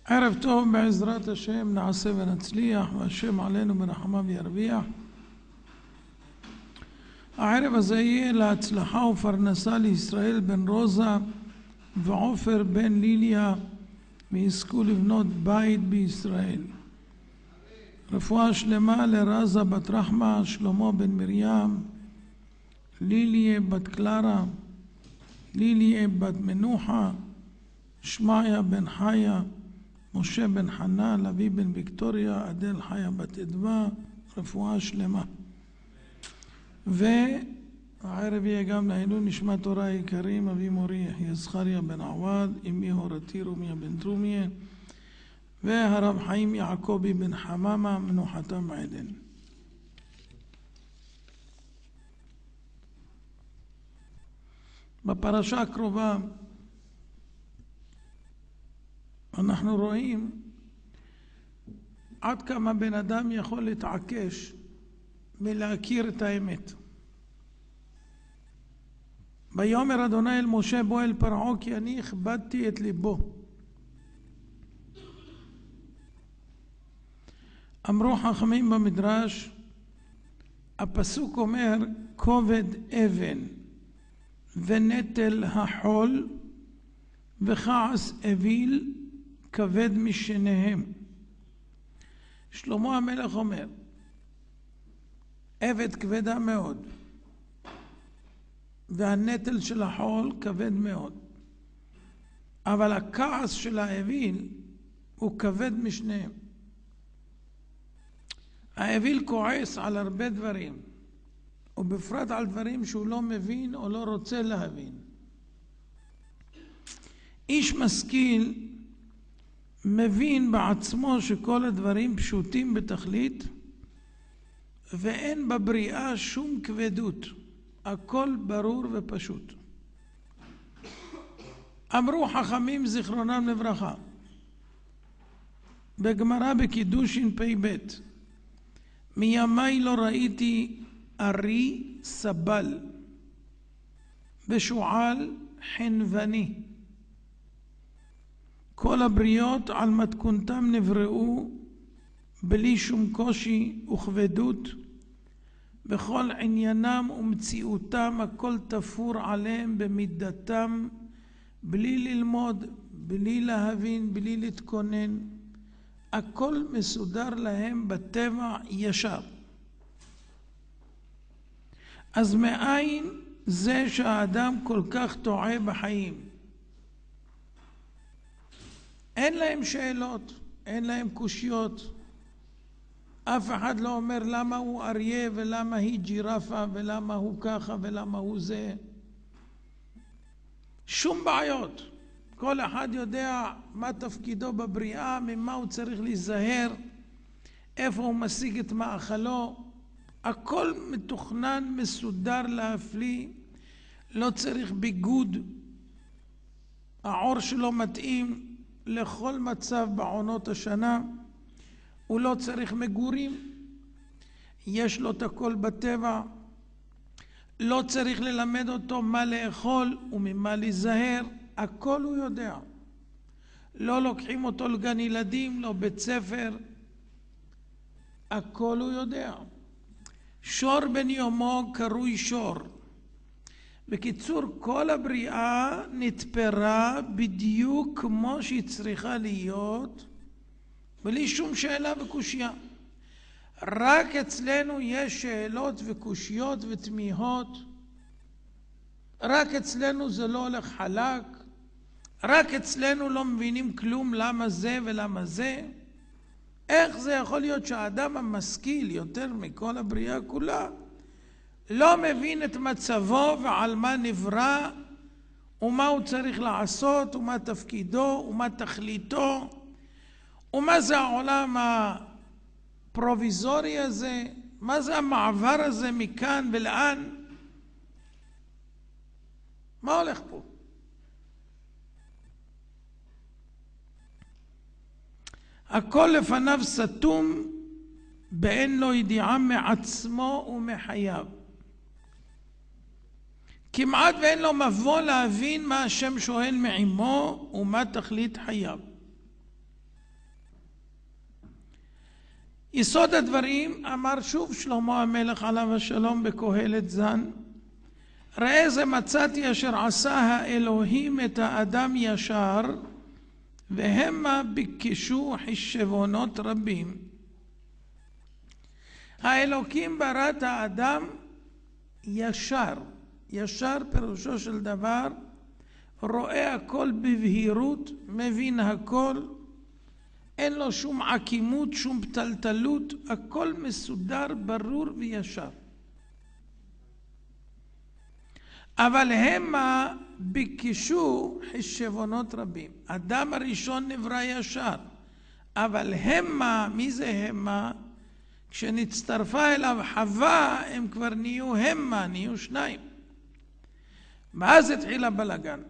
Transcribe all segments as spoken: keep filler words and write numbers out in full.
ערב טוב, בעזרת השם נעשה ונצליח, והשם עלינו ברחמיו ירוויח. הערב הזה יהיה להצלחה ופרנסה לישראל בן רוזה ועופר בן ליליה, ויזכו לבנות בית בישראל. רפואה שלמה לרזה בת רחמה, שלמה בן מרים, ליליה בת קלרה, ליליה בת מנוחה, שמעיה בן חיה, משה בן חנה, לוי בן ויקטוריה, אדל חיה בת אדווה, רפואה שלמה. והערב יהיה גם לעילוי נשמת הוריי היקרים, אבי מורי יחיא זכריה בן עווד, אמי הורתי רומיה בן טרומיה, והרב חיים יעקבי בן חממה, מנוחתם עדן. בפרשה הקרובה אנחנו רואים עד כמה בן אדם יכול להתעקש מלהכיר את האמת. ויאמר אדוני אל משה בוא אל פרעה כי אני הכבדתי את ליבו. אמרו חכמים במדרש, הפסוק אומר כובד אבן ונטל החול וכעס אוויל כבד משניהם. שלמה המלך אומר, עבד כבדה מאוד והנטל של החול כבד מאוד, אבל הכעס של האוויל הוא כבד משניהם. האוויל כועס על הרבה דברים, ובפרט על דברים שהוא לא מבין או לא רוצה להבין. איש משכיל מבין בעצמו שכל הדברים פשוטים בתכלית, ואין בבריאה שום כבדות, הכל ברור ופשוט. אמרו חכמים זיכרונם לברכה בגמרא בקידושין פי בית, מימי לא ראיתי ארי סבל ושועל חנווני. כל הבריות על מתכונתם נבראו בלי שום קושי וכבדות, בכל עניינם ומציאותם הכל תפור עליהם במידתם, בלי ללמוד, בלי להבין, בלי להתכונן. הכל מסודר להם בטבע ישר. אז מאין זה שהאדם כל כך טועה בחיים? אין להם שאלות, אין להם קושיות. אף אחד לא אומר למה הוא אריה ולמה היא ג'ירפה ולמה הוא ככה ולמה הוא זה. שום בעיות. כל אחד יודע מה תפקידו בבריאה, ממה הוא צריך להיזהר, איפה הוא משיג את מאכלו. הכל מתוכנן, מסודר להפליא. לא צריך ביגוד. העור שלו מתאים לכל מצב בעונות השנה. הוא לא צריך מגורים, יש לו את הכל בטבע. לא צריך ללמד אותו מה לאכול וממה להיזהר, הכל הוא יודע. לא לוקחים אותו לגן ילדים, לא בית ספר, הכל הוא יודע. שור בן יומו קרוי שור. בקיצור, כל הבריאה נתפרה בדיוק כמו שהיא צריכה להיות, בלי שום שאלה וקושיה. רק אצלנו יש שאלות וקושיות ותמיהות. רק אצלנו זה לא הולך חלק. רק אצלנו לא מבינים כלום למה זה ולמה זה. איך זה יכול להיות שהאדם המשכיל יותר מכל הבריאה כולה לא מבין את מצבו ועל מה נברא ומה הוא צריך לעשות ומה תפקידו ומה תכליתו ומה זה העולם הפרוביזורי הזה, מה זה המעבר הזה מכאן ולאן? מה הולך פה? הכל לפניו סתום, באין לו ידיעה מעצמו ומחייו. כמעט ואין לו מבוא להבין מה השם שואל מעמו ומה תכלית חייו. יסוד הדברים אמר שוב שלמה המלך עליו השלום בקהלת זן, ראה זה מצאתי אשר עשה האלוהים את האדם ישר, והמה ביקשו חשבונות רבים. האלוקים ברא את האדם ישר. ישר פירושו של דבר רואה הכל בבהירות, מבין הכל, אין לו שום עקימות, שום פתלתלות, הכל מסודר, ברור וישר. אבל המה ביקשו חשבונות רבים. אדם הראשון נברא ישר, אבל המה, מי זה המה? כשנצטרפה אליו חווה, הם כבר נהיו המה, נהיו שניים. ואז התחיל הבלגן.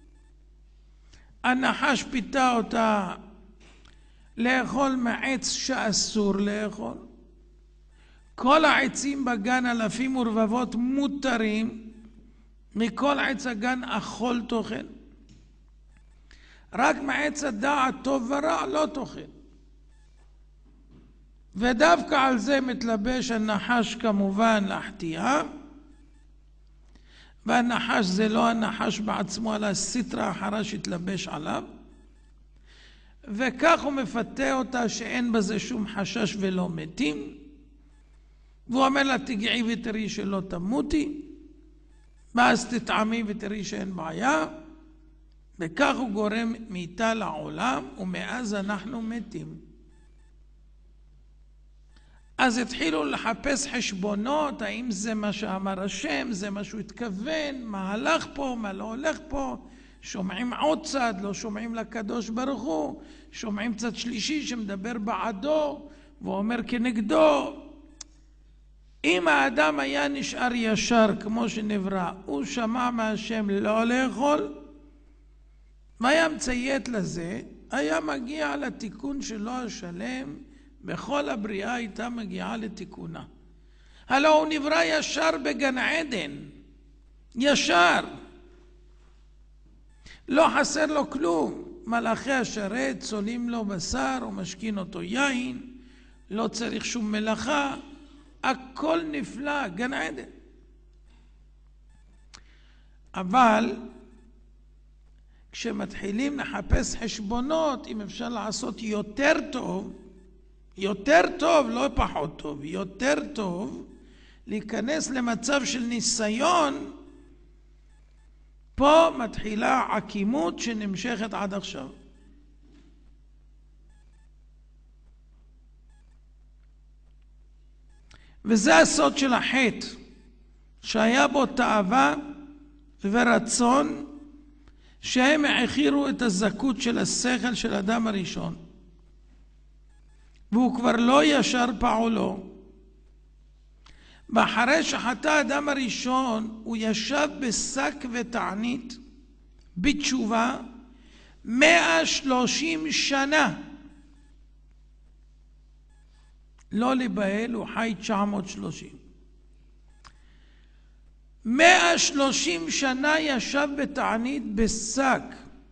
הנחש פיתה אותה לאכול מעץ שאסור לאכול. כל העצים בגן אלפים ורבבות מותרים, מכל עץ הגן אכול תאכל. רק מעץ הדעת טוב ורע לא תאכל. ודווקא על זה מתלבש הנחש כמובן להחטיאה, והנחש זה לא הנחש בעצמו, אלא הסטרה אחרה שהתלבש עליו, וכך הוא מפתה אותה שאין בזה שום חשש ולא מתים, והוא אומר לה תגעי ותראי שלא תמותי, ואז תטעמי ותראי שאין בעיה, וכך הוא גורם מאיתה לעולם, ומאז אנחנו מתים. אז התחילו לחפש חשבונות, האם זה מה שאמר השם, זה מה שהוא התכוון, מה הלך פה, מה לא הולך פה, שומעים עוד צד, לא שומעים לקדוש ברוך הוא, שומעים צד שלישי שמדבר בעדו, ואומר כנגדו. אם האדם היה נשאר ישר כמו שנברא, הוא שמע מהשם לא לאכול, והיה מציית לזה, היה מגיע לתיקון שלו השלם, בכל הבריאה הייתה מגיעה לתיקונה. הלא הוא נברא ישר בגן עדן, ישר. לא חסר לו כלום. מלאכי השרת צולים לו בשר ומשכין אותו יין, לא צריך שום מלאכה, הכל נפלא, גן עדן. אבל כשמתחילים לחפש חשבונות, אם אפשר לעשות יותר טוב, יותר טוב, לא פחות טוב, יותר טוב, להיכנס למצב של ניסיון, פה מתחילה עקימות שנמשכת עד עכשיו. וזה הסוד של החטא, שהיה בו תאווה ורצון, שהם העכירו את הזכות של השכל של אדם הראשון. והוא כבר לא ישר פעולו. ואחרי שחטא האדם הראשון, הוא ישב בשק ותענית, בתשובה, מאה ושלושים שנה. לא לבהל, הוא חי תשע מאות ושלושים. מאה ושלושים שנה ישב בתענית בשק,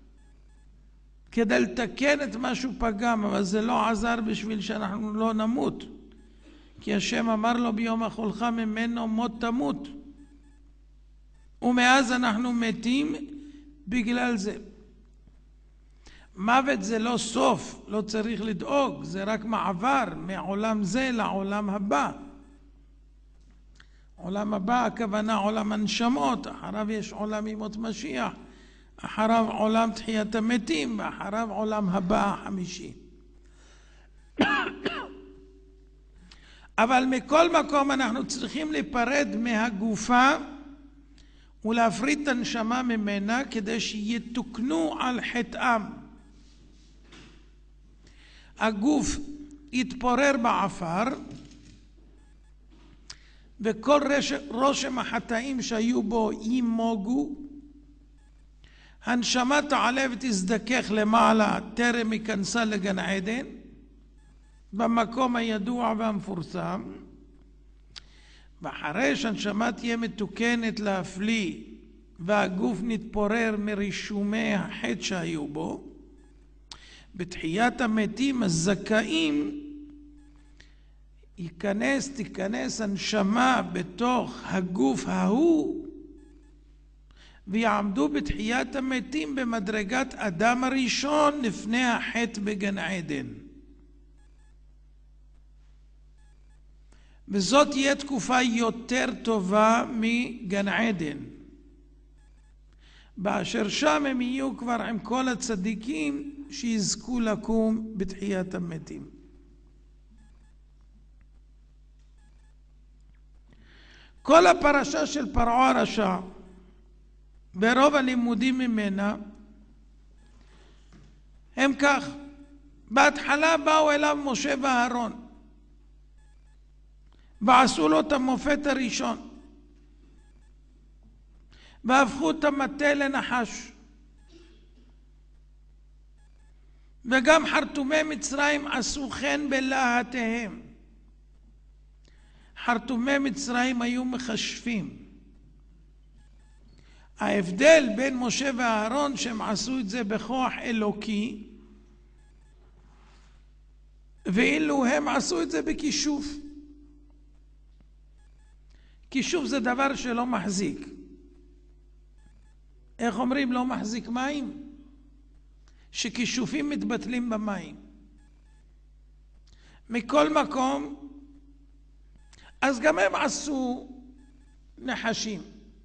כדי לתקן את מה שהוא פגם, אבל זה לא עזר בשביל שאנחנו לא נמות. כי השם אמר לו ביום אכולך ממנו מות תמות. ומאז אנחנו מתים בגלל זה. מוות זה לא סוף, לא צריך לדאוג, זה רק מעבר מעולם זה לעולם הבא. עולם הבא הכוונה עולם הנשמות, אחריו יש עולם ימות משיח, אחריו עולם תחיית המתים, ואחריו עולם הבא החמישי. אבל מכל מקום אנחנו צריכים להיפרד מהגופה ולהפריד את הנשמה ממנה כדי שיתוקנו על חטאם. הגוף יתפורר בעפר, וכל רושם החטאים שהיו בו ימוגו, הנשמה תעלה ותזדכך למעלה טרם יכנסה לגן עדן, במקום הידוע והמפורסם, ואחרי שהנשמה תהיה מתוקנת להפליא, והגוף נתפורר מרישומי החטא שהיו בו, בתחיית המתים הזכאים ייכנס, תיכנס הנשמה בתוך הגוף ההוא, ויעמדו בתחיית המתים במדרגת אדם הראשון לפני החטא בגן עדן. וזאת תהיה תקופה יותר טובה מגן עדן, באשר שם הם יהיו כבר עם כל הצדיקים שיזכו לקום בתחיית המתים. כל הפרשה של פרעה הרשע, ברוב הלימודים ממנה, הם כך: בהתחלה באו אליו משה ואהרון ועשו לו את המופת הראשון, והפכו את המטה לנחש, וגם חרטומי מצרים עשו חן בלהטיהם. חרטומי מצרים היו מכשפים. ההבדל בין משה ואהרון שהם עשו את זה בכוח אלוקי, ואילו הם עשו את זה בכישוף. כישוף זה דבר שלא מחזיק. איך אומרים לא מחזיק מים? שכישופים מתבטלים במים. מכל מקום, אז גם הם עשו נחשים.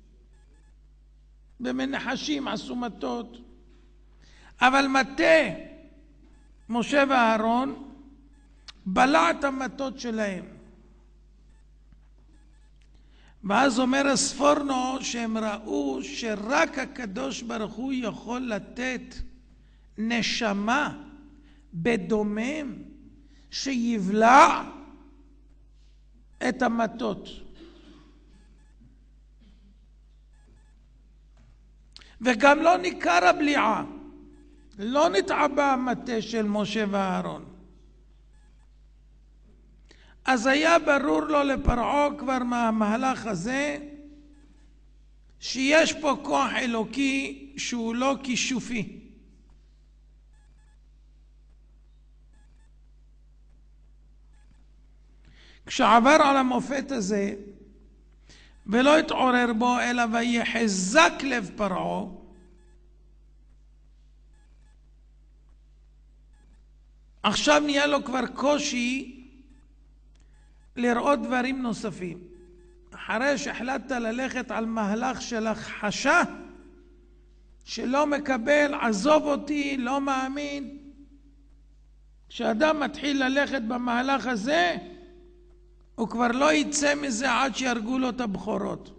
במנחשים עשו מטות. אבל מטה משה ואהרון בלע את המטות שלהם. ואז אומר הספורנו שהם ראו שרק הקדוש ברוך הוא יכול לתת נשמה בדומם שיבלע את המטות. וגם לא ניכר הבליעה, לא נתעבה המטה של משה ואהרון. אז היה ברור לו לפרעה כבר מהמהלך הזה שיש פה כוח אלוקי שהוא לא כישופי. כשעבר על המופת הזה ולא התעורר בו אלא ויחזק לב פרעה, עכשיו נהיה לו כבר קושי לראות דברים נוספים. אחרי שהחלטת ללכת על מהלך של הכחשה שלא מקבל, עזוב אותי, לא מאמין, כשאדם מתחיל ללכת במהלך הזה הוא כבר לא יצא מזה עד שירגו לו את הבחורות.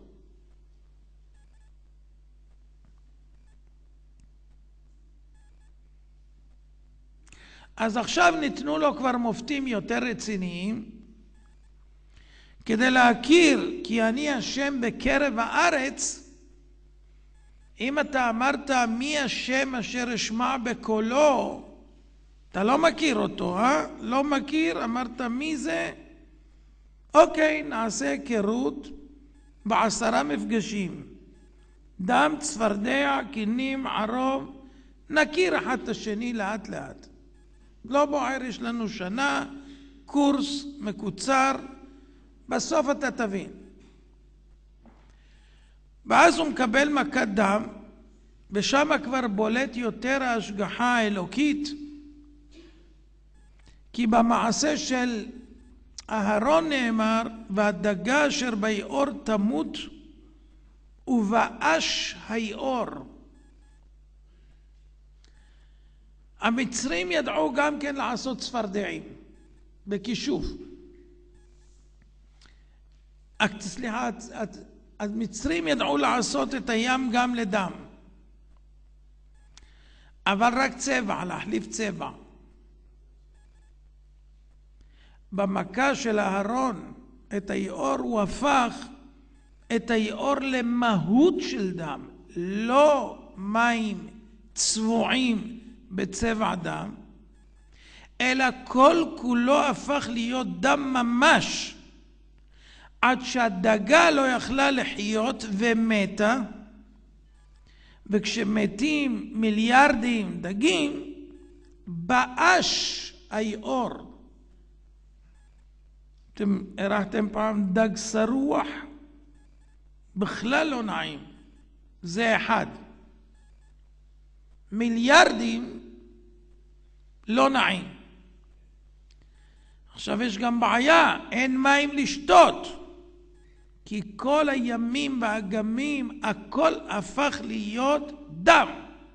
אז עכשיו ניתנו לו כבר מופתים יותר רציניים כדי להכיר כי אני השם בקרב הארץ. אם אתה אמרת מי השם אשר אשמע בקולו, אתה לא מכיר אותו, אה? לא מכיר, אמרת מי זה? אוקיי, נעשה היכרות בעשרה מפגשים. דם, צפרדע, כינים, ערוב, נכיר אחד את השני לאט לאט. לא בוער, יש לנו שנה, קורס מקוצר, בסוף אתה תבין. ואז הוא מקבל מכת דם, ושם כבר בולט יותר ההשגחה האלוקית, כי במעשה של אהרון נאמר, והדגה אשר ביאור תמות ובאש היאור. המצרים ידעו גם כן לעשות צפרדעים בכישוף. סליחה, המצרים ידעו לעשות את הים גם לדם, אבל רק צבע, להחליף צבע. במכה של אהרון את היאור הוא הפך את היאור למהות של דם, לא מים צבועים בצבע דם, אלא כל כולו הפך להיות דם ממש, עד שהדגה לא יכלה לחיות ומתה. וכשמתים מיליארדים דגים, באש היאור. אתם הרחתם פעם דג סרוח? בכלל לא נעים. זה אחד. מיליארדים לא נעים. עכשיו יש גם בעיה, אין מים לשתות. כי כל הימים והאגמים, הכל הפך להיות דם.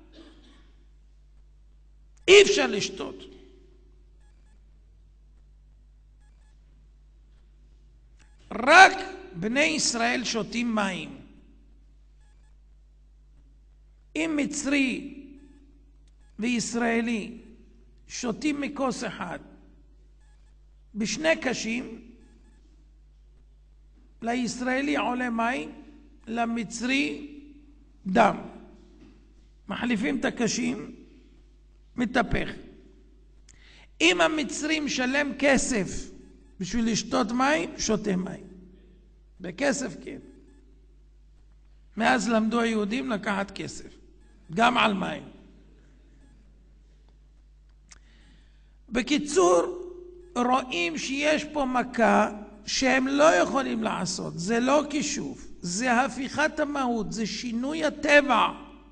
אי אפשר לשתות. רק בני ישראל שותים מים. אם מצרי וישראלי שותים מכוס אחד בשני קשים, לישראלי עולה מים, למצרי דם. מחליפים את הקשים, מתהפך. אם המצרי משלם כסף בשביל לשתות מים, שותה מים. בכסף כן. מאז למדו היהודים לקחת כסף. גם על מים. בקיצור, רואים שיש פה מכה שהם לא יכולים לעשות. זה לא כישוף. זה הפיכת המהות. זה שינוי הטבע.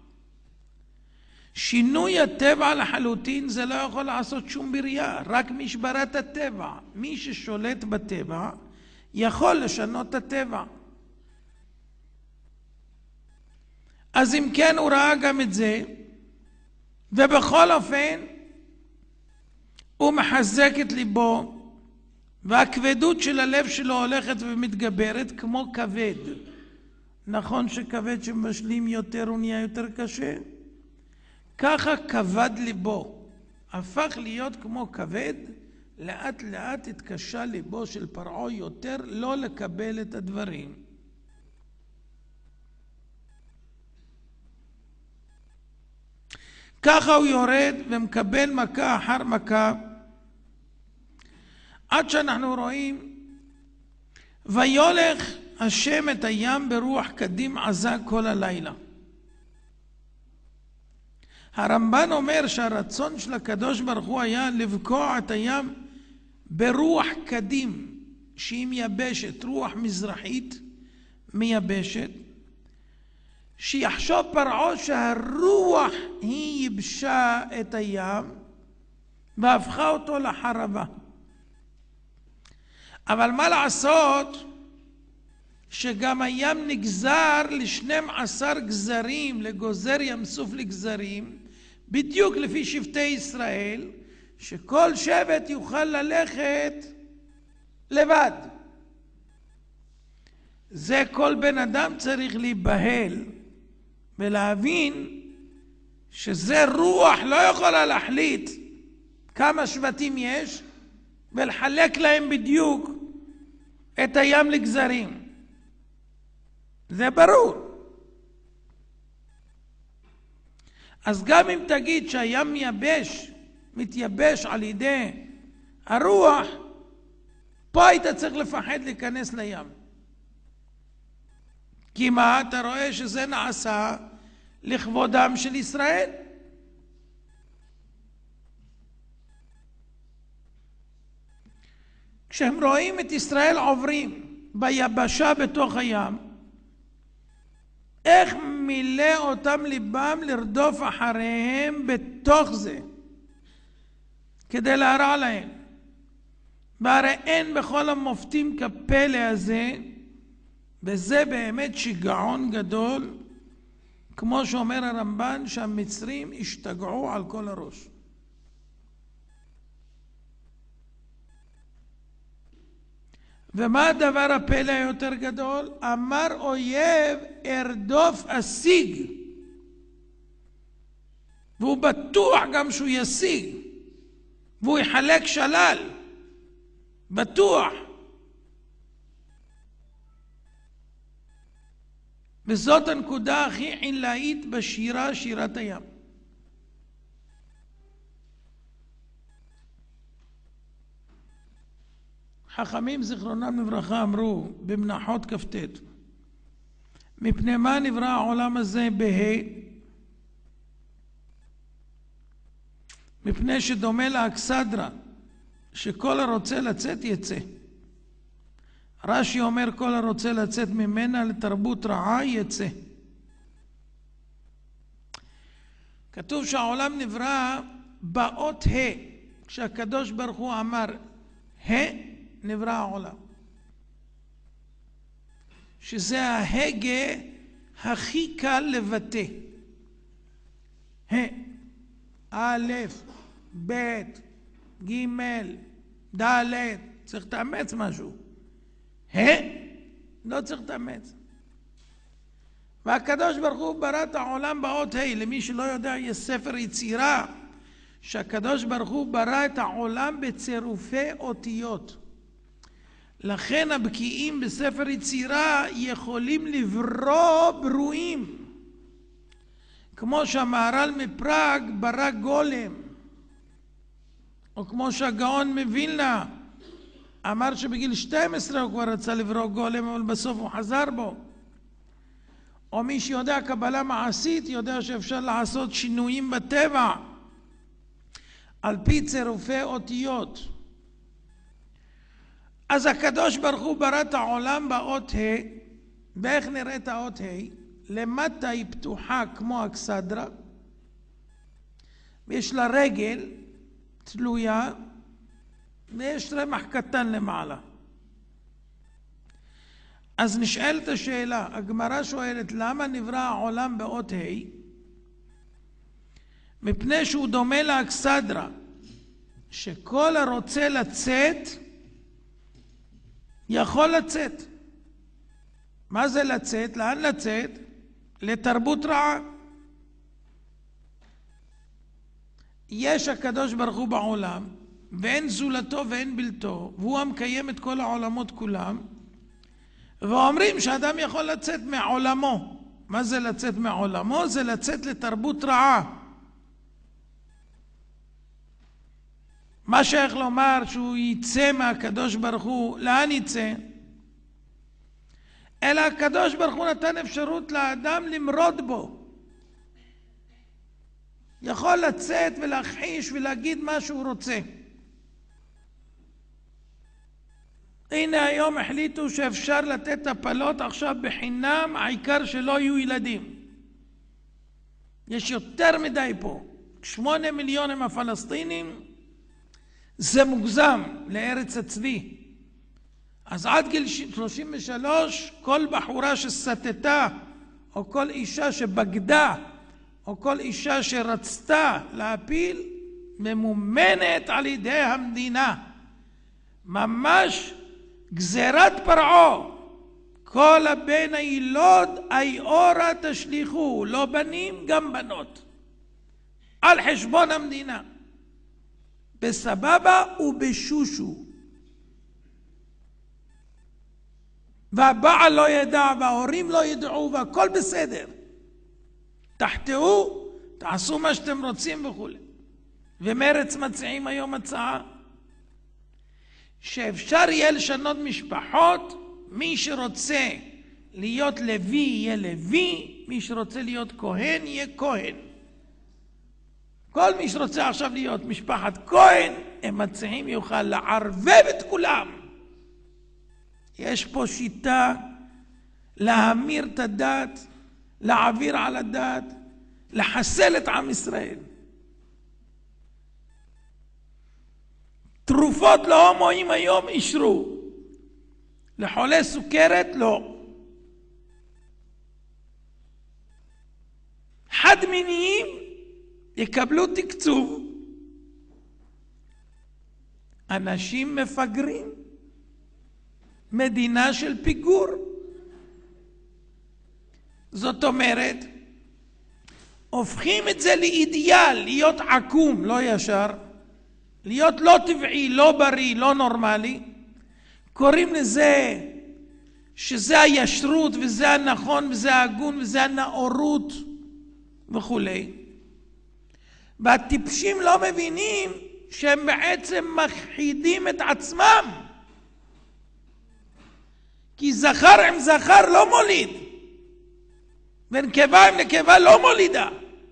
שינוי הטבע לחלוטין זה לא יכול לעשות שום בריאה. רק מי שברא את הטבע. מי ששולט בטבע יכול לשנות את הטבע. אז אם כן הוא ראה גם את זה, ובכל אופן הוא מחזק את ליבו, והכבדות של הלב שלו הולכת ומתגברת כמו כבד. נכון שכבד שמשלים יותר הוא נהיה יותר קשה? ככה כבד ליבו, הפך להיות כמו כבד, לאט לאט התקשה ליבו של פרעה יותר לא לקבל את הדברים. ככה הוא יורד ומקבל מכה אחר מכה, עד שאנחנו רואים, ויולך השם את הים ברוח קדים עזה כל הלילה. הרמב"ן אומר שהרצון של הקדוש ברוך הוא היה לבקוע את הים ברוח קדים, שהיא מייבשת, רוח מזרחית מייבשת, שיחשוב פרעה שהרוח היא ייבשה את הים והפכה אותו לחרבה. אבל מה לעשות שגם הים נגזר לשנים עשר גזרים, לגוזר ים סוף לגזרים, בדיוק לפי שבטי ישראל, שכל שבט יוכל ללכת לבד. זה כל בן אדם צריך להיבהל ולהבין שזה רוח לא יכולה להחליט כמה שבטים יש ולחלק להם בדיוק את הים לגזרים. זה ברור. אז גם אם תגיד שהים מייבש, מתייבש על ידי הרוח, פה היית צריך לפחד להיכנס לים. כי מה? אתה רואה שזה נעשה לכבודם של ישראל. כשהם רואים את ישראל עוברים ביבשה בתוך הים, איך מילא אותם ליבם לרדוף אחריהם בתוך זה, כדי להרע להם. והרי אין בכל המופתים כפלא הזה, וזה באמת שיגעון גדול, כמו שאומר הרמב"ן, שהמצרים השתגעו על כל הראש. ומה הדבר הפלא היותר גדול? אמר אויב ארדוף אשיג, והוא בטוח גם שהוא ישיג, והוא יחלק שלל, בטוח. וזאת הנקודה הכי עילאית בשירה, שירת הים. חכמים זיכרונם לברכה אמרו במנחות כ"ט, מפני מה נברא העולם הזה בה'? מפני שדומה לאכסדרה, שכל הרוצה לצאת יצא. רש"י אומר כל הרוצה לצאת ממנה לתרבות רעה יצא. כתוב שהעולם נברא באות ה', כשהקדוש ברוך הוא אמר ה' נברא העולם, שזה ההגה הכי קל לבטא. ה' א' ב' ג' ד', צריך תאמץ משהו. ה' לא צריך תאמץ. והקדוש ברוך הוא ברא את העולם באות ה'. למי שלא יודע, יש ספר יצירה שהקדוש ברוך הוא ברא את העולם בצירופי אותיות. לכן הבקיאים בספר יצירה יכולים לברוא ברואים, כמו שהמהר"ל מפראג ברא גולם, או כמו שהגאון מווילנה אמר שבגיל שתים עשרה הוא כבר רצה לברוא גולם, אבל בסוף הוא חזר בו. או מי שיודע קבלה מעשית יודע שאפשר לעשות שינויים בטבע על פי צירופי אותיות. אז הקדוש ברוך הוא ברא את העולם באות ה'. ואיך נראית האות ה'? למטה היא פתוחה כמו אכסדרה, ויש לה רגל תלויה, ויש רמח קטן למעלה. אז נשאלת השאלה, הגמרא שואלת למה נברא העולם באות ה'? מפני שהוא דומה לאכסדרה, שכל הרוצה לצאת יכול לצאת. מה זה לצאת? לאן לצאת? לתרבות רעה. יש הקדוש ברוך הוא בעולם, ואין זולתו ואין בלתו, והוא המקיים את כל העולמות כולם, ואומרים שאדם יכול לצאת מעולמו. מה זה לצאת מעולמו? זה לצאת לתרבות רעה. מה שייך לומר שהוא יצא מהקדוש ברוך הוא? לאן יצא? אלא הקדוש ברוך הוא נתן אפשרות לאדם למרוד בו. יכול לצאת ולהכחיש ולהגיד מה שהוא רוצה. הנה היום החליטו שאפשר לתת הפלות עכשיו בחינם, העיקר שלא יהיו ילדים. יש יותר מדי פה. שמונה מיליון הם הפלסטינים, זה מוגזם לארץ הצבי. אז עד גיל שלושים ושלוש כל בחורה שסטתה, או כל אישה שבגדה, או כל אישה שרצתה להפיל, ממומנת על ידי המדינה. ממש גזירת פרעה. כל הבן הילוד היאורה תשליכו, לא בנים גם בנות, על חשבון המדינה, בסבבה ובשושו. והבעל לא ידע וההורים לא ידעו והכל בסדר. תחתהו, תעשו מה שאתם רוצים וכו'. ומרץ מציעים היום הצעה שאפשר יהיה לשנות משפחות. מי שרוצה להיות לוי יהיה לוי, מי שרוצה להיות כהן יהיה כהן. כל מי שרוצה עכשיו להיות משפחת כהן, הם מציעים יוכל לערבב את כולם. יש פה שיטה להמיר את הדת, להעביר על הדת, לחסל את עם ישראל. תרופות להומואים היום אישרו, לחולי סוכרת לא. חד מיניים יקבלו תקצוב. אנשים מפגרים, מדינה של פיגור. זאת אומרת, הופכים את זה לאידיאל, להיות עקום, לא ישר, להיות לא טבעי, לא בריא, לא נורמלי. קוראים לזה שזה הישרות וזה הנכון וזה ההגון וזה הנאורות וכו'. והטיפשים לא מבינים שהם בעצם מכחידים את עצמם. כי זכר עם זכר לא מוליד, ונקבה עם נקבה לא מולידה.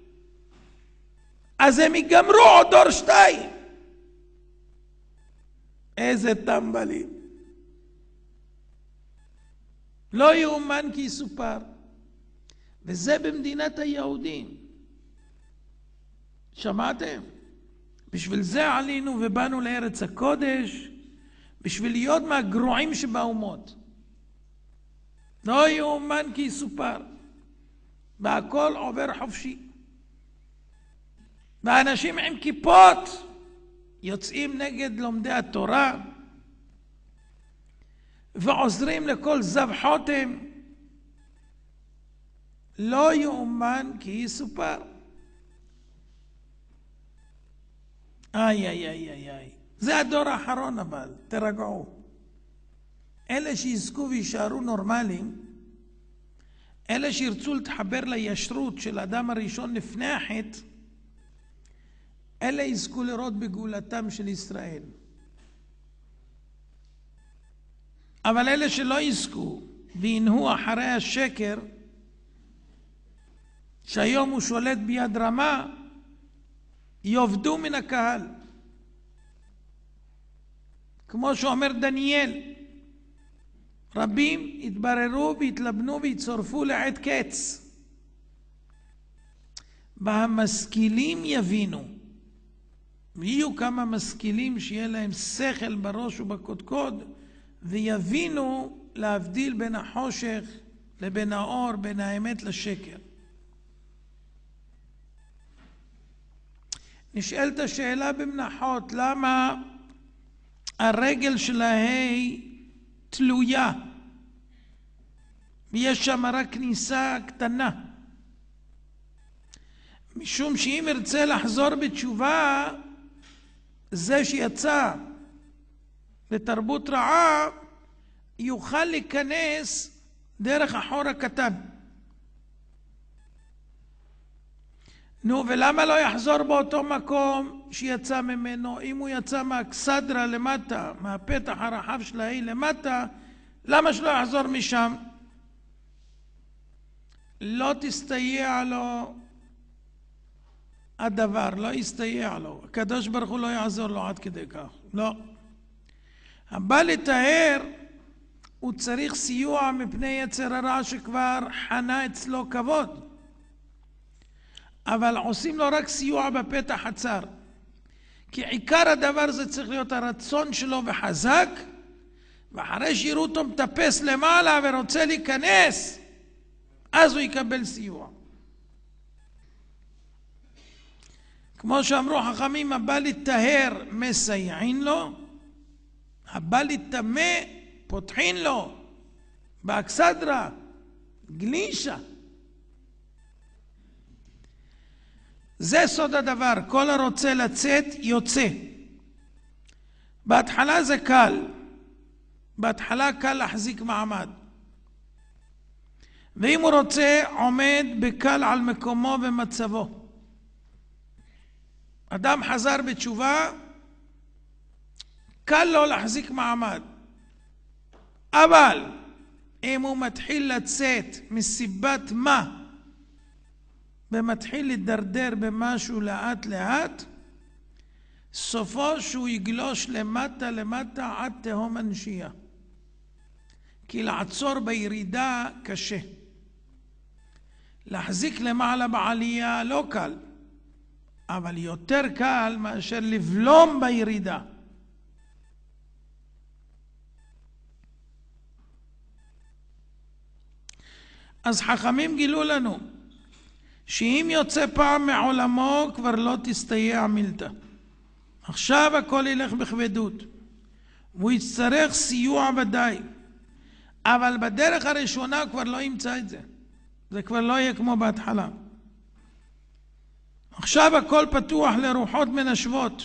אז הם יגמרו עוד דור שתיים. איזה טמבלים. לא יאומן כי יסופר. וזה במדינת היהודים. שמעתם? בשביל זה עלינו ובאנו לארץ הקודש, בשביל להיות מהגרועים שבאומות. לא יאומן כי יסופר. והכל עובר חופשי. והאנשים עם כיפות יוצאים נגד לומדי התורה ועוזרים לכל זב חותם. לא יאומן כי יסופר. איי איי איי איי איי. זה הדור האחרון, אבל תרגעו. אלה שיזכו וישארו נורמליים, אלה שירצו להתחבר לישרות של האדם הראשון לפני החטא, אלה יזכו לראות בגאולתם של ישראל. אבל אלה שלא יזכו וינהו אחרי השקר, שהיום הוא שולט ביד רמה, יובדו מן הקהל. כמו שאומר דניאל, רבים יתבררו ויתלבנו ויצורפו לעת קץ. והמשכילים יבינו. ויהיו כמה משכילים שיהיה להם שכל בראש ובקודקוד, ויבינו להבדיל בין החושך לבין האור, בין האמת לשקר. נשאלת השאלה במנחות, למה הרגל שלהי תלויה ויש שם רק כניסה קטנה? משום שאם ירצה לחזור בתשובה, זה שיצא לתרבות רעה יוכל להיכנס דרך החור הקטן. נו, ולמה לא יחזור באותו מקום שיצא ממנו? אם הוא יצא מהאכסדרה למטה, מהפתח הרחב של ההיא למטה, למה שלא יחזור משם? לא תסתייע לו הדבר, לא יסתייע לו. הקדוש ברוך הוא לא יעזור לו עד כדי כך. לא. הבא לטהר, הוא צריך סיוע מפני יצר הרע שכבר חנה אצלו כבוד. אבל עושים לו רק סיוע בפתח הצר. כי עיקר הדבר זה צריך להיות הרצון שלו וחזק, ואחרי שיראו אותו מטפס למעלה ורוצה להיכנס, אז הוא יקבל סיוע. כמו שאמרו חכמים, הבא לטהר מסייעין לו, הבא לטמא פותחין לו, באכסדרה, גלישה. זה סוד הדבר, כל הרוצה לצאת יוצא. בהתחלה זה קל, בהתחלה קל להחזיק מעמד. ואם הוא רוצה עומד בקל על מקומו ומצבו. אדם חזר בתשובה, קל לו להחזיק מעמד. אבל אם הוא מתחיל לצאת מסיבת מה, ומתחיל לדרדר במשהו לאט לאט, סופו שהוא יגלוש למטה למטה עד תהום הנשייה. כי לעצור בירידה קשה. להחזיק למעלה בעלייה לא קל, אבל יותר קל מאשר לבלום בירידה. אז חכמים גילו לנו שאם יוצא פעם מעולמו כבר לא תסתייע מילתא. עכשיו הכל ילך בכבדות, והוא יצטרך סיוע ודאי, אבל בדרך הראשונה כבר לא ימצא את זה. זה כבר לא יהיה כמו בהתחלה. עכשיו הכל פתוח לרוחות מנשבות,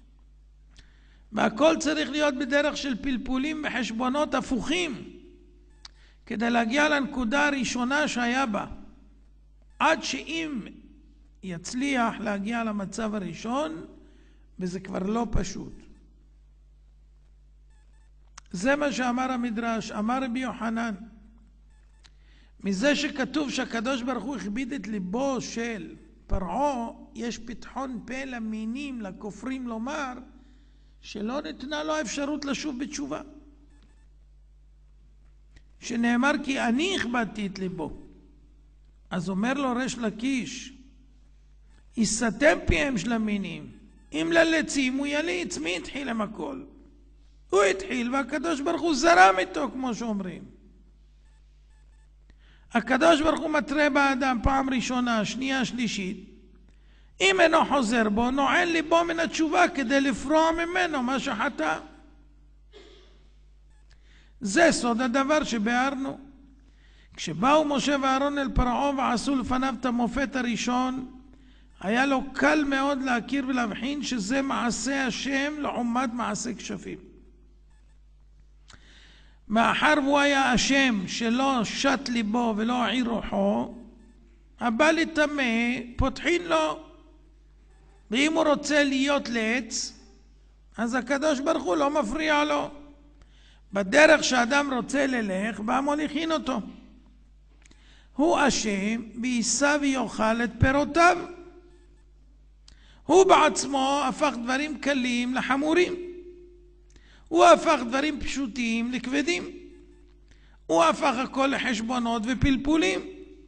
והכל צריך להיות בדרך של פלפולים וחשבונות הפוכים, כדי להגיע לנקודה הראשונה שהיה בה. עד שאם יצליח להגיע למצב הראשון, וזה כבר לא פשוט. זה מה שאמר המדרש, אמר רבי יוחנן. מזה שכתוב שהקדוש ברוך הוא הכביד את ליבו של פרעה, יש פתחון פה למינים, לכופרים לומר, שלא ניתנה לו אפשרות לשוב בתשובה. שנאמר כי אני הכבדתי את ליבו. אז אומר לו ריש לקיש, יסתם פיהם של המינים, אם ללצים הוא יליץ. מי התחיל עם הכל? הוא התחיל והקדוש ברוך הוא זרם איתו, כמו שאומרים. הקדוש ברוך הוא מטרה באדם פעם ראשונה, שנייה, שלישית. אם אינו חוזר בו, נועל ליבו מן התשובה כדי לפרוע ממנו מה שחטא. זה סוד הדבר שבארנו. כשבאו משה ואהרון אל פרעה ועשו לפניו את המופת הראשון, היה לו קל מאוד להכיר ולהבחין שזה מעשה השם לעומת מעשה כשפים. מאחר והוא היה השם שלא שט ליבו ולא עיר רוחו, הבא לטמא פותחין לו. ואם הוא רוצה להיות לעץ, אז הקדוש ברוך הוא לא מפריע לו. בדרך שאדם רוצה ללך, בא מוליכין אותו. הוא אשם ויישא ויאכל את פירותיו. הוא בעצמו הפך דברים קלים לחמורים. הוא הפך דברים פשוטים לכבדים. הוא הפך הכל לחשבונות ופלפולים.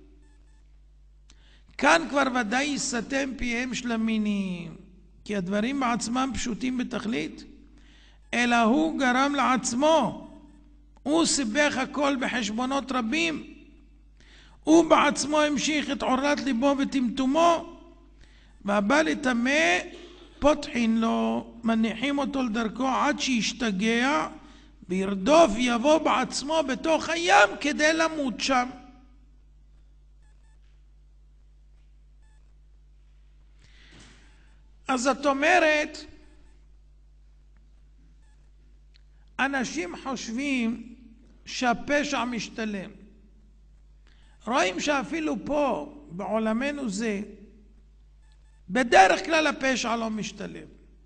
כאן כבר ודאי יסתם פיהם של המינים, כי הדברים בעצמם פשוטים בתכלית, אלא הוא גרם לעצמו. הוא סיבך הכל בחשבונות רבים. הוא בעצמו המשיך את עורת ליבו וטמטומו, והבא לטמא פותחין לו, מניחים אותו לדרכו עד שישתגע וירדוף, יבוא בעצמו בתוך הים כדי למות שם. אז זאת אומרת, אנשים חושבים שהפשע משתלם. רואים שאפילו פה בעולמנו זה, בדרך כלל הפשע לא משתלם.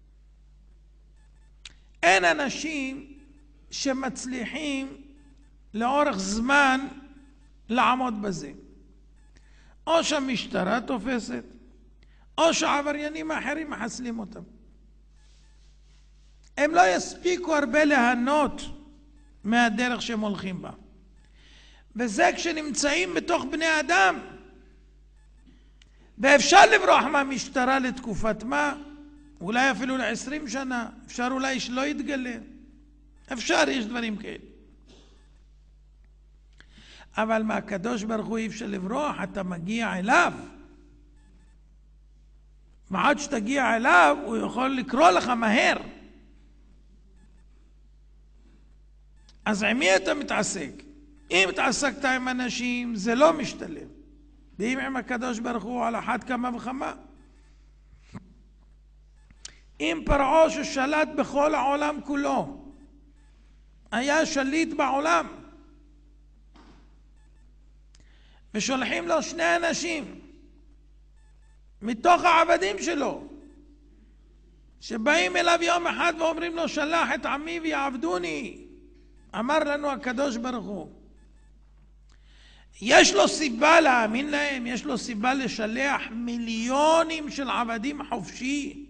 אין אנשים שמצליחים לאורך זמן לעמוד בזה. או שהמשטרה תופסת, או שהעבריינים האחרים מחסלים אותם. הם לא יספיקו הרבה ליהנות מהדרך שהם הולכים בה. וזה כשנמצאים בתוך בני אדם. ואפשר לברוח מהמשטרה לתקופת מה? אולי אפילו לעשרים שנה. אפשר אולי שלא יתגלה. אפשר, יש דברים כאלה. אבל מהקדוש ברוך הוא אי אפשר לברוח, אתה מגיע אליו. ועד שתגיע אליו, הוא יכול לקרוא לך מהר. אז עם מי אתה מתעסק? אם התעסקת עם אנשים, זה לא משתלם. ואם עם הקדוש ברוך הוא, על אחת כמה וכמה. אם פרעה ששלט בכל העולם כולו, היה שליט בעולם, ושולחים לו שני אנשים, מתוך העבדים שלו, שבאים אליו יום אחד ואומרים לו, שלח את עמי ויעבדוני. אמר לנו הקדוש ברוך הוא, יש לו סיבה להאמין להם, יש לו סיבה לשלח מיליונים של עבדים חופשי.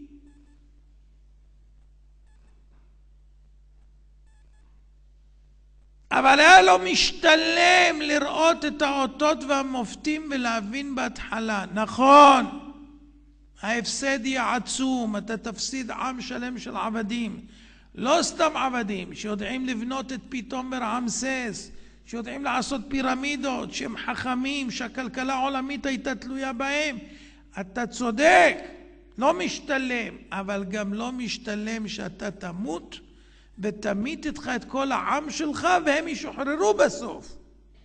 אבל היה לו משתלם לראות את האותות והמופתים ולהבין בהתחלה. נכון, ההפסד יהיה עצום, אתה תפסיד עם שלם של עבדים. לא סתם עבדים שיודעים לבנות את פיתום ורעמסס, שיודעים לעשות פירמידות, שהם חכמים, שהכלכלה העולמית הייתה תלויה בהם. אתה צודק, לא משתלם, אבל גם לא משתלם שאתה תמות ותמית איתך את כל העם שלך והם ישוחררו בסוף.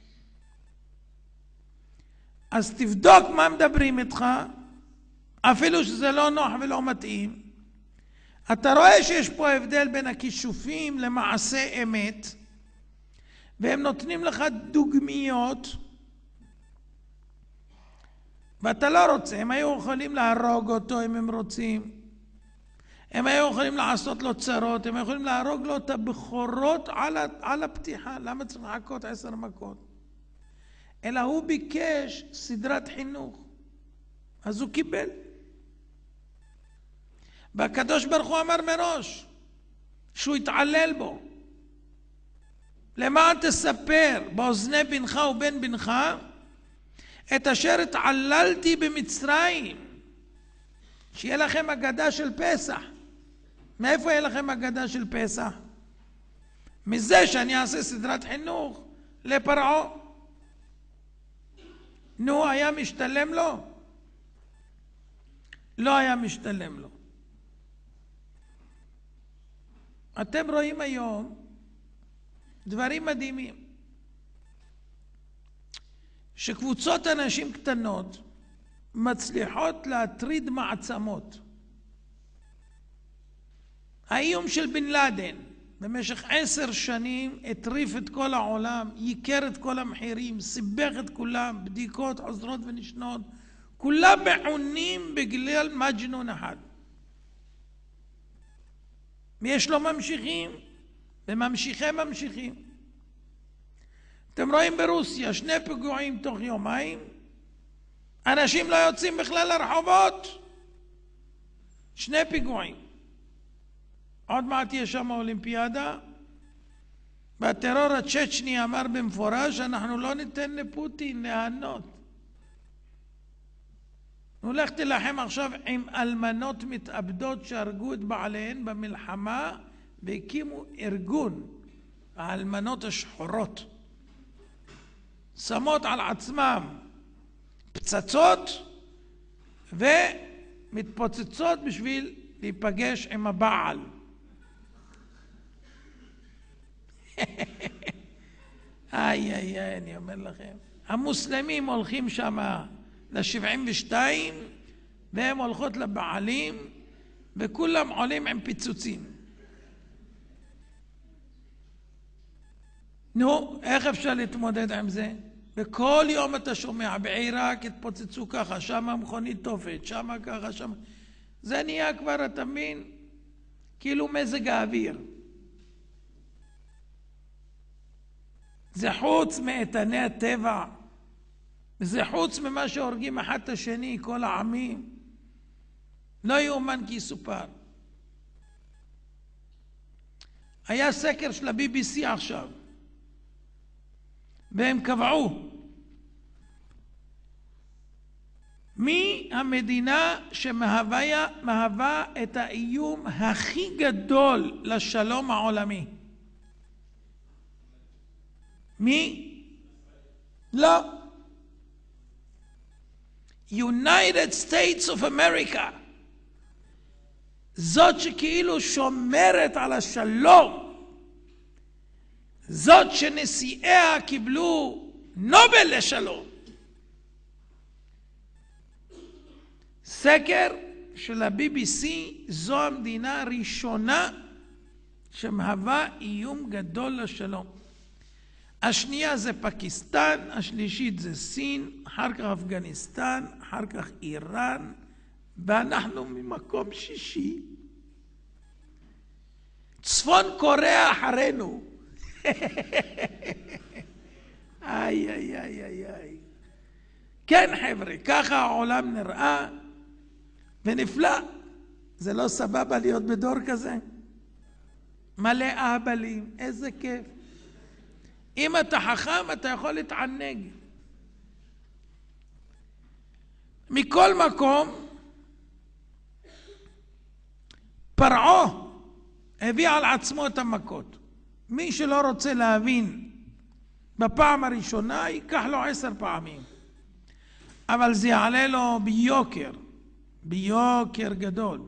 אז תבדוק מה מדברים איתך, אפילו שזה לא נוח ולא מתאים. אתה רואה שיש פה הבדל בין הכישופים למעשה אמת, והם נותנים לך דוגמיות, ואתה לא רוצה. הם היו יכולים להרוג אותו אם הם רוצים. הם היו יכולים לעשות לו צרות, הם יכולים להרוג לו את הבכורות על, על הפתיחה. למה צריך לחכות עשר מכות? אלא הוא ביקש סדרת חינוך. אז הוא קיבל. והקדוש ברוך הוא אמר מראש שהוא יתעלל בו. למען תספר באוזני בנך ובן בנך את אשר התעללתי במצרים. שיהיה לכם אגדה של פסח. מאיפה יהיה לכם אגדה של פסח? מזה שאני אעשה סדרת חינוך לפרעה. נו, היה משתלם לו? לא היה משתלם לו. אתם רואים היום דברים מדהימים. שקבוצות אנשים קטנות מצליחות להטריד מעצמות. האיום של בן לאדן במשך עשר שנים הטריף את כל העולם, ייקר את כל המחירים, סיבך את כולם, בדיקות חוזרות ונשנות, כולם מעונים בגלל מג'נון אחד. ויש לו ממשיכים, וממשיכי ממשיכים. אתם רואים ברוסיה שני פיגועים תוך יומיים, אנשים לא יוצאים בכלל לרחובות. שני פיגועים. עוד מעט יש שם אולימפיאדה, והטרור הצ'צ'ני אמר במפורש, אנחנו לא ניתן לפוטין להיענות. הולך תלחם עכשיו עם אלמנות מתאבדות שהרגו את בעליהן במלחמה, והקימו ארגון, האלמנות השחורות. שמות על עצמם פצצות ומתפוצצות בשביל להיפגש עם הבעל. איי איי איי, אני אומר לכם. המוסלמים הולכים שם ל-שבעים ושתיים והם הולכות לבעלים וכולם עולים עם פיצוצים. נו, איך אפשר להתמודד עם זה? וכל יום אתה שומע, בעיראק התפוצצו ככה, שם המכונית תופת, שם ככה, שם... זה נהיה כבר, אתה מבין, כאילו מזג האוויר. זה חוץ מאיתני הטבע, זה חוץ ממה שהורגים אחד את השני, כל העמים. לא יאומן כי יסופר. היה סקר של ה-בי בי סי עכשיו, והם קבעו מי המדינה שמהווה את האיום הכי גדול לשלום העולמי. מי? לא. United States of America. זאת שכאילו שומרת על השלום. זאת שנשיאיה קיבלו נובל לשלום. סקר של ה-בי בי סי, זו המדינה הראשונה שמהווה איום גדול לשלום. השנייה זה פקיסטן, השלישית זה סין, אחר כך אפגניסטן, אחר כך איראן, ואנחנו ממקום שישי. צפון קוריאה אחרינו. איי איי איי איי איי. כן חבר'ה, ככה העולם נראה ונפלא. זה לא סבבה להיות בדור כזה? מלא אהבלים, איזה כיף. אם אתה חכם אתה יכול להתענג. מכל מקום, פרעה הביא על עצמו את המכות. מי שלא רוצה להבין בפעם הראשונה, ייקח לו עשר פעמים. אבל זה יעלה לו ביוקר, ביוקר גדול.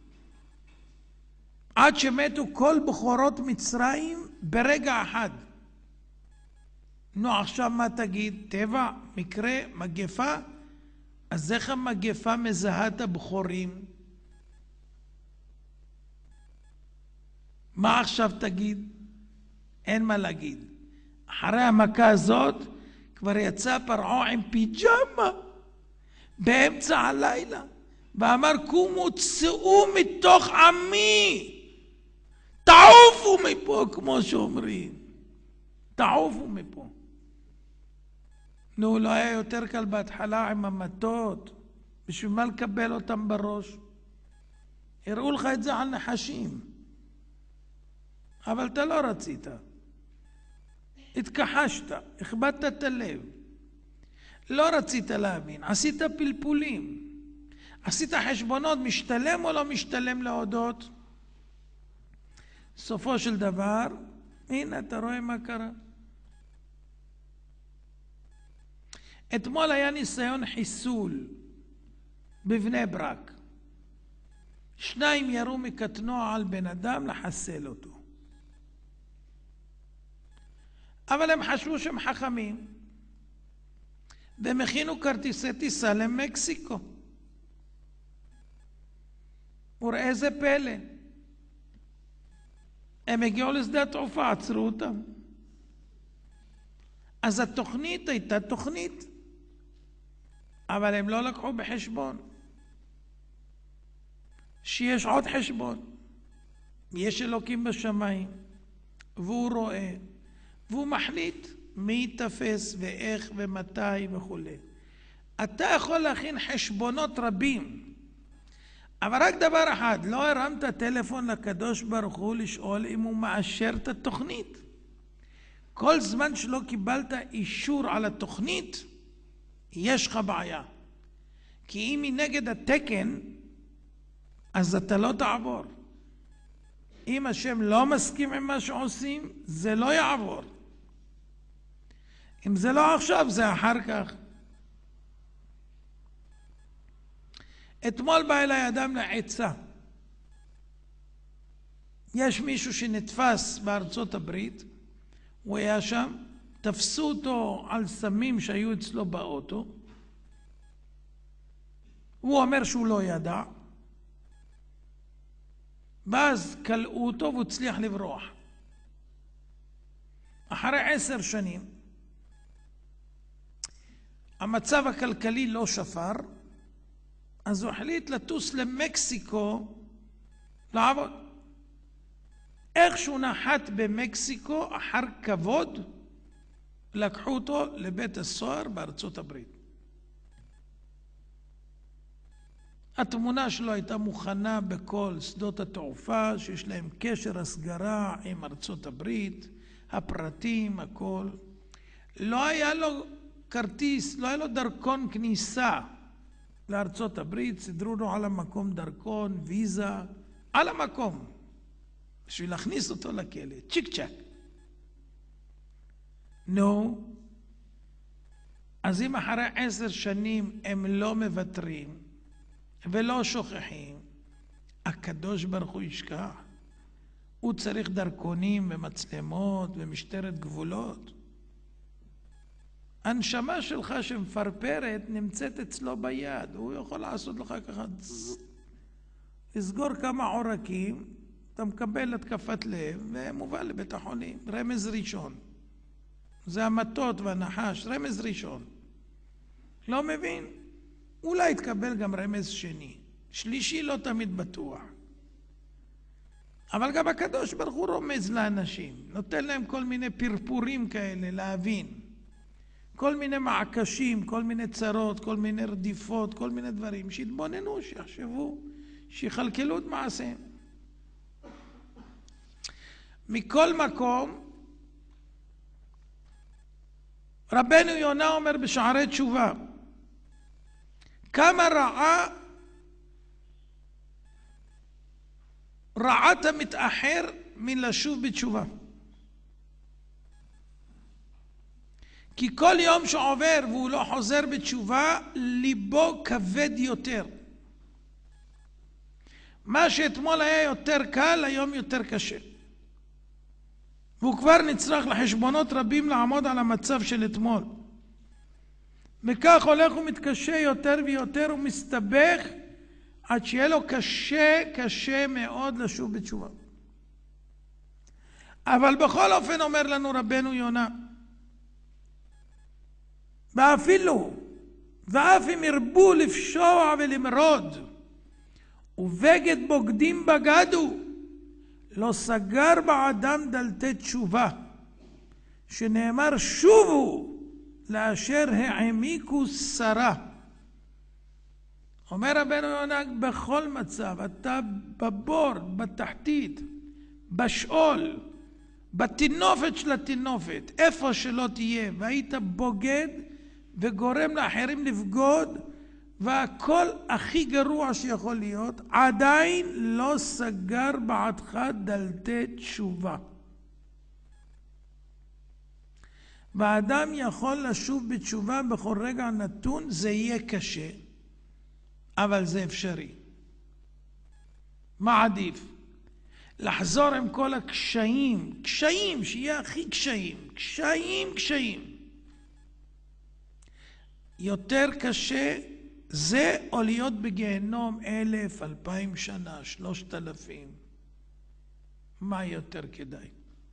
עד שמתו כל בכורות מצרים ברגע אחד. נו, עכשיו מה תגיד? טבע, מקרה, מגפה? אז איך המגפה מזהה את הבכורים? מה עכשיו תגיד? אין מה להגיד. אחרי המכה הזאת כבר יצא פרעה עם פיג'מה באמצע הלילה ואמר, קומו, צאו מתוך עמי, תעופו מפה, כמו שאומרים, תעופו מפה. נו, לא היה יותר קל בהתחלה עם המטות? בשביל מה לקבל אותם בראש? הראו לך את זה על נחשים, אבל אתה לא רצית. התכחשת, הכבדת את הלב, לא רצית להבין, עשית פלפולים, עשית חשבונות, משתלם או לא משתלם להודות. סופו של דבר, הנה אתה רואה מה קרה. אתמול היה ניסיון חיסול בבני ברק. שניים ירו מקטנוע על בן אדם לחסל אותו. אבל הם חשבו שהם חכמים, והם הכינו כרטיסי טיסה למקסיקו. וראה זה פלא, הם הגיעו לשדה התעופה, עצרו אותם. אז התוכנית הייתה תוכנית, אבל הם לא לקחו בחשבון שיש עוד חשבון. יש אלוקים בשמיים, והוא רואה, והוא מחליט מי יתפס ואיך ומתי וכו'. אתה יכול להכין חשבונות רבים, אבל רק דבר אחד, לא הרמת טלפון לקדוש ברוך הוא לשאול אם הוא מאשר את התוכנית. כל זמן שלא קיבלת אישור על התוכנית, יש לך בעיה. כי אם היא נגד התקן, אז אתה לא תעבור. אם השם לא מסכים עם מה שעושים, זה לא יעבור. אם זה לא עכשיו, זה אחר כך. אתמול בא אליי אדם לעצה. יש מישהו שנתפס בארצות הברית, הוא היה שם, תפסו אותו על סמים שהיו אצלו באוטו, הוא אומר שהוא לא ידע, ואז קלעו אותו והוא הצליח לברוח. אחרי עשר שנים, המצב הכלכלי לא שפר, אז הוא החליט לטוס למקסיקו לעבוד. איך שהוא נחת במקסיקו, אחר כבוד, לקחו אותו לבית הסוהר בארצות הברית. התמונה שלו הייתה מוכנה בכל שדות התעופה, שיש להם קשר הסגרה עם ארצות הברית, הפרטים, הכל. לא היה לו כרטיס, לא היה לו דרכון כניסה לארצות הברית, סדרו לו על המקום דרכון, ויזה, על המקום, בשביל להכניס אותו לכלא, צ'יק צ'ק. נו, אז אם אחרי עשר שנים הם לא מוותרים ולא שוכחים, הקדוש ברוך הוא ישכח. הוא צריך דרכונים ומצלמות ומשטרת גבולות. הנשמה שלך שמפרפרת נמצאת אצלו ביד, הוא יכול לעשות לך ככה, לסגור כמה עורקים, אתה מקבל התקפת לב ומובא לבית החולים. רמז ראשון, זה המטות והנחש, רמז ראשון. לא מבין? אולי יתקבל גם רמז שני, שלישי לא תמיד בטוח. אבל גם הקדוש ברוך הוא רומז לאנשים, נותן להם כל מיני פרפורים כאלה להבין. כל מיני מעקשים, כל מיני צרות, כל מיני רדיפות, כל מיני דברים, שיתבוננו, שיחשבו, שיחלקלו את מעשיהם. מכל מקום, רבנו יונה אומר בשערי תשובה, כמה רעה, רעת המתאחר מלשוב בתשובה. כי כל יום שעובר והוא לא חוזר בתשובה, ליבו כבד יותר. מה שאתמול היה יותר קל, היום יותר קשה. והוא כבר נצטרך לחשבונות רבים לעמוד על המצב של אתמול. וכך הולך ומתקשה יותר ויותר ומסתבך, עד שיהיה לו קשה, קשה מאוד לשוב בתשובה. אבל בכל אופן אומר לנו רבנו יונה, ואפילו, ואף אם ירבו לפשוע ולמרוד, ובגד בוגדים בגדו, לא סגר בעדם דלתי תשובה, שנאמר שובו לאשר העמיקו שרה. אומר רבנו יונה, בכל מצב, אתה בבור, בתחתית, בשאול, בתינופת של התינופת, איפה שלא תהיה, והיית בוגד וגורם לאחרים לבגוד, והכל הכי גרוע שיכול להיות, עדיין לא סגר בעדך דלתי תשובה. והאדם יכול לשוב בתשובה בכל רגע נתון, זה יהיה קשה, אבל זה אפשרי. מה עדיף? לחזור עם כל הקשיים, קשיים, שיהיה הכי קשיים, קשיים, קשיים. יותר קשה זה או להיות בגיהנום אלף, אלפיים שנה, שלושת אלפים. מה יותר כדאי?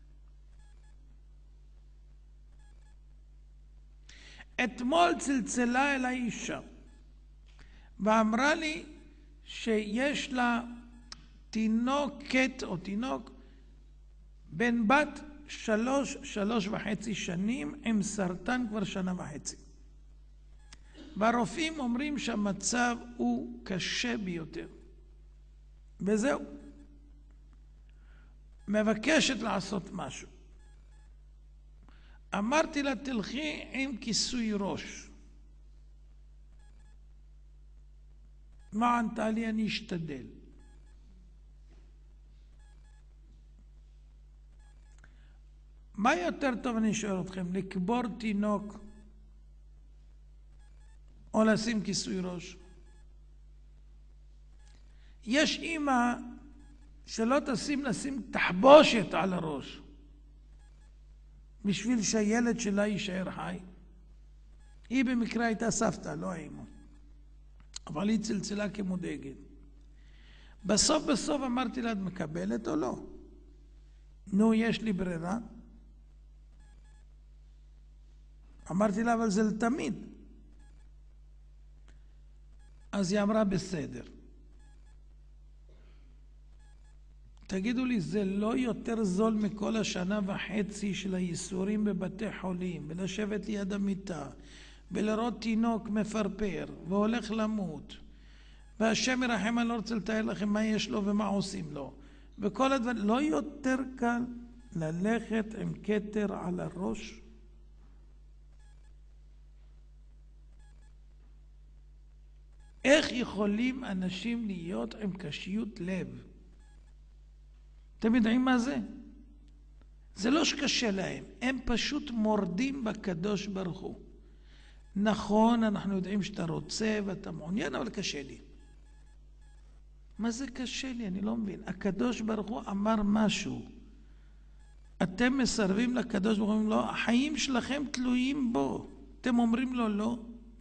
אתמול צלצלה אליי אישה ואמרה לי שיש לה תינוקת או תינוק בן בת שלוש, שלוש וחצי שנים עם סרטן כבר שנה וחצי. והרופאים אומרים שהמצב הוא קשה ביותר. וזהו. מבקשת לעשות משהו. אמרתי לה, תלכי עם כיסוי ראש. מה ענתה לי? אני אשתדל. מה יותר טוב, אני שואל אתכם, לקבור תינוק או לשים כיסוי ראש? יש אימא שלא תשים לשים תחבושת על הראש בשביל שהילד שלה יישאר חי. היא במקרה הייתה סבתא, לא האימא, אבל היא צלצלה כמודאגת. בסוף בסוף אמרתי לה, את מקבלת או לא? נו, יש לי ברירה. אמרתי לה, אבל זה לתמיד. אז היא אמרה, בסדר. תגידו לי, זה לא יותר זול מכל השנה וחצי של הייסורים בבתי חולים, ולשבת ליד המיטה, ולראות תינוק מפרפר, והולך למות, והשם ירחם, אני לא רוצה לתאר לכם מה יש לו ומה עושים לו, וכל הדברים, לא יותר קל ללכת עם כתר על הראש? איך יכולים אנשים להיות עם קשיות לב? אתם יודעים מה זה? זה לא שקשה להם, הם פשוט מורדים בקדוש ברוך הוא. נכון, אנחנו יודעים שאתה רוצה ואתה מעוניין, אבל קשה לי. מה זה קשה לי? אני לא מבין. הקדוש ברוך הוא אמר משהו. אתם מסרבים לקדוש ברוך הוא, לא, החיים שלכם תלויים בו. אתם אומרים לו לא.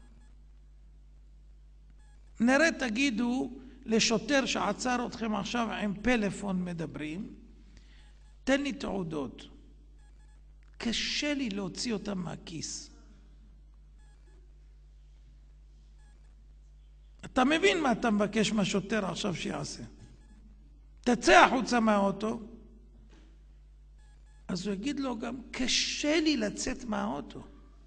נראה, תגידו לשוטר שעצר אתכם עכשיו עם פלאפון מדברים, תן לי תעודות. קשה לי להוציא אותם מהכיס. אתה מבין מה אתה מבקש מהשוטר עכשיו שיעשה? תצא החוצה מהאוטו. אז הוא יגיד לו גם, קשה לי לצאת מהאוטו.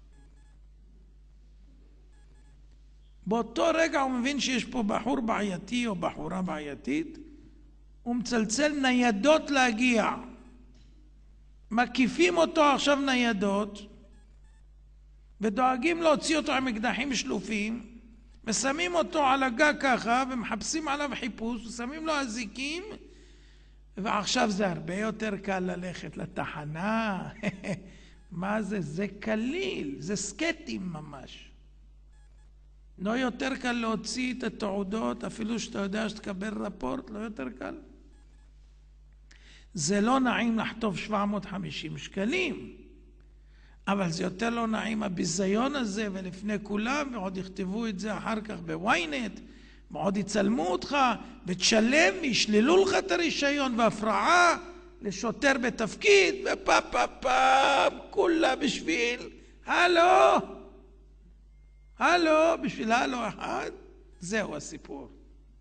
באותו רגע הוא מבין שיש פה בחור בעייתי או בחורה בעייתית, הוא מצלצל ניידות להגיע. מקיפים אותו עכשיו ניידות, ודואגים להוציא אותו עם אקדחים שלופים, ושמים אותו על הגג ככה, ומחפשים עליו חיפוש, ושמים לו אזיקים, ועכשיו זה הרבה יותר קל ללכת לתחנה. מה זה? זה קליל, זה סקטים ממש. לא יותר קל להוציא את התעודות, אפילו שאתה יודע שתקבל רפורט, לא יותר קל. זה לא נעים לחטוף שבע מאות וחמישים שקלים, אבל זה יותר לא נעים הביזיון הזה, ולפני כולם, ועוד יכתבו את זה אחר כך בוויינט, ועוד יצלמו אותך, ותשלם, וישללו לך את הרישיון, והפרעה לשוטר בתפקיד, ופאפ פאפ פאפ, כולה בשביל, הלו, הלו, בשביל הלו אחד, זהו הסיפור.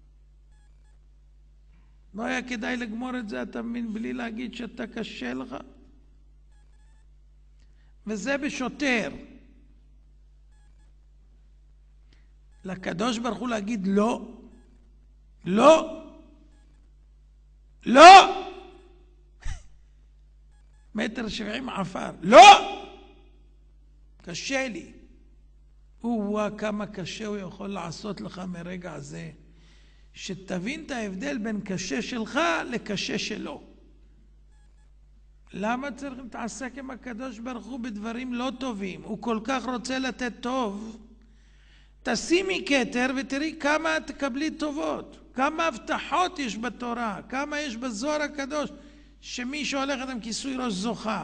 לא היה כדאי לגמור את זה, אתה מבין, בלי להגיד שאתה קשה לך? וזה בשוטר. לקדוש ברוך הוא להגיד לא, לא, לא. מטר שבעים עפר. לא! קשה לי. הוא כמה קשה הוא יכול לעשות לך מרגע הזה. שתבין את ההבדל בין קשה שלך לקשה שלו. למה צריכים להתעסק עם הקדוש ברוך הוא בדברים לא טובים? הוא כל כך רוצה לתת טוב. תשימי כתר ותראי כמה תקבלי טובות. כמה הבטחות יש בתורה. כמה יש בזוהר הקדוש. שמי שהולכת עם כיסוי ראש זוכה.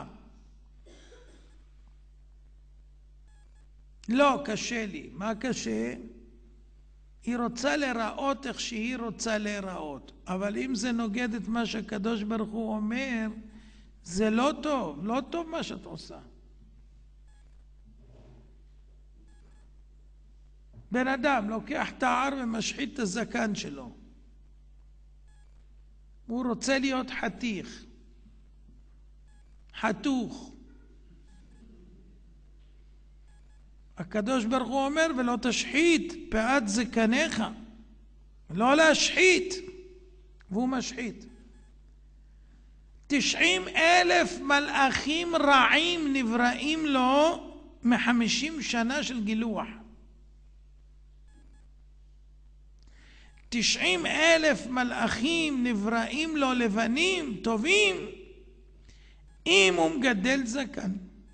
לא, קשה לי. מה קשה? היא רוצה להיראות איך שהיא רוצה להיראות. אבל אם זה נוגד את מה שהקדוש ברוך הוא אומר, זה לא טוב. לא טוב מה שאת עושה. בן אדם לוקח תער ומשחית את הזקן שלו. הוא רוצה להיות חתיך. חתוך. הקדוש ברוך הוא אומר, ולא תשחית פאת זקניך. לא להשחית. והוא משחית. תשעים אלף מלאכים רעים נבראים לו מחמישים שנה של גילוח. תשעים אלף מלאכים נבראים לו לבנים, טובים, אם הוא מגדל זקן.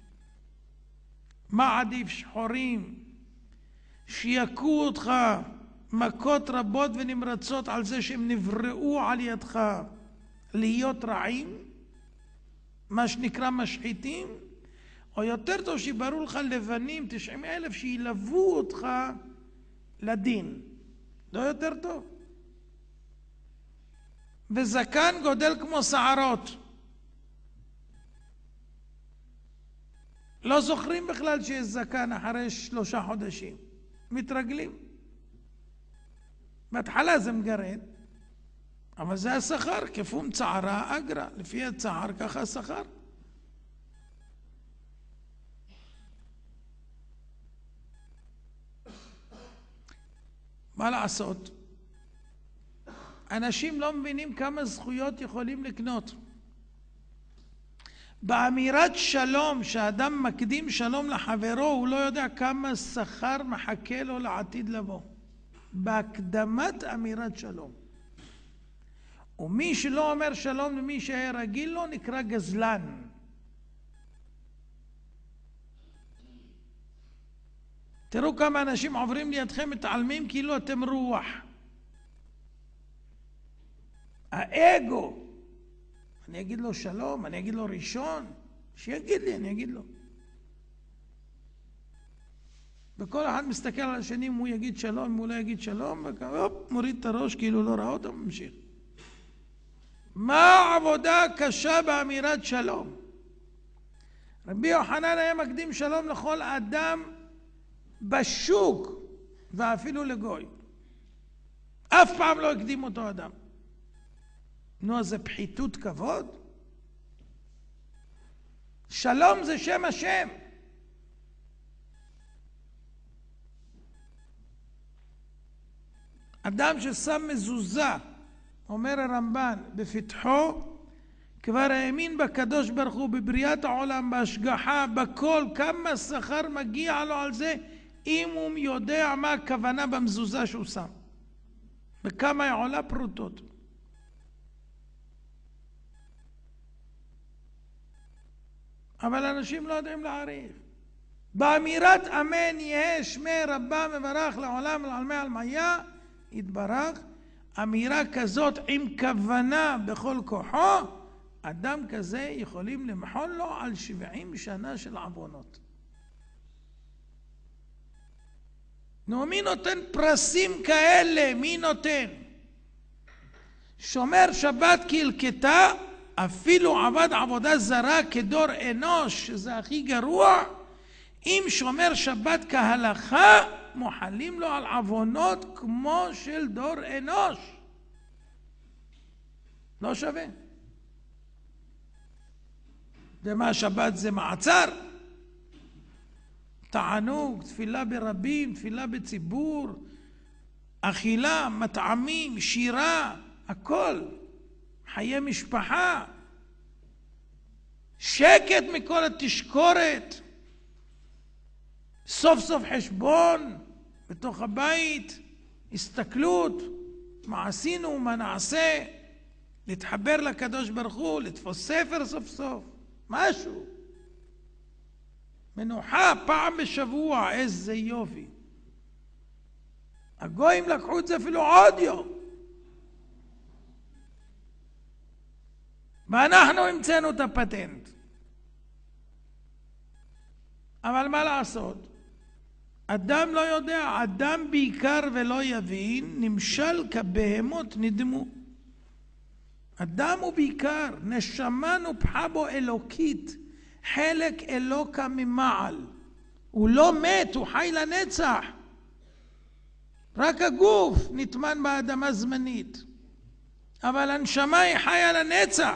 מה עדיף? שחורים שיקו אותך מכות רבות ונמרצות על זה שהם נבראו על ידך להיות רעים, מה שנקרא משחיתים, או יותר טוב שיבראו לך לבנים, תשעים אלף שילוו אותך לדין. לא יותר טוב? וזקן גודל כמו שערות. לא זוכרים בכלל שיש זקן אחרי שלושה חודשים. מתרגלים. בהתחלה זה מגרד, אבל זה השכר, כפום צערה אגרה. לפי הצער ככה השכר. מה לעשות? אנשים לא מבינים כמה זכויות יכולים לקנות. באמירת שלום, שהאדם מקדים שלום לחברו, הוא לא יודע כמה שכר מחכה לו לעתיד לבוא. בהקדמת אמירת שלום. ומי שלא אומר שלום למי שהיה רגיל לו, נקרא גזלן. תראו כמה אנשים עוברים לידכם, מתעלמים כאילו אתם רוח. האגו. אני אגיד לו שלום, אני אגיד לו ראשון, שיגיד לי, אני אגיד לו. וכל אחד מסתכל על השני, אם הוא יגיד שלום, אם הוא לא יגיד שלום, והופ, מוריד את הראש, כאילו לא ראה אותו, ממשיך. מה העבודה הקשה באמירת שלום? רבי יוחנן היה מקדים שלום לכל אדם בשוק, ואפילו לגוי. אף פעם לא הקדים אותו אדם. נו, אז זה פחיתות כבוד? שלום זה שם השם. אדם ששם מזוזה, אומר הרמב"ן, בפתחו, כבר האמין בקדוש ברוך הוא, בבריאת העולם, בהשגחה, בכל, כמה שכר מגיע לו על זה, אם הוא יודע מה הכוונה במזוזה שהוא שם. וכמה היא עולה פרוטות. אבל אנשים לא יודעים להעריך. באמירת אמן יהיה שמי רבה מברך לעולם ולעלמי עלמיה, יתברך, אמירה כזאת עם כוונה בכל כוחו, אדם כזה יכולים למחול לו על שבעים שנה של עוונות. נו, מי נותן פרסים כאלה? מי נותן? שומר שבת כהלכתה, אפילו עבד עבודה זרה כדור אנוש, שזה הכי גרוע, אם שומר שבת כהלכה, מוחלים לו על עוונות כמו של דור אנוש. לא שווה. ומה שבת זה מעצר? תענוג, תפילה ברבים, תפילה בציבור, אכילה, מטעמים, שירה, הכל. חיי משפחה. שקט מכל התשקורת, סוף סוף חשבון בתוך הבית, הסתכלות, מה עשינו, מה נעשה, להתחבר לקדוש ברוך הוא, לתפוס ספר סוף סוף, משהו. מנוחה פעם בשבוע, איזה יופי. הגויים לקחו את זה אפילו עוד יום. ואנחנו המצאנו את הפטנט. אבל מה לעשות? אדם לא יודע, אדם בעיקר ולא יבין, נמשל כבהמות נדמו. אדם הוא בעיקר, נשמה נופחה בו אלוקית, חלק אלוקה ממעל. הוא לא מת, הוא חי לנצח. רק הגוף נטמן באדמה זמנית. אבל הנשמה היא חיה לנצח.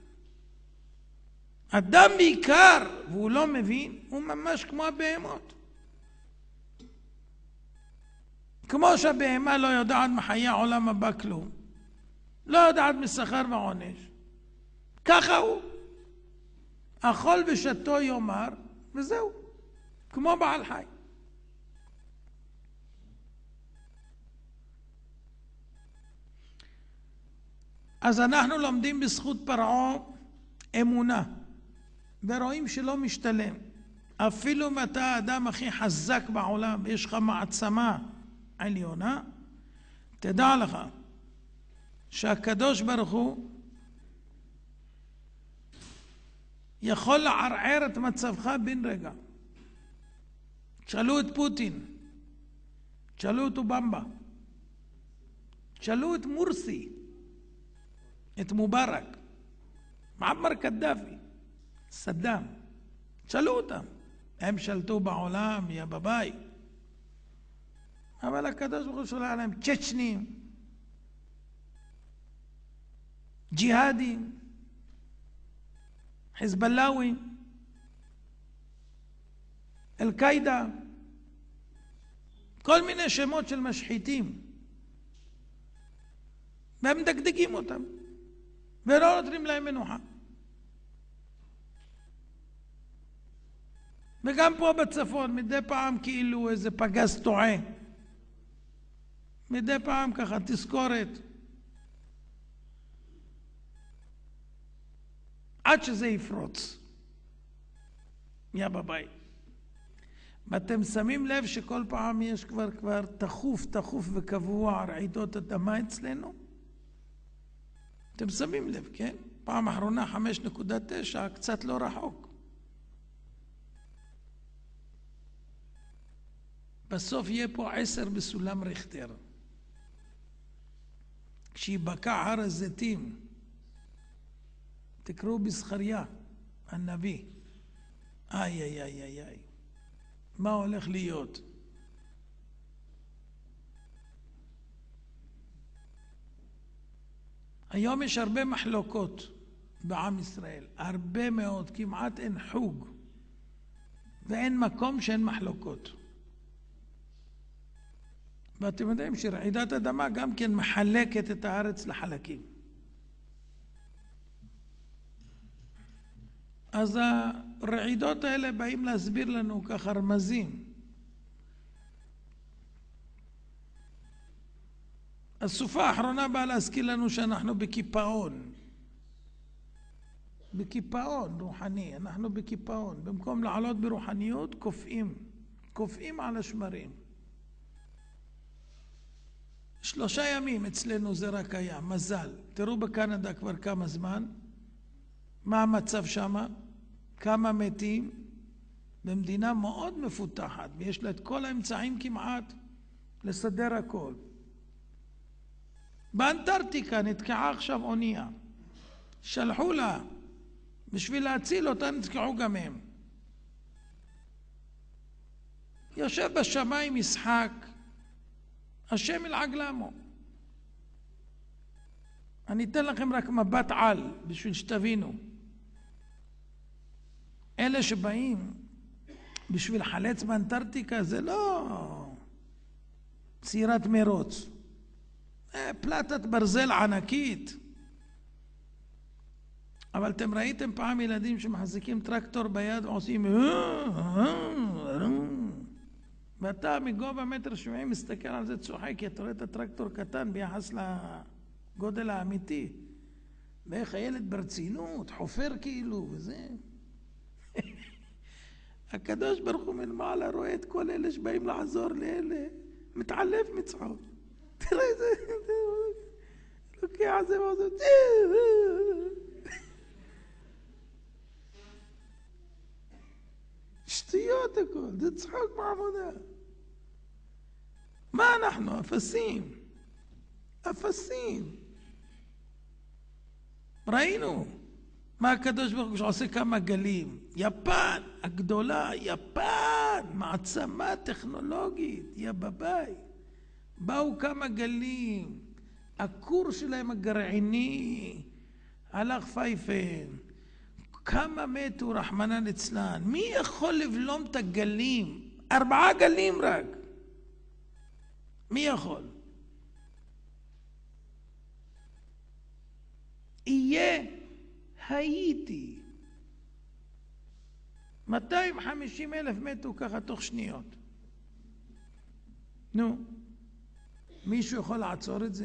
אדם בעיקר, והוא לא מבין, הוא ממש כמו הבהמות. כמו שהבהמה לא יודעת מחיי העולם הבא כלום. לא יודעת משכר ועונש. ככה הוא. אכול ושתו יאמר, וזהו. כמו בעל חי. אז אנחנו לומדים בזכות פרעה אמונה, ורואים שלא משתלם. אפילו אם אתה האדם הכי חזק בעולם, ויש לך מעצמה עליונה, תדע לך שהקדוש ברוך הוא יכול לערער את מצבך בן רגע. תשאלו את פוטין, תשאלו את אובמה, תשאלו את מורסי, את מובארק, מעמר קדאפי, סדאם, תשאלו אותם. הם שלטו בעולם, יא בבית. אבל הקדוש ברוך הוא שולח להם צ'צ'נים, ג'יהאדים, חיזבאללהווים, אל-קאידה, כל מיני שמות של משחיתים, והם מדגדגים אותם ולא נותנים להם מנוחה. וגם פה בצפון מדי פעם כאילו איזה פגז טועה, מדי פעם ככה תזכורת, עד שזה יפרוץ, יא בבית. ואתם שמים לב שכל פעם יש כבר כבר תחוף תחוף וקבוע רעידות אדמה אצלנו? אתם שמים לב, כן? פעם אחרונה חמש נקודה תשע, קצת לא רחוק. בסוף יהיה פה עשר בסולם ריכטר. כשיבקע הר הזיתים, תקראו בזכריה, הנביא. איי, איי, איי, איי, איי. מה הולך להיות? היום יש הרבה מחלוקות בעם ישראל. הרבה מאוד, כמעט אין חוג. ואין מקום שאין מחלוקות. ואתם יודעים שרעידת אדמה גם כן מחלקת את הארץ לחלקים. אז הרעידות האלה באים להסביר לנו ככה רמזים. הסופה האחרונה באה להזכיר לנו שאנחנו בקיפאון. בקיפאון רוחני, אנחנו בקיפאון. במקום לעלות ברוחניות, קופאים. קופאים על השמרים. שלושה ימים אצלנו זה רק היה, מזל. תראו בקנדה כבר כמה זמן. מה המצב שמה? כמה מתים? במדינה מאוד מפותחת, ויש לה את כל האמצעים כמעט לסדר הכל. באנטארקטיקה נתקעה עכשיו אונייה. שלחו לה, בשביל להציל אותה נתקעו גם הם. יושב בשמיים משחק, השם ילעג לעמו. אני אתן לכם רק מבט על, בשביל שתבינו. אלה שבאים בשביל לחלץ באנטארקטיקה זה לא סירת מרוץ. פלטת ברזל ענקית. אבל אתם ראיתם פעם ילדים שמחזיקים טרקטור ביד ועושים ואתה מגובה מטר שבעים מסתכל על זה צוחק, כי אתה רואה את הטרקטור קטן ביחס לגודל האמיתי. ואיך הילד ברצינות, חופר כאילו, וזה. הקדוש ברוך הוא מלמעלה רואה את כל אלה שבאים לעזור לאלה, מתעלף מצחוק. תראה איזה, לוקח זה ועושה, שטויות הכל, זה צחוק בעבודה. מה אנחנו? אפסים. אפסים. ראינו מה הקדוש ברוך הוא שעושה כמה גלים. יפן הגדולה, יפן, מעצמה טכנולוגית, יא בביי. באו כמה גלים, הכור שלהם הגרעיני הלך פייפן. כמה מתו רחמנא ליצלן. מי יכול לבלום את הגלים? ארבעה גלים רק. מי יכול? יהיה הייתי. מאתיים וחמישים אלף מתו ככה תוך שניות. נו, מישהו יכול לעצור את זה?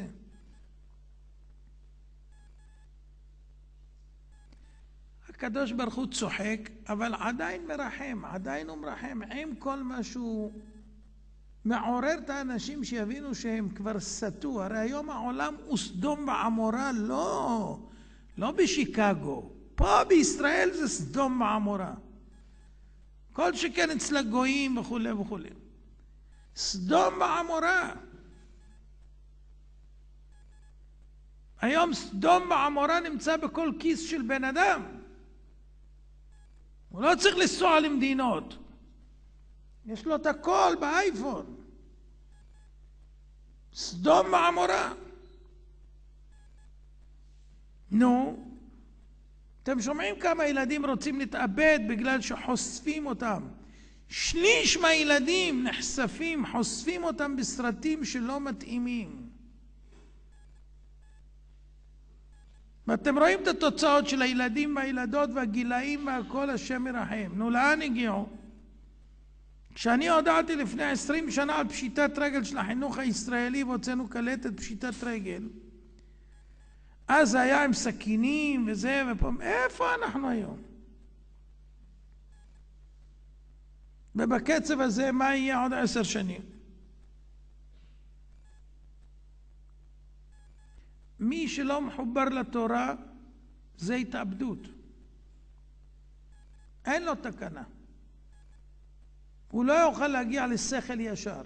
הקדוש ברוך הוא צוחק, אבל עדיין מרחם, עדיין הוא מרחם, עם כל משהו מעורר את האנשים שיבינו שהם כבר סטו. הרי היום העולם הוא סדום ועמורה, לא, לא בשיקגו. פה בישראל זה סדום ועמורה. כל שכן אצל הגויים וכו' וכו'. סדום ועמורה. היום סדום ועמורה נמצא בכל כיס של בן אדם. הוא לא צריך לנסוע למדינות. יש לו את הכל באייפון. סדום ועמורה. נו, אתם שומעים כמה ילדים רוצים להתאבד בגלל שחושפים אותם. שליש מהילדים נחשפים, חושפים אותם בסרטים שלא מתאימים. ואתם רואים את התוצאות של הילדים והילדות והגילאים והכל, השם ירחם. נו, לאן הגיעו? כשאני הודעתי לפני עשרים שנה על פשיטת רגל של החינוך הישראלי והוצאנו קלטת פשיטת רגל, אז זה היה עם סכינים וזה ופה. איפה אנחנו היום? ובקצב הזה מה יהיה עוד עשר שנים? מי שלא מחובר לתורה זה התאבדות. אין לו תקנה. הוא לא יוכל להגיע לשכל ישר.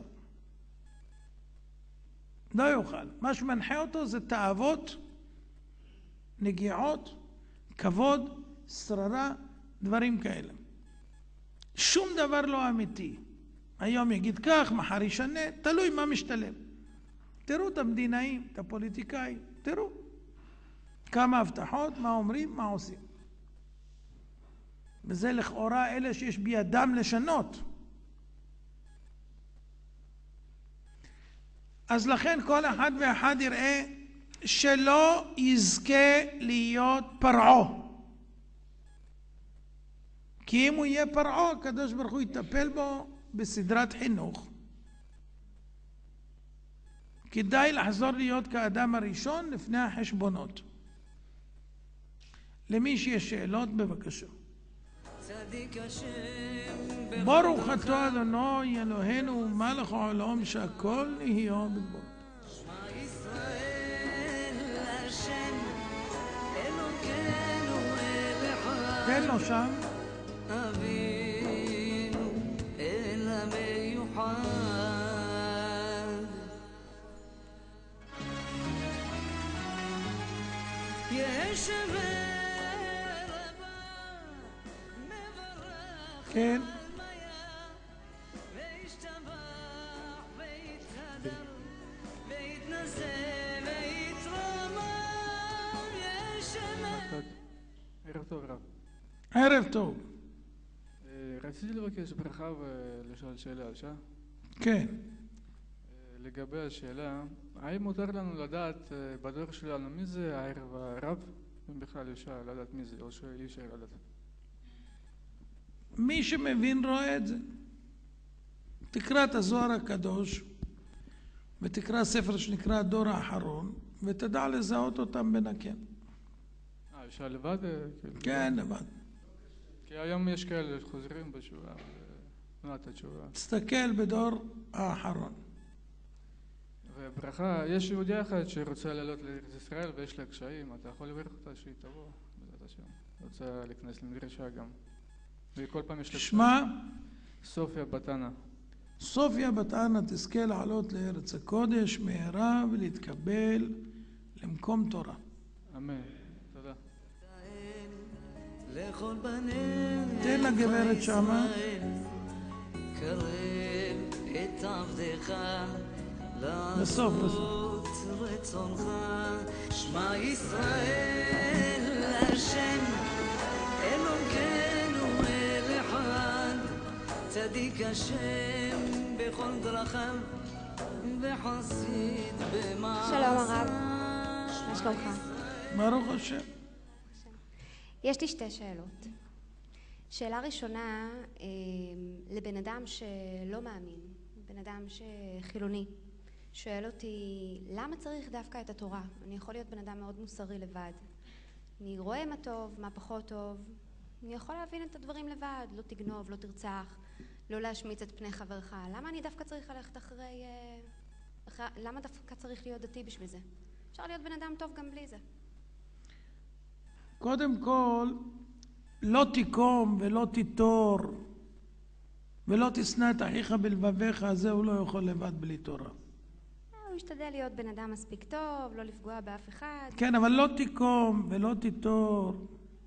לא יוכל. מה שמנחה אותו זה תאוות, נגיעות, כבוד, שררה, דברים כאלה. שום דבר לא אמיתי. היום יגיד כך, מחר ישנה, תלוי מה משתלם. תראו את המדינאים, את הפוליטיקאים, תראו. כמה הבטחות, מה אומרים, מה עושים. וזה לכאורה אלה שיש בידם לשנות. אז לכן כל אחד ואחד יראה שלא יזכה להיות פרעה. כי אם הוא יהיה פרעה, הקדוש ברוך הוא יטפל בו בסדרת חינוך. כדאי לחזור להיות כאדם הראשון לפני החשבונות. למי שיש שאלות, בבקשה. ברוך אתה אדוני אלוהינו מלך העולם שהכל נהיה בדברו. תן לו שם. אבינו אל המיוחד יש ורבה מברך כן וישתבח ויתהדר ויתנשא ויתרומם יש ערב טוב רב. ערב טוב. רציתי לבקש ברכה ולשאול שאלה, אפשר? כן. לגבי השאלה, האם מותר לנו לדעת בדרך שלנו מי זה הערב הרב? אם בכלל אפשר לדעת מי זה, או שאי אפשר לדעת. מי שמבין רואה את זה. תקרא את הזוהר הקדוש, ותקרא ספר שנקרא הדור האחרון, ותדע לזהות אותם בנקם. אה, אפשר לבד? כן, לבד. כי היום יש כאלה שחוזרים בתשובה, תנועת התשובה. תסתכל בדור האחרון. וברכה, יש יהודי אחד שרוצה לעלות לארץ ישראל ויש לה קשיים, אתה יכול לברך אותה שהיא תבוא, בעזרת השם. רוצה להיכנס למדרשה גם. וכל פעם יש לה שמה? סופיה בת אנה. סופיה בת אנה תזכה לעלות לארץ הקודש מהרה ולהתקבל למקום תורה. אמן. תודה. תן לגברת שמה. קרב את עבדך בסוף, לעשות רצונך. שמע ישראל השם אלוקינו אל אחד, צדיק השם בכל דרכיו וחסיד במעשיו. שלום הרב, מה שלומך? ברוך השם. יש לי שתי שאלות. שאלה ראשונה, לבן אדם שלא מאמין, בן אדם שחילוני, שואל אותי, למה צריך דווקא את התורה? אני יכול להיות בן אדם מאוד מוסרי לבד. אני רואה מה טוב, מה פחות טוב. אני יכול להבין את הדברים לבד, לא תגנוב, לא תרצח, לא להשמיץ את פני חברך. למה אני דווקא צריך ללכת אחרי... אחרי למה דווקא צריך להיות דתי בשביל זה? אפשר להיות בן אדם טוב גם בלי זה. קודם כל, לא תיקום ולא תיטור ולא תשנא את אחיך בלבביך, זה הוא לא יכול לבד בלי תורה. הוא ישתדל להיות בן אדם מספיק טוב, לא לפגוע באף אחד. כן, אבל לא תיקום ולא תיטור,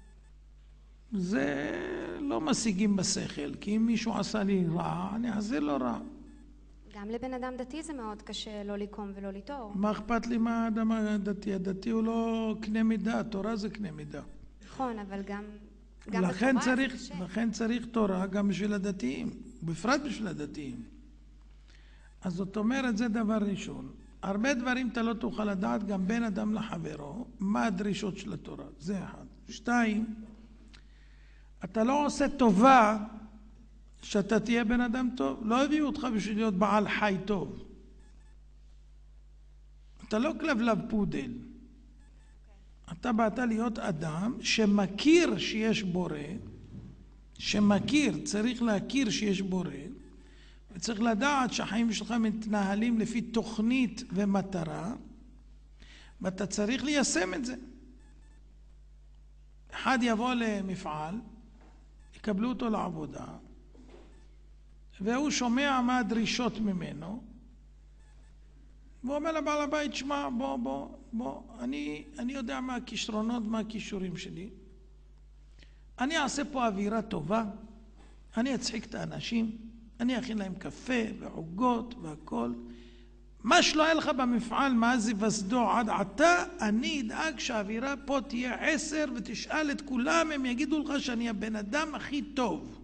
זה לא משיגים בשכל, כי אם מישהו עשה לי רע, אני אעשה לו רע. גם לבן אדם דתי זה מאוד קשה לא לקום ולא ליטור. מה אכפת לי מה האדם הדתי? הדתי הוא לא קנה מידה, תורה זה קנה מידה. נכון, אבל גם, גם לכן בתורה צריך, זה קשה. לכן צריך תורה גם בשביל הדתיים, בפרט בשביל הדתיים. אז זאת אומרת, זה דבר ראשון. הרבה דברים אתה לא תוכל לדעת גם בין אדם לחברו, מה הדרישות של התורה. זה אחד. שתיים, אתה לא עושה טובה שאתה תהיה בן אדם טוב. לא הביאו אותך בשביל להיות בעל חי טוב. אתה לא כלבלב פודל. אתה באת להיות אדם שמכיר שיש בורא, שמכיר, צריך להכיר שיש בורא, וצריך לדעת שהחיים שלך מתנהלים לפי תוכנית ומטרה, ואתה צריך ליישם את זה. אחד יבוא למפעל, יקבלו אותו לעבודה, והוא שומע מה הדרישות ממנו, והוא אומר לבעל הבית, שמע, בוא, בוא, בוא, אני, אני יודע מה הכישרונות, מה הכישורים שלי. אני אעשה פה אווירה טובה, אני אצחיק את האנשים, אני אכין להם קפה ועוגות והכל. מה שלא היה לך במפעל מאז היווסדו עד עתה, אני אדאג שהאווירה פה תהיה עשר, ותשאל את כולם, הם יגידו לך שאני הבן אדם הכי טוב.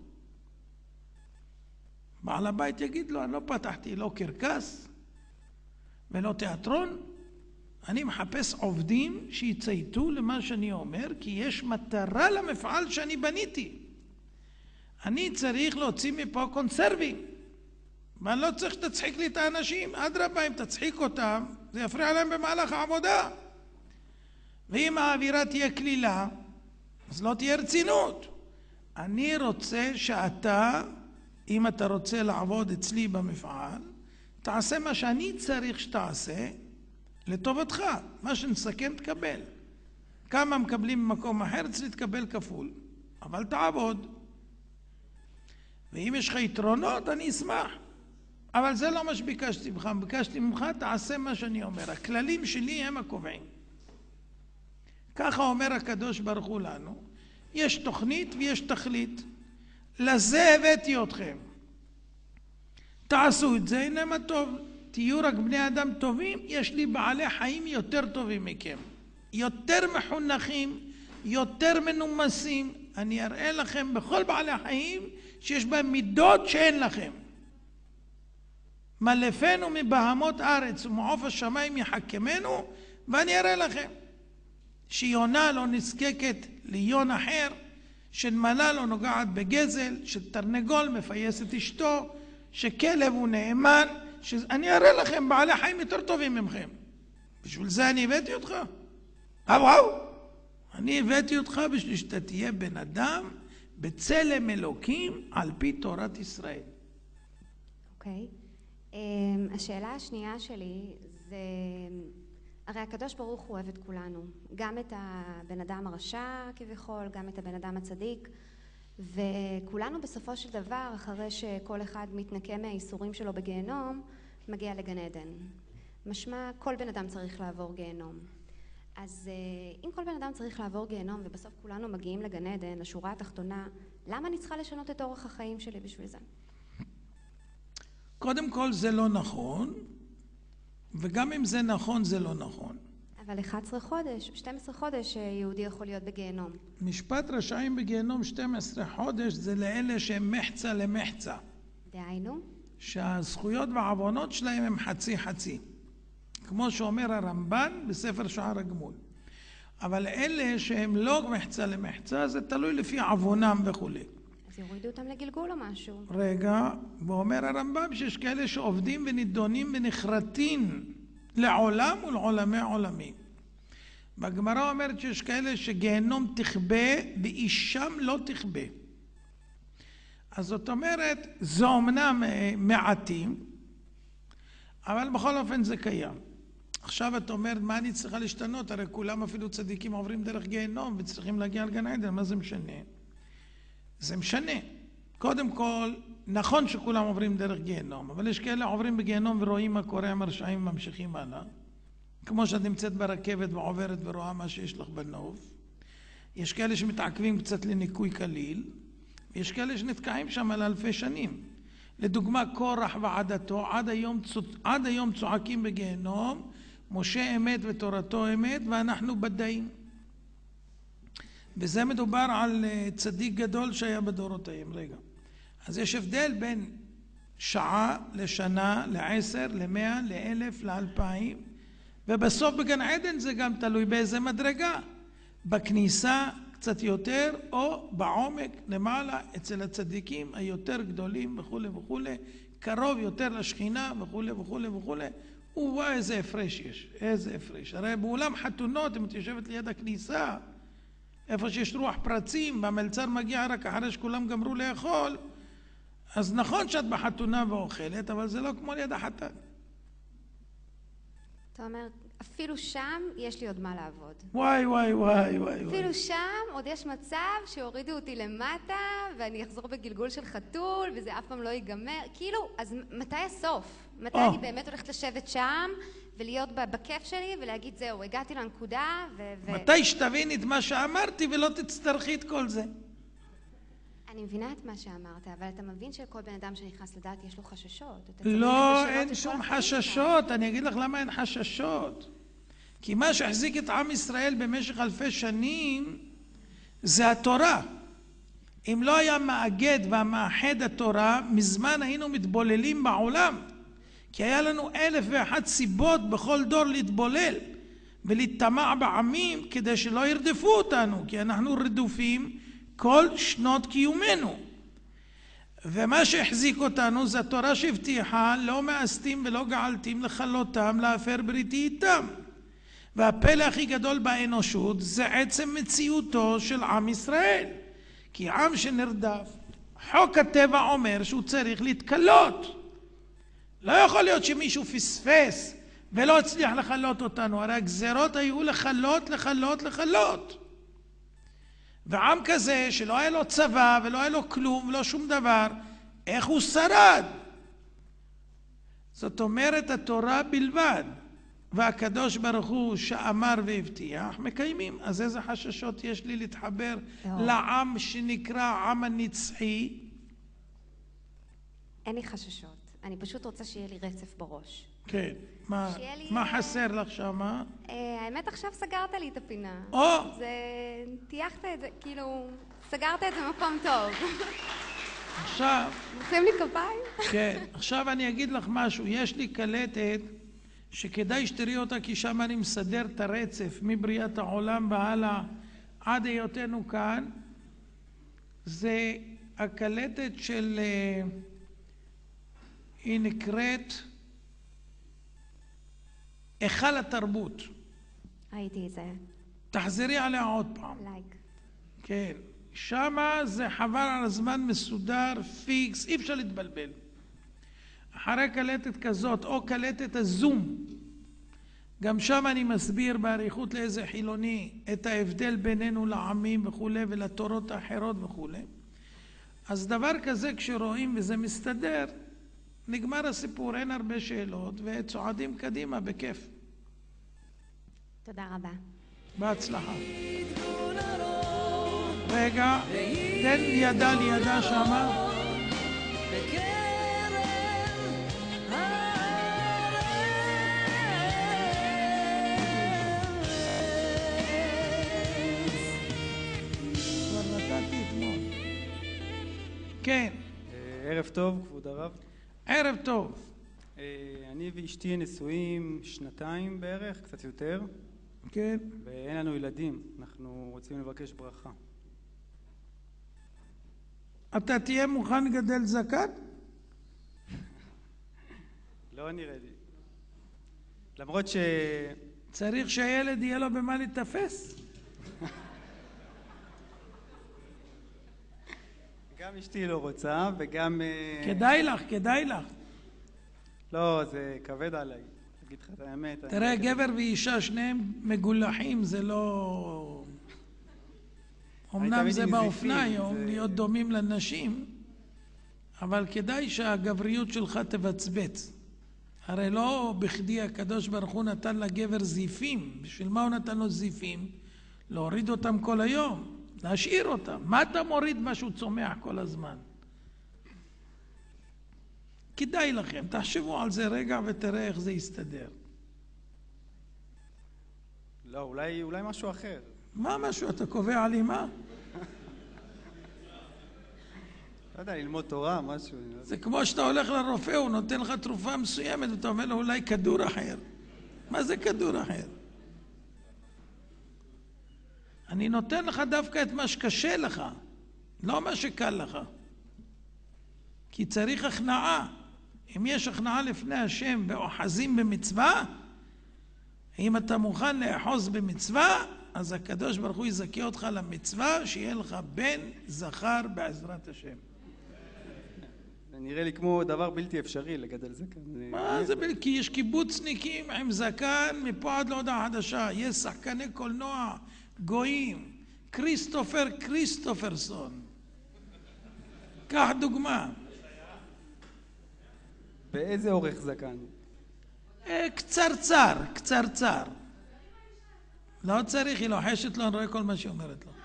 בעל הבית יגיד לו, אני לא פתחתי לא קרקס ולא תיאטרון, אני מחפש עובדים שיצייתו למה שאני אומר, כי יש מטרה למפעל שאני בניתי. אני צריך להוציא מפה קונסרבים, ואני לא צריך שתצחיק לי את האנשים. אדרבה, אם תצחיק אותם, זה יפריע להם במהלך העבודה. ואם האווירה תהיה כלילה, אז לא תהיה רצינות. אני רוצה שאתה, אם אתה רוצה לעבוד אצלי במפעל, תעשה מה שאני צריך שתעשה לטובתך. מה שנסכם תקבל. כמה מקבלים במקום אחר, אצלי תקבל כפול. אבל תעבוד. ואם יש לך יתרונות, אני אשמח. אבל זה לא מה שביקשתי ממך. ביקשתי ממך, תעשה מה שאני אומר. הכללים שלי הם הקובעים. ככה אומר הקדוש ברוך הוא לנו. יש תוכנית ויש תכלית. לזה הבאתי אתכם. תעשו את זה, הנה מה טוב. תהיו רק בני אדם טובים, יש לי בעלי חיים יותר טובים מכם. יותר מחונכים, יותר מנומסים. אני אראה לכם בכל בעלי החיים שיש בהם מידות שאין לכם. מלפנו מבהמות ארץ ומעוף השמיים יחכמנו, ואני אראה לכם שיונה לא נזקקת ליון אחר, שנמלה לא נוגעת בגזל, שתרנגול מפייס את אשתו, שכלב הוא נאמן, שאני אראה לכם בעלי חיים יותר טובים ממכם. בשביל זה אני הבאתי אותך. אהו אהו. אני הבאתי אותך בשביל שאתה תהיה בן אדם בצלם אלוקים על פי תורת ישראל. אוקיי. Okay. Um, השאלה השנייה שלי זה, הרי הקדוש ברוך הוא אוהב את כולנו, גם את הבן אדם הרשע כביכול, גם את הבן אדם הצדיק, וכולנו בסופו של דבר, אחרי שכל אחד מתנקה מהאיסורים שלו בגיהנום, מגיע לגן עדן. משמע, כל בן אדם צריך לעבור גיהנום. אז אם כל בן אדם צריך לעבור גיהנום ובסוף כולנו מגיעים לגן עדן, לשורה התחתונה, למה אני צריכה לשנות את אורח החיים שלי בשביל זה? קודם כל זה לא נכון, וגם אם זה נכון זה לא נכון. אבל אחד עשר חודש, שתים עשרה חודש יהודי יכול להיות בגיהנום. משפט רשעים בגיהנום שתים עשרה חודש זה לאלה שהם מחצה למחצה. דהיינו? שהזכויות והעוונות שלהם הם חצי חצי. כמו שאומר הרמב"ן בספר שער הגמול. אבל אלה שהם לא מחצה למחצה, זה תלוי לפי עוונם וכו'. אז יורידו אותם לגלגול או משהו. רגע, ואומר הרמב"ם שיש כאלה שעובדים ונידונים ונחרטים לעולם ולעולמי עולמים. בגמרא אומרת שיש כאלה שגיהנום תכבה ואישם לא תכבה. אז זאת אומרת, זו אמנם מעטים, אבל בכל אופן זה קיים. עכשיו את אומרת, מה אני צריכה להשתנות? הרי כולם אפילו צדיקים עוברים דרך גיהנום וצריכים להגיע לגן עדן, מה זה משנה? זה משנה. קודם כל, נכון שכולם עוברים דרך גיהנום, אבל יש כאלה עוברים בגיהנום ורואים מה קורה עם הרשעים וממשיכים הלאה. כמו שאת נמצאת ברכבת ועוברת ורואה מה שיש לך בנוף. יש כאלה שמתעכבים קצת לניקוי כליל, ויש כאלה שנתקעים שם על אלפי שנים. לדוגמה, קורח ועדתו, עד היום, עד היום צועקים בגיהנום, משה אמת ותורתו אמת, ואנחנו בדאים. וזה מדובר על צדיק גדול שהיה בדורותיהם. רגע. אז יש הבדל בין שעה לשנה, לעשר, למאה, לאלף, לאלפיים, ובסוף בגן עדן זה גם תלוי באיזה מדרגה. בכניסה קצת יותר, או בעומק למעלה אצל הצדיקים היותר גדולים וכו' וכו', קרוב יותר לשכינה וכו' וכו' וכו'. וואי, איזה הפרש יש, איזה הפרש. הרי באולם חתונות, אם את יושבת ליד הכניסה, איפה שיש רוח פרצים, והמלצר מגיע רק אחרי שכולם גמרו לאכול, אז נכון שאת בחתונה ואוכלת, אבל זה לא כמו ליד החתן. אתה אומר, אפילו שם יש לי עוד מה לעבוד. וואי וואי וואי וואי. אפילו שם עוד יש מצב שהורידו אותי למטה, ואני אחזור בגלגול של חתול, וזה אף פעם לא ייגמר. כאילו, אז מתי הסוף? מתי אני באמת הולכת לשבת שם, ולהיות בכיף שלי, ולהגיד זהו, הגעתי לנקודה, ו... מתי שתביני את מה שאמרתי, ולא תצטרכי את כל זה. אני מבינה את מה שאמרת, אבל אתה מבין שכל בן אדם שנכנס לדעת יש לו חששות. לא, אין שום חששות. אני אגיד לך למה אין חששות. כי מה שהחזיק את עם ישראל במשך אלפי שנים זה התורה. אם לא היה מאגד והמאחד התורה, מזמן היינו מתבוללים בעולם. כי היה לנו אלף ואחת סיבות בכל דור להתבולל ולהתטמע בעמים כדי שלא ירדפו אותנו, כי אנחנו רדופים כל שנות קיומנו. ומה שהחזיק אותנו זה התורה שהבטיחה, לא מאסתים ולא געלתים לכלותם להפר בריתי איתם. והפלא הכי גדול באנושות זה עצם מציאותו של עם ישראל. כי עם שנרדף, חוק הטבע אומר שהוא צריך להתקלות. לא יכול להיות שמישהו פספס ולא הצליח לחלות אותנו. הרי הגזרות היו לחלות, לחלות, לחלות. ועם כזה שלא היה לו צבא ולא היה לו כלום ולא שום דבר, איך הוא שרד? זאת אומרת התורה בלבד, והקדוש ברוך הוא שאמר והבטיח מקיימים. אז איזה חששות יש לי להתחבר לעם שנקרא העם הנצחי? אין לי חששות, אני פשוט רוצה שיהיה לי רצף בראש. כן, מה, מה חסר לך שמה? האמת עכשיו סגרת לי את הפינה. או! זה, תייחת את זה, כאילו, סגרת את זה במקום טוב. עכשיו... מוחאים לי כפיים? כן, עכשיו אני אגיד לך משהו. יש לי קלטת שכדאי שתראי אותה, כי שם אני מסדר את הרצף מבריאת העולם והלאה עד היותנו כאן. זה הקלטת של, היא נקראת היכל התרבות. ראיתי את זה. תחזרי עליה עוד פעם. לייק. כן, שמה זה חבל על הזמן, מסודר, פיקס, אי אפשר להתבלבל. אחרי קלטת כזאת, או קלטת הזום, גם שם אני מסביר בעריכות לאיזה חילוני את ההבדל בינינו לעמים וכו' ולתורות האחרות וכו'. אז דבר כזה כשרואים וזה מסתדר, נגמר הסיפור, אין הרבה שאלות וצועדים קדימה בכיף. תודה רבה. בהצלחה. רגע, תן ידה לידה שמה. כבר נתתי אתמול. כן. ערב טוב, כבוד הרב. ערב טוב. אני ואשתי נשואים שנתיים בערך, קצת יותר. כן. ואין לנו ילדים, אנחנו רוצים לבקש ברכה. אתה תהיה מוכן לגדל זקן? לא נראה לי. למרות ש... צריך שהילד יהיה לו במה להתאפס. גם אשתי לא רוצה וגם... כדאי לך, כדאי לך. לא, זה כבד עליי. אגיד לך את האמת. תראה, גבר ואישה שניהם מגולחים, זה לא... אמנם זה באופנה היום, להיות דומים לנשים, אבל כדאי שהגבריות שלך תבצבץ. הרי לא בכדי הקדוש ברוך הוא נתן לגבר זיפים. בשביל מה הוא נתן לו זיפים? להוריד אותם כל היום, להשאיר אותם. מה אתה מוריד משהו צומח כל הזמן? כדאי לכם, תחשבו על זה רגע ותראה איך זה יסתדר. לא, אולי, אולי משהו אחר. מה משהו? אתה קובע לי מה? לא יודע, ללמוד תורה, משהו. זה כמו שאתה הולך לרופא, הוא נותן לך תרופה מסוימת, ואתה אומר לו אולי כדור אחר. מה זה כדור אחר? אני נותן לך דווקא את מה שקשה לך, לא מה שקל לך. כי צריך הכנעה. אם יש הכנעה לפני השם ואוחזים במצווה, אם אתה מוכן לאחוז במצווה, אז הקדוש ברוך הוא יזכה אותך למצווה, שיהיה לך בן זכר בעזרת השם. זה נראה לי כמו דבר בלתי אפשרי לגדל זקן. מה זה בלתי? כי יש קיבוצניקים עם זקן מפה עד להודעה חדשה. יש שחקני קולנוע, גויים, כריסטופר כריסטופרסון. קח דוגמה. באיזה אורך זקן? קצרצר, קצרצר. לא צריך, היא לוחשת לו, אני רואה כל מה שהיא אומרת לו.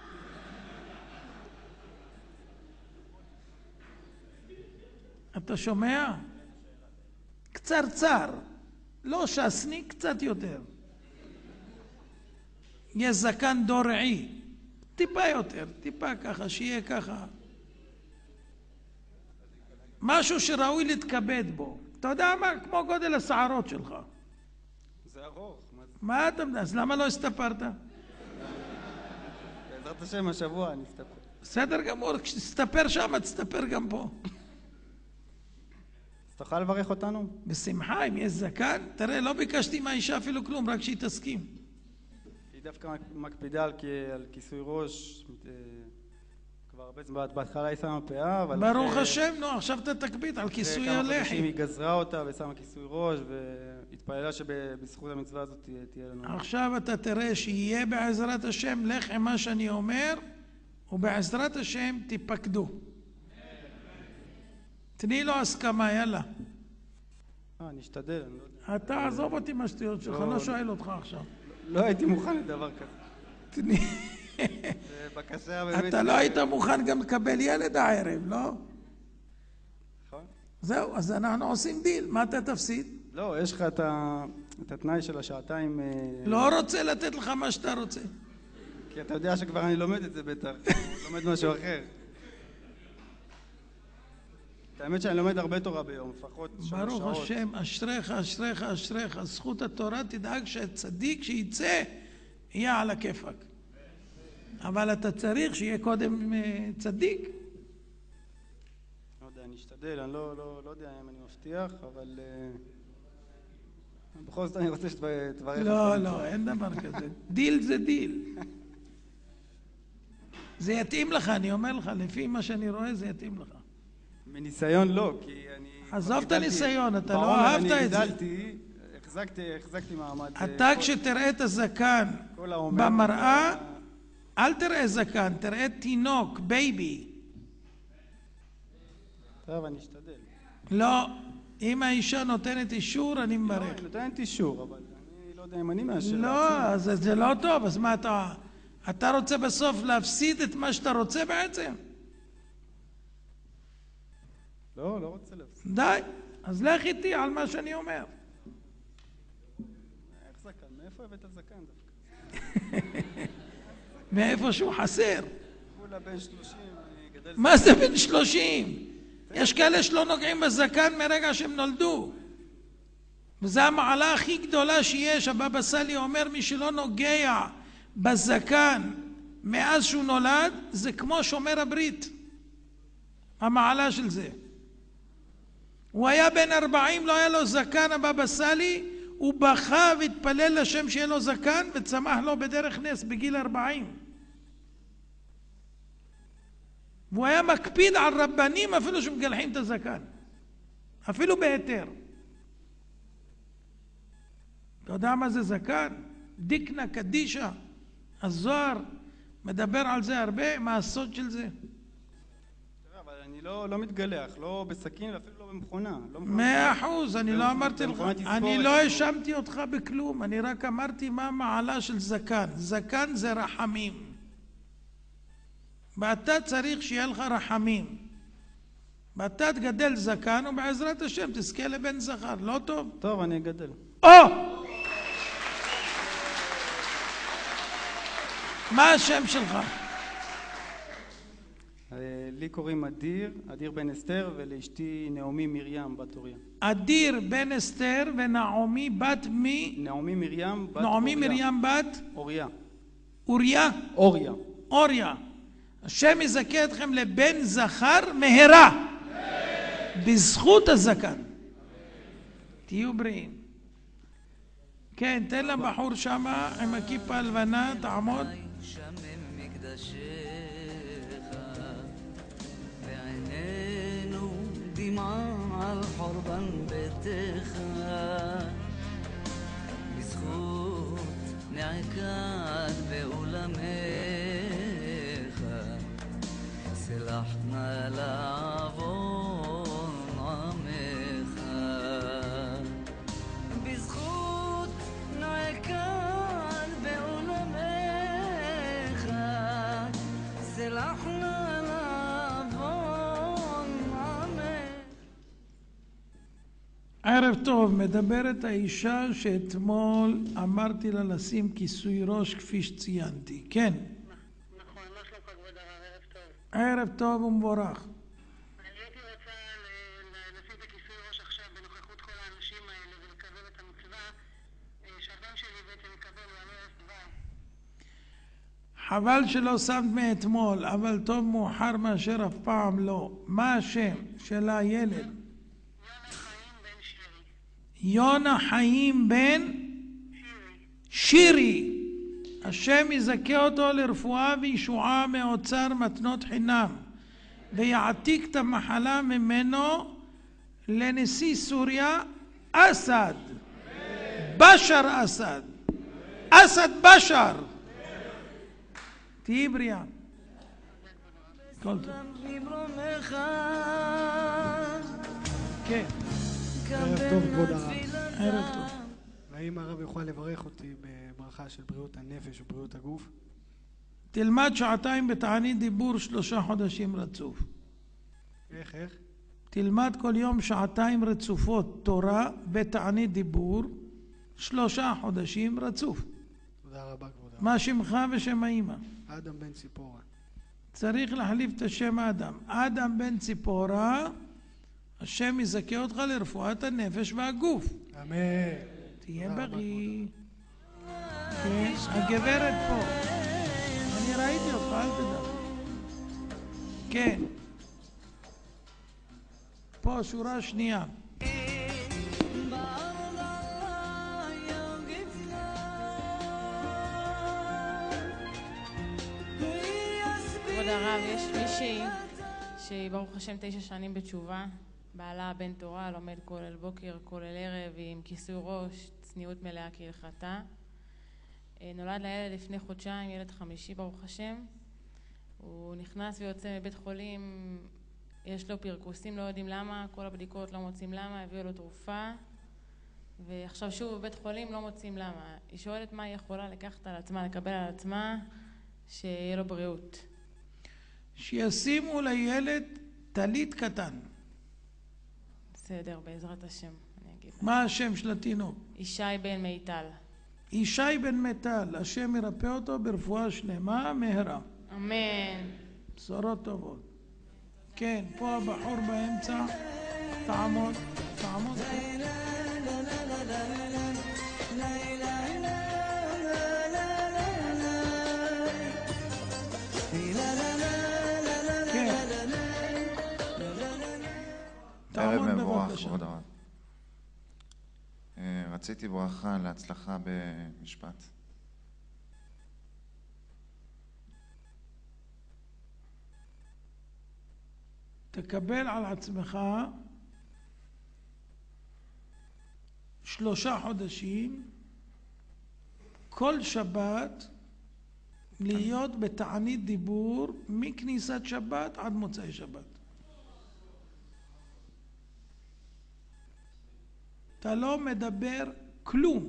אתה שומע? קצרצר. לא שסני, קצת יותר. יש זקן דורעי. טיפה יותר, טיפה ככה, שיהיה ככה. משהו שראוי להתכבד בו. אתה יודע מה? כמו גודל השערות שלך. זה ארוך. מה אתה יודע? אז למה לא הסתפרת? בעזרת השם השבוע אני אסתפר. בסדר גמור, כשתסתפר שם, תסתפר גם פה. אז תוכל לברך אותנו? בשמחה, אם יש זקן. תראה, לא ביקשתי מהאישה אפילו כלום, רק שהיא תסכים. היא דווקא מקפידה על, על כיסוי ראש. כבר הרבה זמן, בהתחלה היא שמה פאה, אבל... ברוך אחרי, השם, נו, עכשיו אתה תקפיד על כיסוי הלחי. כמה חודשים היא גזרה אותה ושמה כיסוי ראש, והתפללה שבזכות המצווה הזאת תהיה, תהיה לנו... עכשיו אתה תראה שיהיה בעזרת השם, לך עם מה שאני אומר, ובעזרת השם תיפקדו. תני לו הסכמה, יאללה. אה, נשתדל, אני לא יודע. אתה עזוב אותי מהשטויות שלך, לא שואל אותך עכשיו. לא הייתי מוכן לדבר כזה. תני... זה בקשה באמת... אתה לא היית מוכן גם לקבל ילד הערב, לא? נכון. זהו, אז אנחנו עושים דיל, מה אתה תפסיד? לא, יש לך את התנאי של השעתיים... לא רוצה לתת לך מה שאתה רוצה. כי אתה יודע שכבר אני לומד את זה בטח, לומד משהו אחר. האמת שאני לומד הרבה תורה ביום, לפחות שלוש שעות. ברוך השם, אשריך, אשריך, אשריך, זכות התורה תדאג שהצדיק שיצא יהיה על הכיפק. אבל אתה צריך שיהיה קודם צדיק. לא יודע, אני אשתדל, אני לא, לא, לא יודע אם אני מבטיח, אבל uh, בכל זאת אני רוצה שתברך. לא, לא, אין דבר כזה. דיל זה דיל. זה יתאים לך, אני אומר לך, לפי מה שאני רואה זה יתאים לך. מניסיון לא, כי אני... עזוב את הניסיון, אתה לא אהבת את זה. אני גדלתי, החזקתי, החזקתי מעמד. אתה כשתראה את הזקן במראה, אל תראה זקן, תראה תינוק, בייבי. טוב, אני אשתדל. לא, אם האישה נותנת אישור, אני מברך. לא, היא נותנת אישור, אבל אני לא יודע אם אני מאשר. לא, אז זה לא טוב, אז מה אתה... אתה רוצה בסוף להפסיד את מה שאתה רוצה בעצם? לא, לא רוצה להפסיד. די, אז לך איתי על מה שאני אומר. איך זקן? מאיפה הבאת זקן דווקא? מאיפה שהוא חסר. כולה בן שלושים, אני גדל... מה זה בן שלושים? יש כאלה שלא נוגעים בזקן מרגע שהם נולדו. וזו המעלה הכי גדולה שיש. הבבא סאלי אומר, מי שלא נוגע בזקן מאז שהוא נולד, זה כמו שומר הברית. המעלה של זה. הוא היה בן ארבעים, לא היה לו זקן, הבבא סאלי, הוא בכה והתפלל לשם שיהיה לו זקן, וצמח לו בדרך נס בגיל ארבעים. והוא היה מקפיד על רבנים אפילו שמגלחים את הזקן. אפילו בהיתר. אתה יודע מה זה זקן? דיקנה קדישה. הזוהר מדבר על זה הרבה, מה הסוד של זה? אבל אני לא, לא מתגלח, לא בסכין ואפילו לא במכונה. מאה אחוז, אני לא אמרתי לך, אני לא האשמתי אותך בכלום, אני רק אמרתי מה המעלה של זקן. זקן זה רחמים. ואתה צריך שיהיה לך רחמים. ואתה תגדל זקן ובעזרת השם תזכה לבן זכר, לא טוב? טוב, אני אגדל. או! מה השם שלך? לי קוראים אדיר, אדיר בן אסתר, ולאשתי נעמי מרים בת אוריה. אדיר בן אסתר ונעמי בת מי? נעמי מרים בת נעמי אוריה. מרים בת? אוריה. אוריה? אוריה. אוריה. השם יזכה אתכם לבן זכר מהרה. בזכות הזקן. תהיו בריאים. כן, תן לבחור שמה עם הכיפה הלבנה, תעמוד. שמם מקדשך, ועינינו דמעה על חורבן ביתך, בזכות נעקד באולמך, סלחת נא לעוון עמך, בזכות נעקד באולמך, סלח נא לעוון עמך. ערב טוב, מדברת האישה שאתמול אמרתי לה לשים כיסוי ראש כפי שציינתי. כן. נכון, מה שלומך כבוד הרב? ערב טוב. ערב טוב ומבורך. אני הייתי רוצה לשים את הכיסוי ראש עכשיו בנוכחות כל האנשים האלה ולקבל את המצווה שהבן שלי בעצם יקבל ועל ערש דווי. חבל שלא שמת מאתמול, אבל טוב מאוחר מאשר אף פעם לא. מה השם של הילד? יונה חיים בן יונה חיים בן שרי. שירי. השם יזכה אותו לרפואה וישועה מאוצר מתנות חינם, ויעתיק את המחלה ממנו לנשיא סוריה אסד. בשאר אסד. אסד בשאר. תהי בריאה. כל טוב. כן. ערב טוב כבוד הרב. ערב טוב. והאם הרב יוכל לברך אותי בברכה של בריאות הנפש ובריאות הגוף? תלמד שעתיים בתענית דיבור שלושה חודשים רצוף. איך, איך? תלמד כל יום שעתיים רצופות תורה בתענית דיבור שלושה חודשים רצוף. תודה רבה כבוד הרב. מה שמך ושם האמא? אדם בן ציפורה. צריך להחליף את השם אדם. אדם בן ציפורה השם יזכה אותך לרפואת הנפש והגוף. אמן. תהיה בריא. כן, הגברת פה. אני ראיתי אותך, אל תדע. כן. פה שורה שנייה. כבוד הרב, יש מישהי שהיא ברוך השם תשע שנים בתשובה, בעלה בן תורה, לומד כולל בוקר, כולל ערב, היא עם כיסוי ראש, צניעות מלאה כהלכתה. נולד לילד לפני חודשיים, ילד חמישי ברוך השם. הוא נכנס ויוצא מבית חולים, יש לו פרקוסים, לא יודעים למה, כל הבדיקות לא מוצאים למה, הביאו לו תרופה, ועכשיו שוב בבית חולים לא מוצאים למה. היא שואלת מה היא יכולה לקחת על עצמה, לקבל על עצמה, שיהיה לו בריאות. שישימו לילד טלית קטן. בסדר, בעזרת השם, אני אגיד. מה השם של התינוק? ישי בן מיטל. ישי בן מיטל, השם ירפא אותו ברפואה שלמה מהרה. אמן. בשורות טובות. כן, פה הבחור באמצע. תעמוד, תעמוד. ערב מבורך, כבוד הרב. רציתי ברכה להצלחה במשפט. תקבל על עצמך שלושה חודשים כל שבת להיות בתענית דיבור מכניסת שבת עד מוצאי שבת. אתה לא מדבר כלום,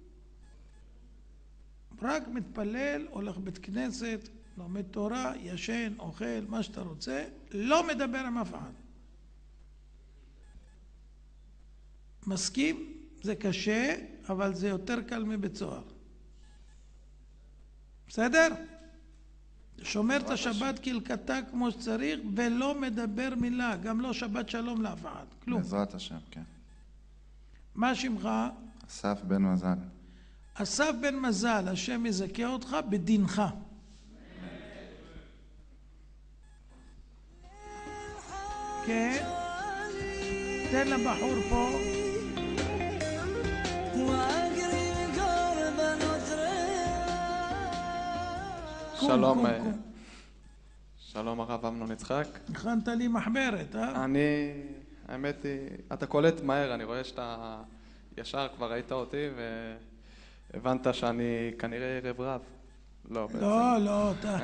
רק מתפלל, הולך בית כנסת, לומד תורה, ישן, אוכל, מה שאתה רוצה, לא מדבר עם אף אחד. מסכים? זה קשה, אבל זה יותר קל מבית סוהר. בסדר? שומר את השבת כהלכתה כמו שצריך, ולא מדבר מילה, גם לא שבת שלום לאף אחד, כלום. בעזרת השם, כן. מה שמך? אסף בן מזל. אסף בן מזל, השם יזכה אותך בדינך. כן, תן לבחור פה. שלום, שלום הרב אמנון יצחק. הכנת לי מחברת, אה? אני, האמת היא, אתה קולט מהר, אני רואה שאתה ישר כבר ראית אותי והבנת שאני כנראה ערב רב. לא, בעצם. לא, לא, אתה...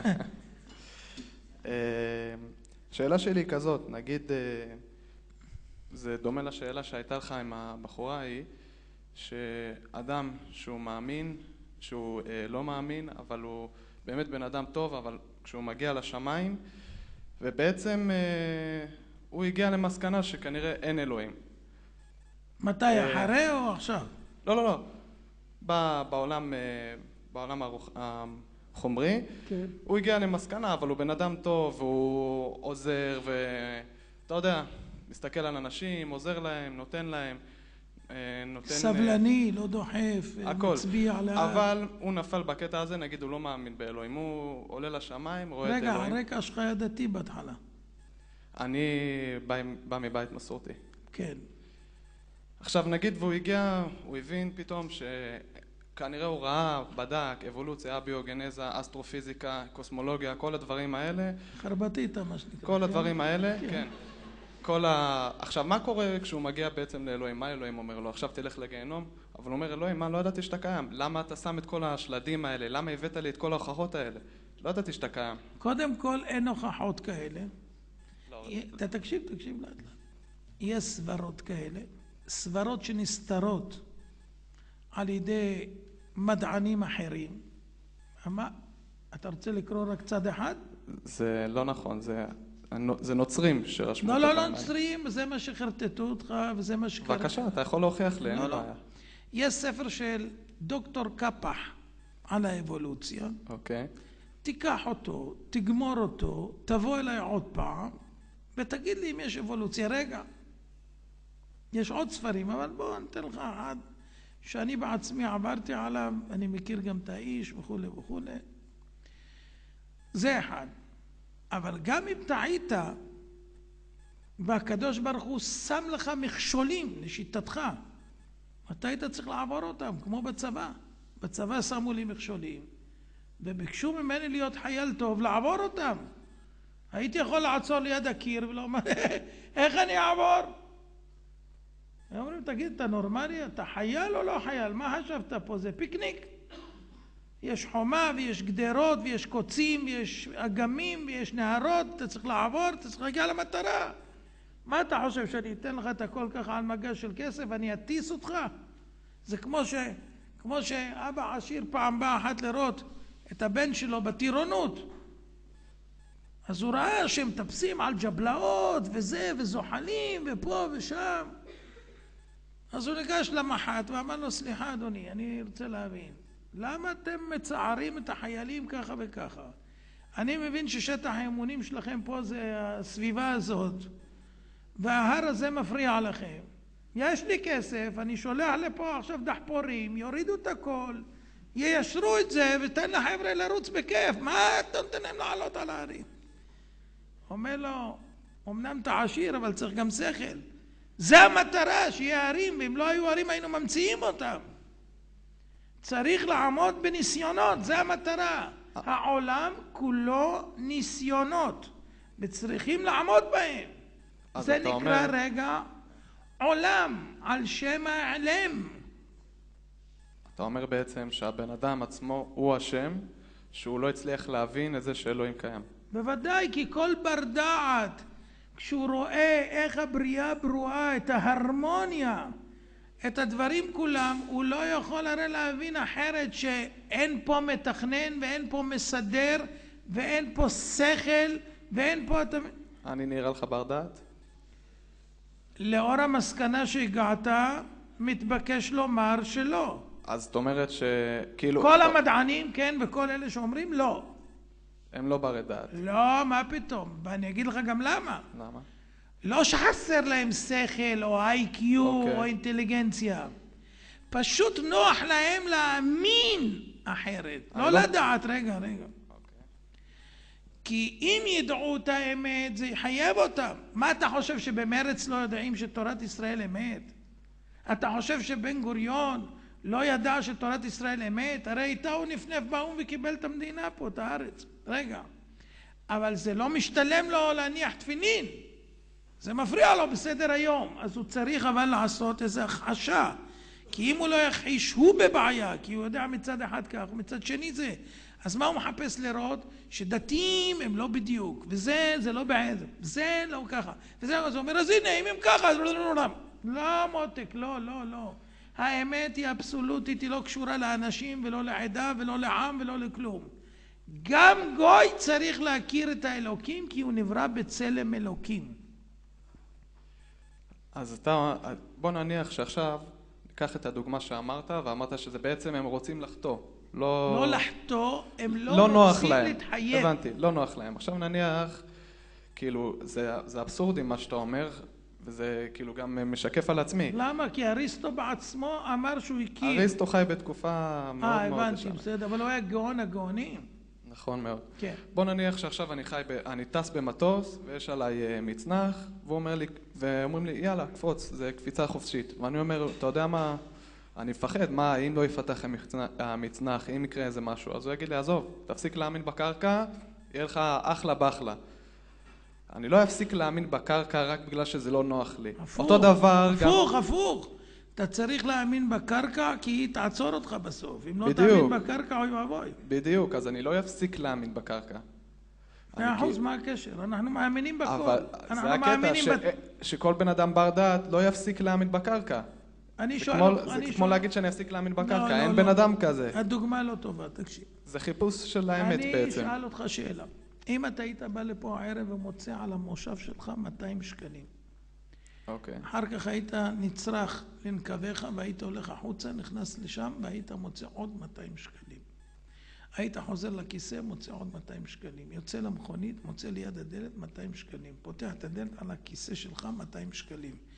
שאלה שלי היא כזאת, נגיד, זה דומה לשאלה שהייתה לך עם הבחורה היא, שאדם שהוא מאמין, שהוא לא מאמין, אבל הוא באמת בן אדם טוב, אבל כשהוא מגיע לשמיים, ובעצם הוא הגיע למסקנה שכנראה אין אלוהים. מתי, אחרי או עכשיו? לא, לא, לא. בעולם, בעולם החומרי, כן. הוא הגיע למסקנה, אבל הוא בן אדם טוב, הוא עוזר, ואתה יודע, מסתכל על אנשים, עוזר להם, נותן להם, נותן... סבלני, לא דוחף, הכל. מצביע על... אבל הוא נפל בקטע הזה, נגיד, הוא לא מאמין באלוהים. הוא עולה לשמיים, רואה את אלוהים. רגע, הרקע שלך היה דתי בהתחלה. אני בא, בא מבית מסורתי. כן. עכשיו, נגיד, והוא הגיע, הוא הבין פתאום שכנראה הוא ראה, בדק, אבולוציה, ביוגנזה, אסטרופיזיקה, קוסמולוגיה, כל הדברים האלה. חרבתית, מה שנקרא. כל הדברים האלה, כן. כן. כל ה... עכשיו, מה קורה כשהוא מגיע בעצם לאלוהים? מה אלוהים אומר לו? עכשיו תלך לגיהנום? אבל הוא אומר, אלוהים, מה? לא ידעתי שאתה קיים. למה אתה שם את כל השלדים האלה? למה הבאת לי את כל ההוכחות האלה? לא ידעתי שאתה קיים. קודם כל, אין הוכחות כאלה. לא, אתה תקשיב, תקשיב לאט לאט. יש סברות כאלה, סברות שנסתרות על ידי מדענים אחרים. מה? אתה רוצה לקרוא רק צד אחד? זה לא נכון, זה... זה נוצרים שרשמו לא, לא, לא נוצרים, זה מה שחרטטו אותך וזה מה שקרה. בבקשה, אתה יכול להוכיח לי, אין לי בעיה. יש ספר של דוקטור קפח על האבולוציה. אוקיי. תיקח אותו, תגמור אותו, תבוא אליי עוד פעם, ותגיד לי אם יש אבולוציה. רגע, יש עוד ספרים, אבל בוא ניתן לך אחד שאני בעצמי עברתי עליו, אני מכיר גם את האיש וכו' וכו'. זה אחד. אבל גם אם טעית, והקדוש ברוך הוא שם לך מכשולים לשיטתך, אתה היית צריך לעבור אותם, כמו בצבא. בצבא שמו לי מכשולים, וביקשו ממני להיות חייל טוב, לעבור אותם. הייתי יכול לעצור ליד הקיר ולומר, איך אני אעבור? הם אומרים, תגיד, אתה נורמלי? אתה חייל או לא חייל? מה חשבת פה? זה פיקניק. יש חומה ויש גדרות ויש קוצים ויש אגמים ויש נהרות, אתה צריך לעבור, אתה צריך להגיע למטרה. מה אתה חושב, שאני אתן לך את הכל ככה על מגש של כסף ואני אטיס אותך? זה כמו ש... כמו שאבא עשיר פעם בא אחת לראות את הבן שלו בטירונות. אז הוא ראה שהם טפסים על ג'בלאות וזה וזוחלים ופה ושם. אז הוא ניגש למח"ט ואמר לו, סליחה אדוני, אני רוצה להבין, למה אתם מצערים את החיילים ככה וככה? אני מבין ששטח האימונים שלכם פה זה הסביבה הזאת, וההר הזה מפריע לכם. יש לי כסף, אני שולח לפה עכשיו דחפורים, יורידו את הכל, יישרו את זה ותן לחבר'ה לרוץ בכיף. מה אתה נותן להם לעלות על ההרים? אומר לו, אמנם אתה עשיר אבל צריך גם שכל. זה המטרה, שיהיה הרים, ואם לא היו הרים היינו ממציאים אותם. צריך לעמוד בניסיונות, זה המטרה. העולם כולו ניסיונות, וצריכים לעמוד בהם. זה נקרא אומר... רגע עולם, על שם העלם. אתה אומר בעצם שהבן אדם עצמו הוא השם, שהוא לא הצליח להבין את זה שאלוהים קיים. בוודאי, כי כל בר דעת, כשהוא רואה איך הבריאה ברואה, את ההרמוניה, את הדברים כולם, הוא לא יכול הרי להבין אחרת שאין פה מתכנן ואין פה מסדר ואין פה שכל ואין פה... אני נראה לך בר דעת? לאור המסקנה שהגעת, מתבקש לומר שלא. אז זאת אומרת שכאילו... כל המדענים, כן, וכל אלה שאומרים לא. הם לא ברי דעת. לא, מה פתאום? ואני אגיד לך גם למה. למה? לא שחסר להם שכל או איי קיו okay. או אינטליגנציה. פשוט נוח להם להאמין אחרת. לא, לא לדעת, רגע, רגע. Okay. כי אם ידעו את האמת, זה יחייב אותם. מה אתה חושב, שבמרץ לא יודעים שתורת ישראל אמת? אתה חושב שבן גוריון לא ידע שתורת ישראל אמת? הרי איתה הוא נפנף באום וקיבל את המדינה פה, את הארץ. רגע. אבל זה לא משתלם לו להניח תפילין. זה מפריע לו בסדר היום. אז הוא צריך אבל לעשות איזו הכחשה. כי אם הוא לא יכחיש, הוא בבעיה. כי הוא יודע מצד אחד כך ומצד שני זה. אז מה הוא מחפש לראות? שדתיים הם לא בדיוק. וזה, זה לא בעזר. זה לא ככה. וזה, אז הוא אומר, אז הנה, אם הם ככה, אז לא, לא, לא. לא, מותק, לא, לא, לא. האמת היא אבסולוטית, היא לא קשורה לאנשים ולא לעדה ולא לעם ולא לכלום. גם גוי צריך להכיר את האלוקים, כי הוא נברא בצלם אלוקים. אז אתה, בוא נניח שעכשיו ניקח את הדוגמה שאמרת, ואמרת שזה בעצם הם רוצים לחטוא. לא, לא לחטוא, הם לא, לא רוצים להם. להתחייב. הבנתי, לא נוח להם. עכשיו נניח, כאילו, זה, זה אבסורדי מה שאתה אומר, וזה כאילו גם משקף על עצמי. למה? כי אריסטו בעצמו אמר שהוא הכיר. אריסטו חי בתקופה מאוד 아, מאוד הבנתי, בסדר, אבל הוא היה גאון הגאונים. נכון מאוד. כן. בוא נניח שעכשיו אני חי, ב... אני טס במטוס, ויש עליי מצנח, והוא אומר לי, ואומרים לי, יאללה, קפוץ, זה קפיצה חופשית. ואני אומר, אתה יודע מה, אני מפחד, מה, אם לא יפתח המצנח, אם יקרה איזה משהו, אז הוא יגיד לי, עזוב, תפסיק להאמין בקרקע, יהיה לך אחלה באחלה. אני לא אפסיק להאמין בקרקע רק בגלל שזה לא נוח לי. הפוך, אותו דבר הפוך, גם... הפוך. אתה צריך להאמין בקרקע כי היא תעצור אותך בסוף. אם לא בדיוק. תאמין בקרקע, אוי ואבוי. בדיוק, אז אני לא אפסיק להאמין בקרקע. מאה אחוז, מה הקשר? אנחנו מאמינים בכל. אבל אנחנו זה הקטע, ש... בת... שכל בן אדם בר דעת לא יפסיק להאמין בקרקע. אני זה שואל... כמו, אני זה שואל... כמו להגיד שאני אפסיק להאמין בקרקע, לא, אין לא, בן לא. אדם כזה. הדוגמה לא טובה, תקשיב. זה חיפוש של האמת בעצם. אני אשאל אותך שאלה. אם אתה היית בא לפה הערב ומוצא על המושב שלך מאתיים שקלים, אוקיי. אחר כך היית נצרך לנקביך והיית הולך החוצה, נכנס לשם והיית מוצא עוד מאתיים שקלים. היית חוזר לכיסא, מוצא עוד מאתיים שקלים. יוצא למכונית, מוצא ליד הדלת מאתיים שקלים. פותח את הדלת על הכיסא שלך מאתיים שקלים.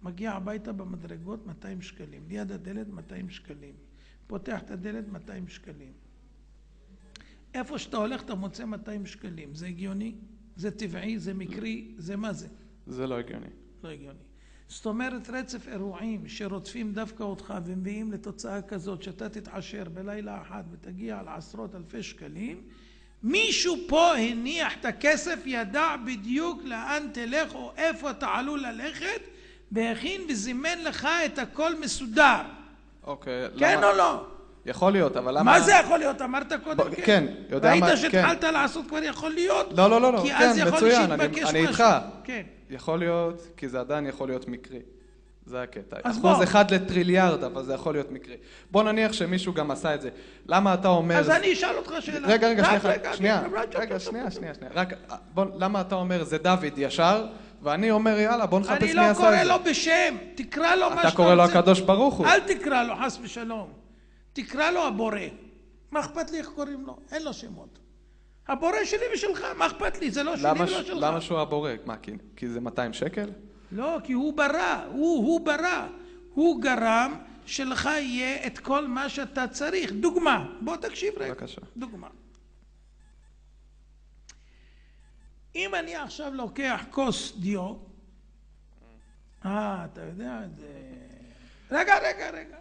מגיע הביתה במדרגות מאתיים שקלים, ליד הדלת מאתיים שקלים, פותח את הדלת מאתיים שקלים. איפה שאתה הולך אתה מוצא מאתיים שקלים, זה הגיוני? זה טבעי? זה מקרי? זה מה זה? זה לא הגיוני. לא הגיוני. זאת אומרת רצף אירועים שרודפים דווקא אותך ומביאים לתוצאה כזאת שאתה תתעשר בלילה אחד ותגיע על עשרות אלפי שקלים, מישהו פה הניח את הכסף, ידע בדיוק לאן תלך או איפה אתה עלול ללכת, והכין וזימן לך את הכל מסודר. אוקיי. כן למה... או לא? יכול להיות, אבל למה... מה זה יכול להיות? אמרת קודם ב... כן. כן, יודע ראית מה... ראית שהתחלת כן. לעשות כבר יכול להיות? לא, לא, לא, לא. כי כן, אז יכול מצוין, שיתבקש אני, אני משהו. איתך. כן. יכול להיות, כי זה עדיין יכול להיות מקרי. זה הקטע. אחוז בוא. אחד לטריליארד, אבל זה יכול להיות מקרי. בוא נניח שמישהו גם עשה את זה. למה אתה אומר... אז אני אשאל אותך שאלה. רגע, רגע, רק, שנייה, רגע, שנייה, רגע, רגע, שנייה, שנייה, שנייה. רק, בוא, למה אתה אומר זה דוד ישר, ואני אומר יאללה, בוא נחפש מי עשה את זה. אני לא קורא לו בשם, תקרא לו מה שאתה רוצה. אתה קורא לו הקדוש ברוך הוא. אל תקרא לו, חס ושלום. תקרא לו הבורא. מה אכפת לי איך קוראים לו? אין לו שמות. הבורא שלי ושלך, מה אכפת לי? זה לא שלי ולא שלך. למה שהוא הבורא? מה, כי, כי זה מאתיים שקל? לא, כי הוא ברא, הוא, הוא ברא. הוא גרם שלך יהיה את כל מה שאתה צריך. דוגמה, בוא תקשיב רגע. בבקשה. דוגמה. אם אני עכשיו לוקח כוס דיו, אה, אתה יודע את זה... רגע, רגע, רגע.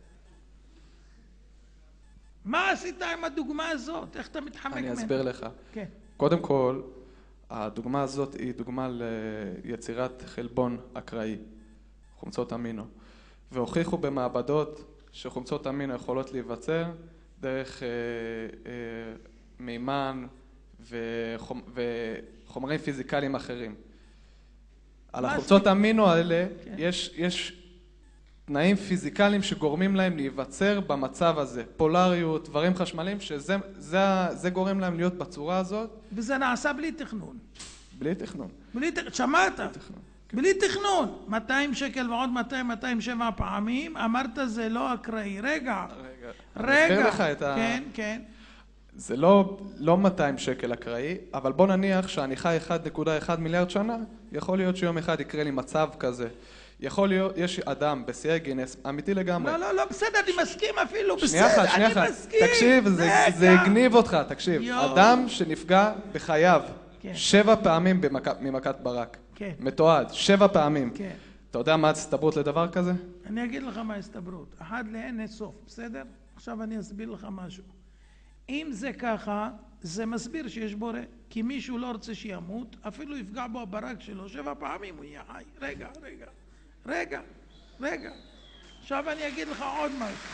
מה עשית עם הדוגמה הזאת? איך אתה מתחמק ממנה? אני אסביר לך. כן. קודם כל, הדוגמה הזאת היא דוגמה ליצירת חלבון אקראי, חומצות אמינו. והוכיחו במעבדות שחומצות אמינו יכולות להיווצר דרך אה, אה, מימן וחומ, וחומרים פיזיקליים אחרים. על החומצות אמינו האלה כן. יש, יש תנאים פיזיקליים שגורמים להם להיווצר במצב הזה. פולריות, דברים חשמליים, שזה זה, זה גורם להם להיות בצורה הזאת. וזה נעשה בלי תכנון. בלי תכנון. בלי תכנון. שמעת? בלי תכנון. בלי תכנון, מאתיים שקל ועוד מאתיים, מאתיים שבע פעמים, אמרת זה לא אקראי. רגע, רגע, רגע, לך את ה... כן, כן. זה לא, לא מאתיים שקל אקראי, אבל בוא נניח שאני חי אחד נקודה אחד מיליארד שנה, יכול להיות שיום אחד יקרה לי מצב כזה. יכול להיות, יש אדם בשיאי גינס, אמיתי לגמרי. לא, לא, לא, בסדר, אני מסכים אפילו, שנייה בסדר, אחת, שנייה אני אחת. מסכים. תקשיב, זה, זה הגניב אותך, תקשיב. יו. אדם שנפגע בחייו, כן. שבע פעמים במכ... ממכת ברק. כן. מתועד, שבע פעמים. כן. אתה יודע מה ההסתברות לדבר כזה? אני אגיד לך מה ההסתברות. אחד לאין סוף, בסדר? עכשיו אני אסביר לך משהו. אם זה ככה, זה מסביר שיש בורא. כי מישהו לא רוצה שימות, אפילו יפגע בו הברק שלו, שבע פעמים הוא יהיה חי. רגע, רגע, רגע, רגע. עכשיו אני אגיד לך עוד משהו.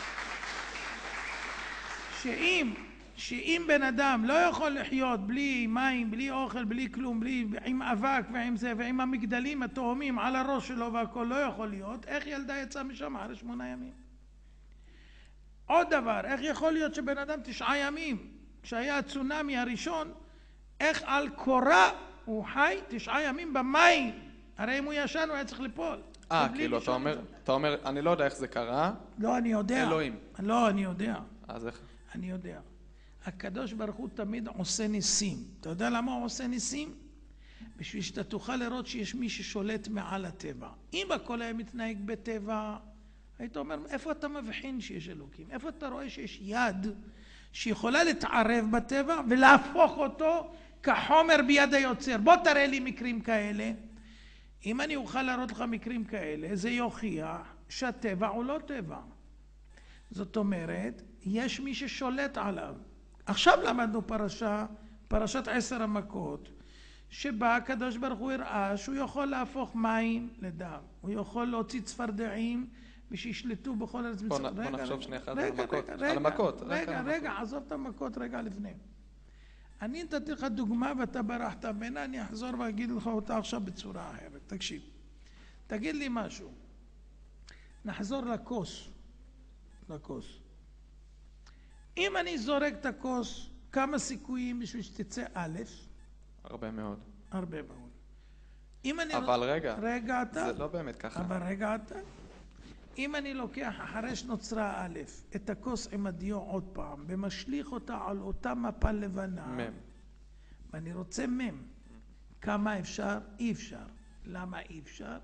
שאם, שאם בן אדם לא יכול לחיות בלי מים, בלי אוכל, בלי כלום, בלי, עם אבק ועם זה, ועם המגדלים התאומים על הראש שלו והכל לא יכול להיות, איך ילדה יצאה משם אחרי שמונה ימים? עוד דבר, איך יכול להיות שבן אדם תשעה ימים, כשהיה הצונמי הראשון, איך על קורה הוא חי תשעה ימים במים? הרי אם הוא ישן הוא היה צריך ליפול. אה, כאילו, אתה אומר, אתה אומר, אני לא יודע איך זה קרה. לא, אני יודע. אלוהים. לא, אני יודע. אז איך? אני יודע. הקדוש ברוך הוא תמיד עושה ניסים. אתה יודע למה הוא עושה ניסים? בשביל שאתה תוכל לראות שיש מי ששולט מעל הטבע. אם הכל היה מתנהג בטבע, היית אומר, איפה אתה מבחין שיש אלוקים? איפה אתה רואה שיש יד שיכולה להתערב בטבע ולהפוך אותו כחומר ביד היוצר? בוא תראה לי מקרים כאלה. אם אני אוכל להראות לך מקרים כאלה, זה יוכיח שהטבע הוא לא טבע. זאת אומרת, יש מי ששולט עליו. עכשיו למדנו פרשה, פרשת עשר המכות, שבה הקדוש ברוך הוא הראה שהוא יכול להפוך מים לדם. הוא יכול להוציא צפרדעים ושישלטו בכל ארץ מצרים. בוא נחשוב שנייה אחת על רגע, המכות. רגע, על המכות. רגע, רגע, עזוב את המכות רגע לפני. אני נתתי לך דוגמה ואתה ברחת ממנה, אני אחזור ואגיד לך אותה עכשיו בצורה אחרת. תקשיב, תגיד לי משהו. נחזור לכוס. לכוס. אם אני זורק את הכוס, כמה סיכויים בשביל שתצא א'? הרבה מאוד. הרבה מאוד. אם אני אבל לא... רגע, רגע אתה. זה לא באמת ככה. אבל רגע אתה. אם אני לוקח אחרי שנוצרה א', את הכוס עם הדיו עוד פעם, ומשליך אותה על אותה מפה לבנה, מם. ואני רוצה מם, כמה אפשר? אי אפשר. למה אי אפשר?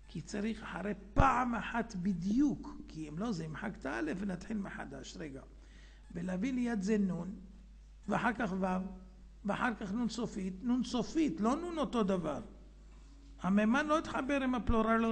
כי צריך אחרי פעם אחת בדיוק, כי אם לא זה ימחק את א' ונתחיל מחדש. רגע. ולהביא ליד זה נון, ואחר כך ו', ואחר כך נון סופית, נון סופית, לא נון אותו דבר. הממן לא התחבר עם הפלורל,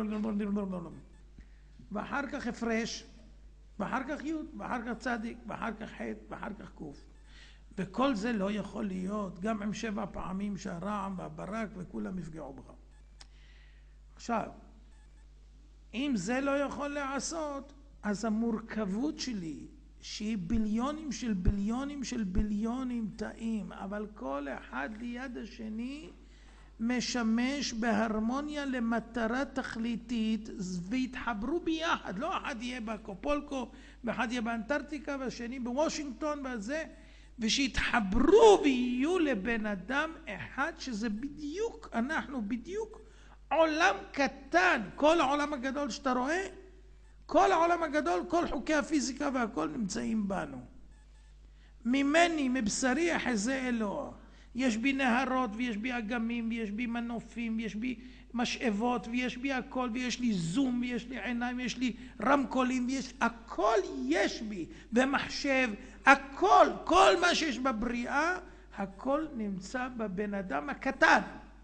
ואחר כך הפרש, ואחר כך י', ואחר כך צדיק, ואחר כך ח', ואחר כך ק'. וכל זה לא יכול להיות, גם עם שבע פעמים שהרעם והברק וכולם יפגעו בך. עכשיו, אם זה לא יכול לעשות, אז המורכבות שלי, שהיא ביליונים של ביליונים של ביליונים תאים, אבל כל אחד ליד השני משמש בהרמוניה למטרה תכליתית, והתחברו ביחד, לא אחד יהיה בקופולקו, ואחד יהיה באנטארקטיקה, והשני בוושינגטון וזה, ושיתחברו ויהיו לבן אדם אחד, שזה בדיוק, אנחנו בדיוק עולם קטן. כל העולם הגדול שאתה רואה, כל העולם הגדול, כל חוקי הפיזיקה והכל נמצאים בנו. ממני, מבשרי אחזה אלוה. יש בי נהרות ויש בי אגמים ויש בי מנופים ויש בי משאבות ויש בי הכל, ויש לי זום ויש לי עיניים ויש לי רמקולים ויש הכל יש בי, ומחשב, הכל, כל מה שיש בבריאה, הכל נמצא בבן אדם הקטן.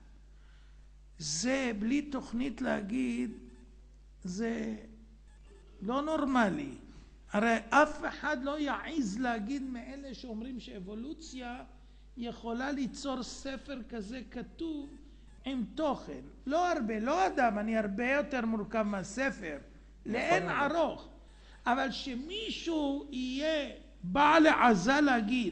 זה בלי תוכנית להגיד, זה לא נורמלי. הרי אף אחד לא יעיז להגיד מאלה שאומרים שאבולוציה יכולה ליצור ספר כזה כתוב עם תוכן. לא הרבה, לא אדם, אני הרבה יותר מורכב מהספר, לאין ערוך. אבל שמישהו יהיה בעל עזה להגיד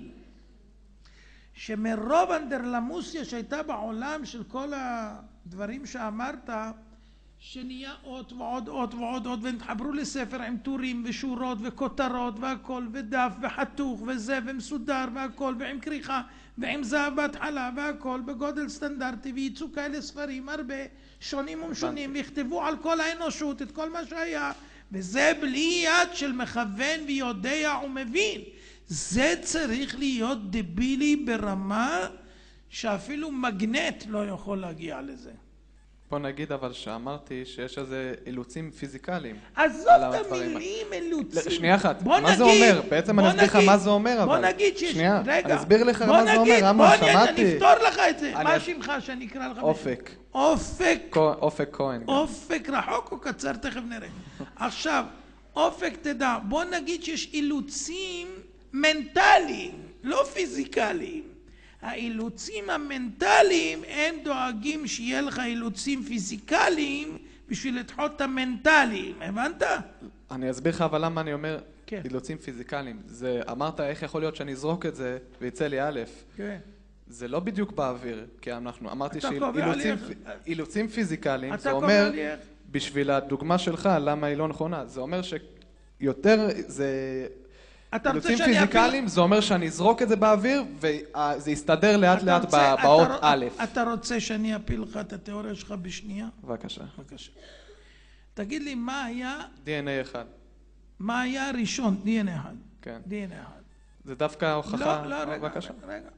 שמרוב אנדרלמוסיה שהייתה בעולם של כל הדברים שאמרת, שנהיה עוד ועוד עוד ועוד עוד ונתחברו לספר עם טורים ושורות וכותרות והכל ודף וחתוך וזה ומסודר והכל ועם כריכה ועם זהב בהתחלה והכל בגודל סטנדרטי, וייצאו כאלה ספרים הרבה שונים ומשונים ויכתבו על כל האנושות את כל מה שהיה, וזה בלי יד של מכוון ויודע ומבין. זה צריך להיות דבילי ברמה שאפילו מגנט לא יכול להגיע לזה. בוא נגיד אבל שאמרתי שיש איזה אילוצים פיזיקליים. עזוב את המילים אילוצים. שנייה אחת, מה זה אומר? בעצם אני אסביר לך מה זה אומר, אבל... בוא נגיד שיש... שנייה, רגע. אני אסביר לך מה זה אומר, רמון, שמעתי. בוא נגיד, אני אפתור לך את זה. מה שמך שאני אקרא לך? אופק. אופק. אופק כהן. אופק רחוק או קצר, תכף נראה. עכשיו, אופק תדע, בוא נגיד שיש אילוצים מנטליים, לא פיזיקליים. האילוצים המנטליים הם דואגים שיהיה לך אילוצים פיזיקליים בשביל לדחות את המנטליים, הבנת? אני אסביר לך אבל למה אני אומר כן. אילוצים פיזיקליים. זה, אמרת איך יכול להיות שאני אזרוק את זה ויצא לי א', כן. זה לא בדיוק באוויר, כי אנחנו, אמרתי שאילוצים אילוצים פיזיקליים, זה אומר, בשביל הדוגמה שלך, למה היא לא נכונה, זה אומר שיותר, זה... אילוצים פיזיקליים, זה אומר שאני אזרוק את זה באוויר וזה יסתדר לאט לאט באות א'. אתה רוצה שאני אפיל לך את התיאוריה שלך בשנייה? בבקשה. בבקשה. תגיד לי מה היה... די אן איי אחד. מה היה הראשון? די אן איי אחד. כן. די אן איי אחד. זה דווקא הוכחה... לא, לא, רגע, רגע.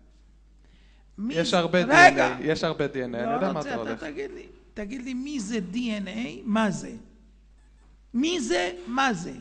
יש הרבה די אן איי, יש הרבה די אן איי, אני יודע מה אתה הולך. תגיד לי, תגיד לי מי זה די אן איי, מה זה? מי זה, מה זה?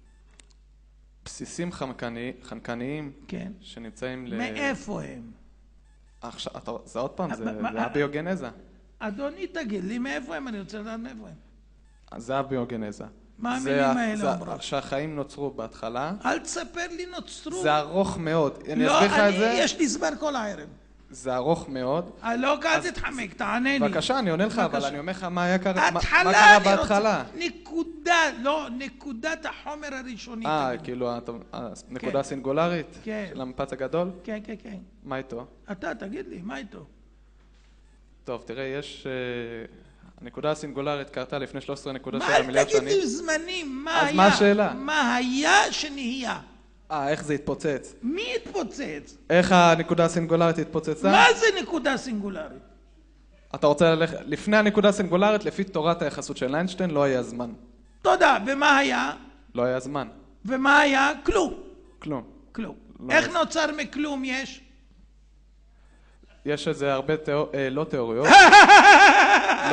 בסיסים חנקניים כן. שנמצאים ל... מאיפה הם? עכשיו, זה עוד פעם, זה הביוגנזה. אדוני, תגיד לי מאיפה הם, אני רוצה לדעת מאיפה הם. זה הביוגנזה. מה המילים האלה אומרות? שהחיים נוצרו בהתחלה. אל תספר לי נוצרו. זה ארוך מאוד. אני אסביר לך את זה. לא, יש לי זמן כל הערב. זה ארוך מאוד. לא, אל תתחמק, תענה לי. בבקשה, אני עונה לך, אבל אני אומר לך מה היה קרה בהתחלה. נקודה, לא, נקודת החומר הראשוני. אה, כאילו, נקודה סינגולרית? כן. של המפץ הגדול? כן, כן, כן. מה איתו? אתה, תגיד לי, מה איתו? טוב, תראה, יש... הנקודה הסינגולרית קרתה לפני שלוש עשרה נקודה שבע מיליארד שנים. מה, תגיד לי זמנים, מה היה? אז מה השאלה? מה היה שנהיה? אה, איך זה התפוצץ? מי התפוצץ? איך הנקודה הסינגולרית התפוצצה? מה זה נקודה סינגולרית? אתה רוצה ללכת... לפני הנקודה הסינגולרית, לפי תורת היחסות של איינשטיין, לא היה זמן. תודה, ומה היה? לא היה זמן. ומה היה? כלום. כלום. כלום. איך נוצר מכלום יש? יש איזה הרבה תיאור... לא תיאוריות. לא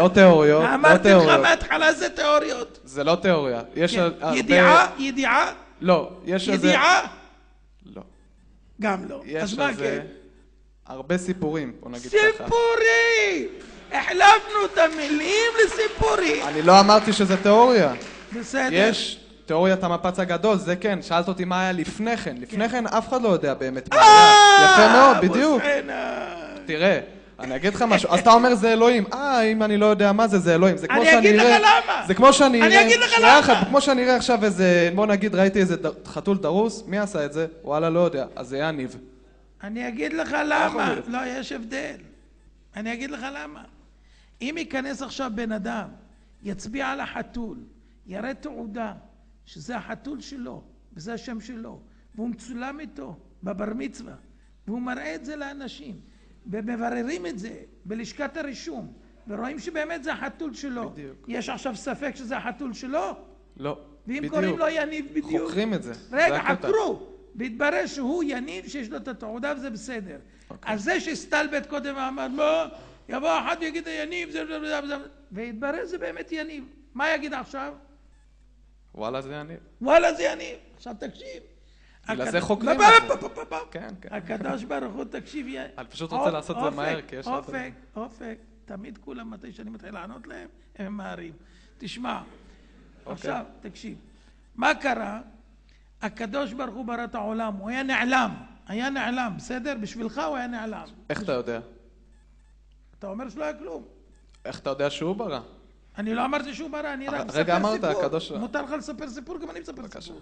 לא תיאוריות, לא אמרתי לך תיאוריות. מההתחלה זה תיאוריות. זה לא תיאוריה. יש כן. הרבה... ידיעה, ידיעה, לא, יש איזה... ידיעה, לא. גם לא. יש אז מה איזה... כן? הרבה סיפורים, בוא נגיד ככה. סיפורים! החלפנו את המילים לסיפורים. אני לא אמרתי שזה תיאוריה. בסדר. יש תיאוריית המפץ הגדול, זה כן. שאלת אותי מה היה לפני כן. לפני כן אף אחד לא יודע באמת מה היה. יפה מאוד, בדיוק. תראה, אני אגיד לך משהו. אז אתה אומר זה אלוהים. אה, אם אני לא יודע מה זה, זה אלוהים. זה כמו שאני אני אגיד אראה... לך למה. זה כמו שאני אני אראה... אגיד לך שנייה למה. אחת, כמו שאני אראה עכשיו איזה... בוא נגיד, ראיתי איזה ד- חתול דרוס, מי עשה את זה? וואלה, לא יודע. אז זה היה ניב. אני אגיד לך למה. לא, יש הבדל. אני אגיד לך למה. אם ייכנס עכשיו בן אדם, יצביע על החתול, יראה תעודה, שזה החתול שלו, וזה השם שלו, והוא מצולם איתו בבר מצווה, והוא מראה את זה לאנשים, ומבררים את זה בלשכת הרישום, ורואים שבאמת זה החתול שלו. בדיוק. יש עכשיו ספק שזה החתול שלו? לא. ואם בדיוק. קוראים לו יניב בדיוק? חוקרים את זה. רגע, זה הקטע. חקרו. והתברר שהוא יניב שיש לו את התעודה וזה בסדר. אז זה שהסתלבט קודם ואמר, מה? יבוא אחד ויגיד יניב, זה זה זה זה, והתברר זה באמת יניב. מה יגיד עכשיו? וואלה, זה יניב. וואלה זה יניב. עכשיו תקשיב. בגלל הקד- זה חוקרים בא- את זה. בא- בא- בא- כן, כן. הקדוש ברוך הוא, תקשיב, יא- אני פשוט רוצה לעשות את זה אופק, מהר, כי יש... עוד- אופק, אופק, תמיד כולם מתי שאני מתחיל לענות להם, הם ממהרים. תשמע, עכשיו, תקשיב, מה קרה? הקדוש ברוך הוא ברא את העולם, הוא היה נעלם, היה נעלם, בסדר? בשבילך הוא היה נעלם. איך אתה יודע? אתה אומר שלא היה כלום. איך אתה יודע שהוא ברא? אני לא אמרתי שהוא ברא, אני רק רגע, מספר אמרת, סיפור. הקדוש- מותר לך לספר סיפור, גם אני מספר סיפור.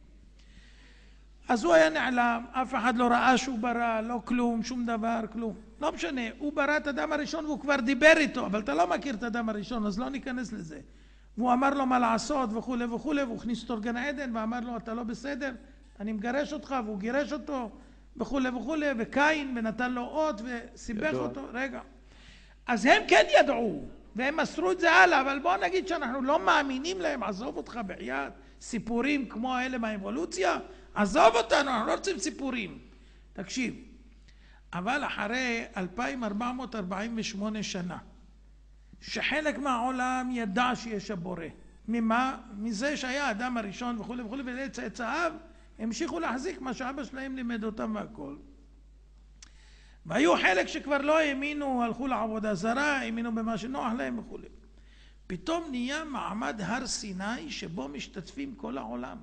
אז הוא היה נעלם, אף אחד לא ראה שהוא ברא, לא כלום, שום דבר, כלום. לא משנה, הוא ברא את האדם הראשון והוא כבר דיבר איתו, אבל אתה לא מכיר את האדם הראשון, אז לא ניכנס לזה. והוא אמר לו מה לעשות וכו' וכו', והוא הכניס אותו לגן עדן ואמר לו, אתה לא בסדר, אני מגרש אותך, והוא גירש אותו וכו' וכו', וקין ונתן לו אות וסיבך ידוע. אותו. רגע. אז הם כן ידעו, והם מסרו את זה הלאה, אבל בואו נגיד שאנחנו לא מאמינים להם, עזוב אותך בחייאת, סיפורים כמו האלה מהאבולוציה, עזוב אותנו, אנחנו לא רוצים סיפורים. תקשיב, אבל אחרי אלפיים ארבע מאות ארבעים ושמונה שנה, שחלק מהעולם ידע שיש הבורא. ממה? מזה שהיה האדם הראשון וכו' וכו', ולצאצאיו המשיכו להחזיק מה שאבא שלהם לימד אותם והכל. והיו חלק שכבר לא האמינו, הלכו לעבודה זרה, האמינו במה שנוח להם וכו'. פתאום נהיה מעמד הר סיני שבו משתתפים כל העולם.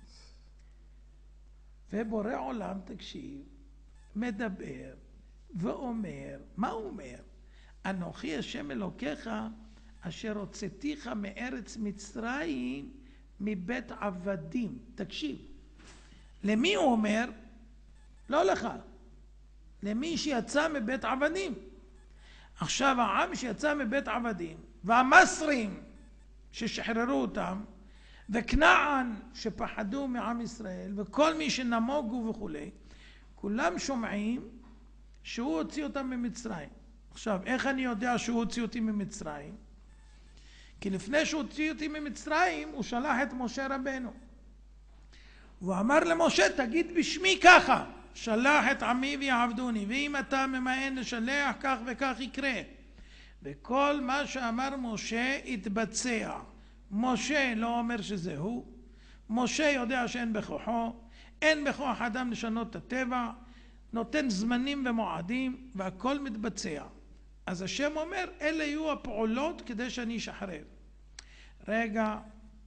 ובורא עולם, תקשיב, מדבר ואומר, מה הוא אומר? אנוכי השם אלוקיך אשר הוצאתיך מארץ מצרים מבית עבדים. תקשיב, למי הוא אומר? לא לך. למי שיצא מבית עבדים. עכשיו העם שיצא מבית עבדים והמסרים ששחררו אותם וכנען שפחדו מעם ישראל וכל מי שנמוגו וכו', כולם שומעים שהוא הוציא אותם ממצרים. עכשיו, איך אני יודע שהוא הוציא אותי ממצרים? כי לפני שהוא הוציא אותי ממצרים הוא שלח את משה רבנו. הוא אמר למשה, תגיד בשמי ככה, שלח את עמי ויעבדוני, ואם אתה ממאן לשלח כך וכך יקרה. וכל מה שאמר משה התבצע. משה לא אומר שזה הוא, משה יודע שאין בכוחו, אין בכוח אדם לשנות את הטבע, נותן זמנים ומועדים והכל מתבצע. אז השם אומר, אלה יהיו הפעולות כדי שאני אשחרר. רגע,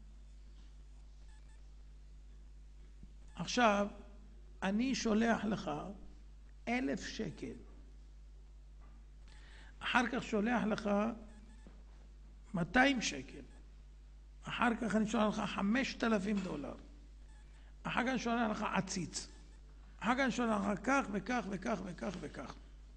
עכשיו אני שולח לך אלף שקל, אחר כך שולח לך מאתיים שקל, אחר כך אני שולח לך חמשת אלפים דולר, אחר כך אני שולח לך עציץ, אחר כך אני שולח לך כך וכך וכך וכך וכך.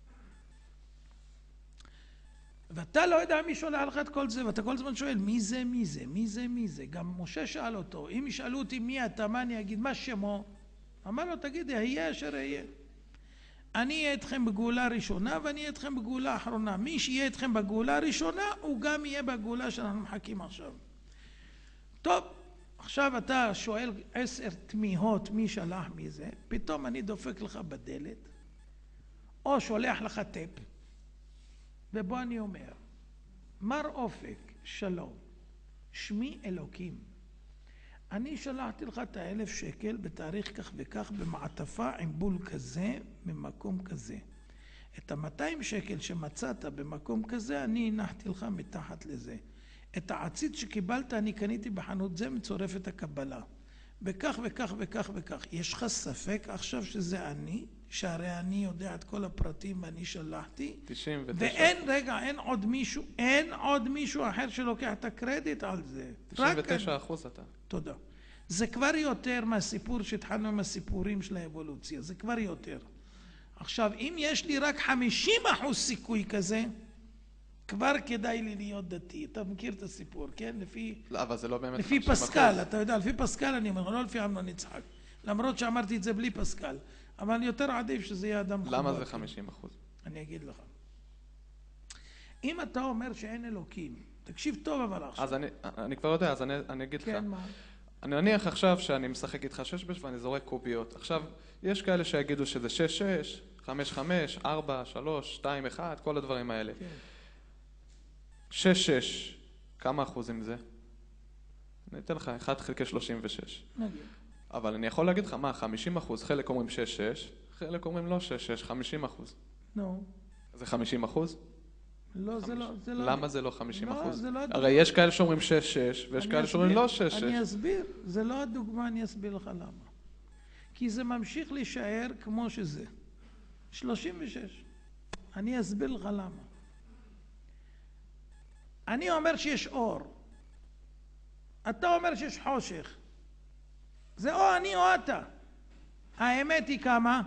ואתה לא יודע מי שולח לך את כל זה, ואתה כל הזמן שואל מי זה, מי זה, מי זה, מי זה. גם משה שאל אותו, אם ישאלו אותי מי אתה, מה אני אגיד, מה שמו? אמר לו, תגיד, יהיה אשר יהיה. אני אהיה אתכם בגאולה ראשונה ואני אהיה אתכם בגאולה אחרונה. מי שיהיה אתכם בגאולה הראשונה, הוא גם יהיה בגאולה שאנחנו מחכים עכשיו. טוב, עכשיו אתה שואל עשר תמיהות מי שלח מי זה, פתאום אני דופק לך בדלת, או שולח לך טפ, ובוא אני אומר, מר אופק, שלום, שמי אלוקים. אני שלחתי לך את האלף שקל בתאריך כך וכך במעטפה עם בול כזה ממקום כזה. את המאתיים שקל שמצאת במקום כזה אני הנחתי לך מתחת לזה. את העציץ שקיבלת אני קניתי בחנות זה מצורפת הקבלה. בכך וכך וכך וכך. יש לך ספק עכשיו שזה אני? שהרי אני יודע את כל הפרטים ואני שלחתי? תשעים ותשע. ואין, רגע, אין עוד מישהו, אין עוד מישהו אחר שלוקח את הקרדיט על זה. תשעים ותשע אחוז אתה. תודה. זה כבר יותר מהסיפור שהתחלנו עם הסיפורים של האבולוציה. זה כבר יותר. עכשיו, אם יש לי רק חמישים אחוז סיכוי כזה, כבר כדאי לי להיות דתי. אתה מכיר את הסיפור, כן? לפי... לא, אבל זה לא באמת לפי פסקל, אתה יודע, לפי פסקל אני אומר, לא לפי אמנון יצחק. למרות שאמרתי את זה בלי פסקל. אבל אני יותר עדיף שזה יהיה אדם חובה. למה זה חמישים אחוז? אני אגיד לך. אם אתה אומר שאין אלוקים, תקשיב טוב אבל עכשיו. אז אני, אני כבר יודע, אז אני, אני אגיד לך. כן, מה? אני נניח עכשיו שאני משחק איתך שש בש ואני זורק קוביות. עכשיו, יש כאלה שיגידו שזה שש שש, חמש חמש, ארבע, שלוש, שתיים, אחת, כל הדברים האלה. כן. שש שש, כמה אחוזים זה? אני אתן לך אחד חלקי שלושים ושש. נגיד. אבל אני יכול להגיד לך, מה, חמישים אחוז, חלק אומרים שש שש, חלק אומרים לא שש שש, חמישים אחוז. נו. זה חמישים אחוז? לא, זה לא, זה לא... למה זה לא חמישים אחוז? לא, זה לא... הרי יש כאלה שאומרים שש שש, ויש כאלה שאומרים לא שש שש. אני אסביר, זה לא הדוגמה, אני אסביר לך למה. כי זה ממשיך להישאר כמו שזה. שלושים ושש. אני אסביר לך למה. אני אומר שיש אור. אתה אומר שיש חושך. זה או אני או אתה. האמת היא כמה?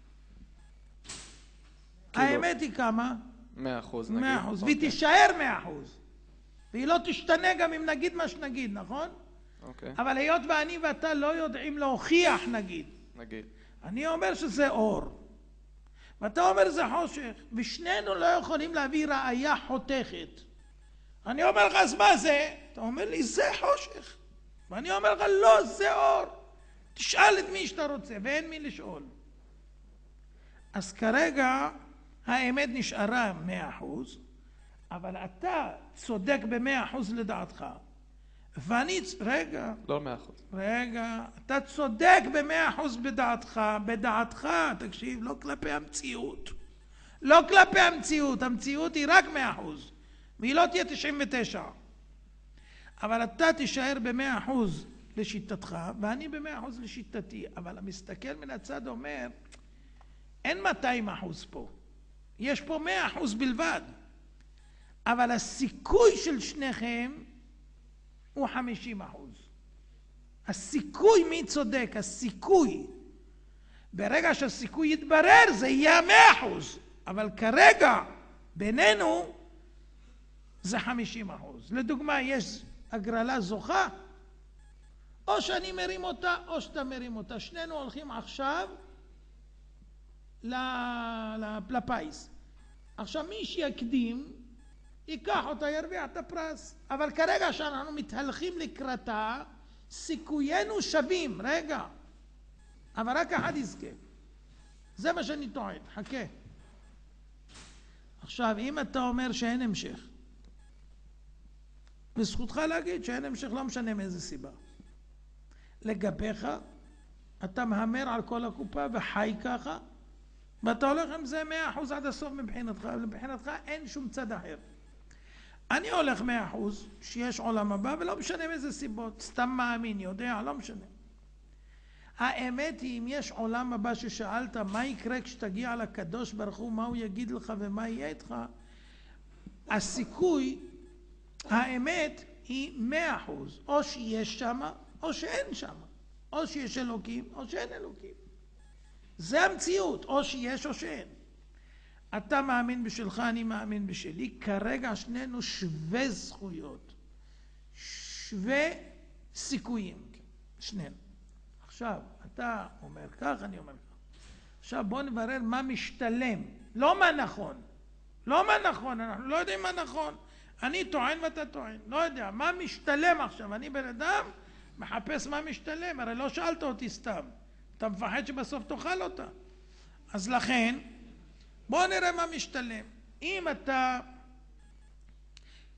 האמת היא כמה? מאה אחוז נגיד. מאה אחוז, והיא תישאר מאה אחוז. והיא לא תשתנה גם אם נגיד מה שנגיד, נכון? אוקיי. אבל היות ואני ואתה לא יודעים להוכיח נגיד. נגיד. אני אומר שזה אור. ואתה אומר זה חושך. ושנינו לא יכולים להביא ראייה חותכת. אני אומר לך, אז מה זה? אתה אומר לי, זה חושך. ואני אומר לך, לא, זה אור. תשאל את מי שאתה רוצה, ואין מי לשאול. אז כרגע האמת נשארה מאה אחוז, אבל אתה צודק במאה אחוז לדעתך. ואני, רגע. לא מאה אחוז. רגע, אתה צודק במאה אחוז בדעתך, בדעתך, תקשיב, לא כלפי המציאות. לא כלפי המציאות, המציאות היא רק מאה אחוז. והיא לא תהיה תשעים ותשע. אבל אתה תישאר במאה אחוז לשיטתך, ואני במאה אחוז לשיטתי. אבל המסתכל מן הצד אומר, אין מאתיים אחוז פה. יש פה מאה אחוז בלבד. אבל הסיכוי של שניכם הוא חמישים אחוז. הסיכוי מי צודק? הסיכוי. ברגע שהסיכוי יתברר זה יהיה מאה אחוז. אבל כרגע בינינו זה חמישים אחוז. לדוגמה, יש הגרלה זוכה, או שאני מרים אותה, או שאתה מרים אותה. שנינו הולכים עכשיו לפייס. עכשיו מי שיקדים, ייקח אותה, ירוויח את הפרס. אבל כרגע שאנחנו מתהלכים לקראתה, סיכויינו שווים. רגע. אבל רק אחד יזכה. זה מה שאני טוען. חכה. עכשיו, אם אתה אומר שאין המשך, בזכותך להגיד שאין המשך, לא משנה מאיזה סיבה. לגביך, אתה מהמר על כל הקופה וחי ככה, ואתה הולך עם זה מאה אחוז עד הסוף מבחינתך, ומבחינתך אין שום צד אחר. אני הולך מאה אחוז שיש עולם הבא, ולא משנה מאיזה סיבות, סתם מאמין, יודע, לא משנה. האמת היא, אם יש עולם הבא ששאלת מה יקרה כשתגיע לקדוש ברוך הוא, מה הוא יגיד לך ומה יהיה איתך, הסיכוי, האמת היא מאה אחוז, או שיש שמה או שאין שמה, או שיש אלוקים או שאין אלוקים. זה המציאות, או שיש או שאין. אתה מאמין בשלך, אני מאמין בשלי. כרגע שנינו שווה זכויות, שווה סיכויים, שנינו. עכשיו, אתה אומר כך, אני אומר כך. עכשיו בוא נברר מה משתלם, לא מה נכון. לא מה נכון, אנחנו לא יודעים מה נכון. אני טוען ואתה טוען, לא יודע. מה משתלם עכשיו? אני בן אדם מחפש מה משתלם, הרי לא שאלת אותי סתם. אתה מפחד שבסוף תאכל אותה. אז לכן, בוא נראה מה משתלם. אם אתה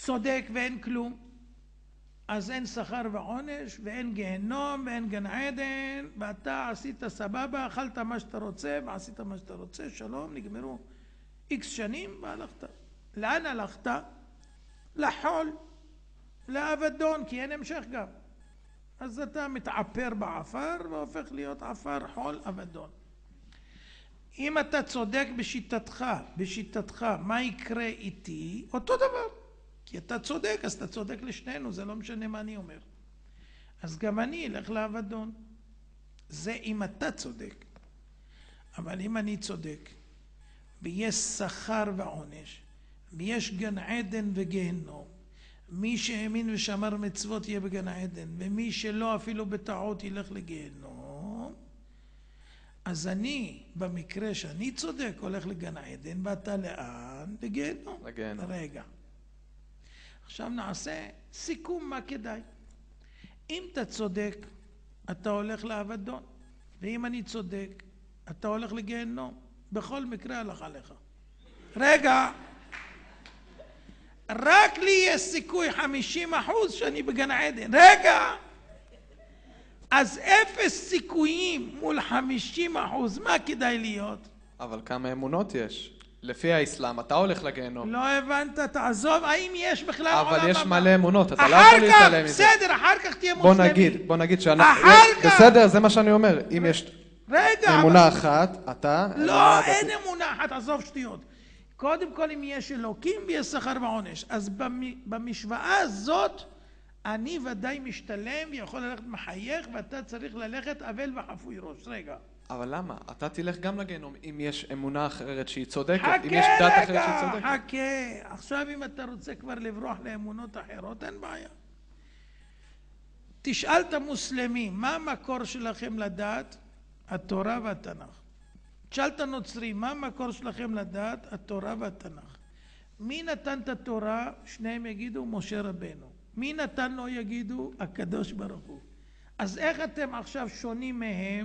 צודק ואין כלום, אז אין שכר ועונש ואין גיהנום ואין גן עדן, ואתה עשית סבבה, אכלת מה שאתה רוצה ועשית מה שאתה רוצה, שלום, נגמרו איקס שנים והלכת. לאן הלכת? לחול, לאבדון, כי אין המשך גם. אז אתה מתעפר בעפר והופך להיות עפר, חול, אבדון. אם אתה צודק בשיטתך, בשיטתך, מה יקרה איתי? אותו דבר. כי אתה צודק, אז אתה צודק לשנינו, זה לא משנה מה אני אומר. אז גם אני אלך לאבדון. זה אם אתה צודק. אבל אם אני צודק, ויש שכר ועונש, ויש גן עדן וגיהנום, מי שהאמין ושמר מצוות יהיה בגן עדן, ומי שלא אפילו בטעות ילך לגיהנום, אז אני, במקרה שאני צודק, הולך לגן עדן, ואתה לאן? לגיהנום. לגיהנום. רגע. עכשיו נעשה סיכום מה כדאי. אם אתה צודק, אתה הולך לאבדון, ואם אני צודק, אתה הולך לגיהנום. בכל מקרה הלך עליך. רגע, רק לי יש סיכוי חמישים אחוז שאני בגן עדן. רגע, אז אפס סיכויים מול חמישים אחוז, מה כדאי להיות? אבל כמה אמונות יש? לפי האסלאם, אתה הולך לגיהנום. לא הבנת, תעזוב, האם יש בכלל עולם הבא? אבל יש מלא אמונות, אתה לא יכול להתעלם מזה. אחר כך, בסדר, אחר כך תהיה בוא מוסלמי. נגיד, בוא נגיד שאנחנו... אחר כך! בסדר, זה מה שאני אומר. אם יש רגע, אמונה אחת, אתה... לא, אין אמונה אחת, עזוב שטויות. קודם כל, אם יש אלוקים ויש שכר ועונש. אז במשוואה הזאת, אני ודאי משתלם ויכול ללכת מחייך, ואתה צריך ללכת אבל וחפוי ראש. רגע. אבל למה? אתה תלך גם לגיהנום אם יש אמונה אחרת שהיא צודקת, חכה אם יש דת אחרת רגע, שהיא צודקת. חכה. עכשיו אם אתה רוצה כבר לברוח לאמונות אחרות, אין בעיה. תשאל את המוסלמים, מה המקור שלכם לדעת? התורה והתנ"ך. תשאל את הנוצרים, מה המקור שלכם לדעת? התורה והתנ"ך. מי נתן את התורה? שניהם יגידו משה רבנו. מי נתן לו? יגידו הקדוש ברוך הוא. אז איך אתם עכשיו שונים מהם?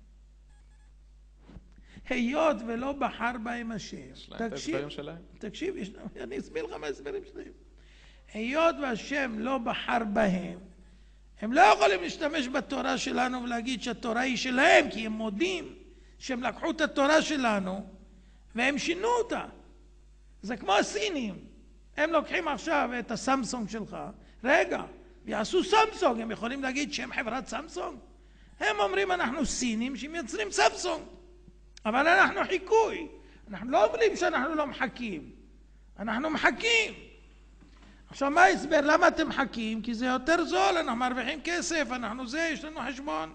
היות ולא בחר בהם השם. יש להם את ההסברים שלהם? תקשיב, יש, אני אסביר לך מה ההסברים שלהם. היות והשם לא בחר בהם, הם לא יכולים להשתמש בתורה שלנו ולהגיד שהתורה היא שלהם, כי הם מודים שהם לקחו את התורה שלנו והם שינו אותה. זה כמו הסינים. הם לוקחים עכשיו את הסמסונג שלך, רגע, ויעשו סמסונג, הם יכולים להגיד שהם חברת סמסונג? הם אומרים אנחנו סינים שמייצרים סמסונג. אבל אנחנו חיקוי. אנחנו לא אומרים שאנחנו לא מחכים. אנחנו מחכים. עכשיו מה ההסבר? למה אתם מחכים? כי זה יותר זול, אנחנו מרוויחים כסף, אנחנו זה, יש לנו חשבון.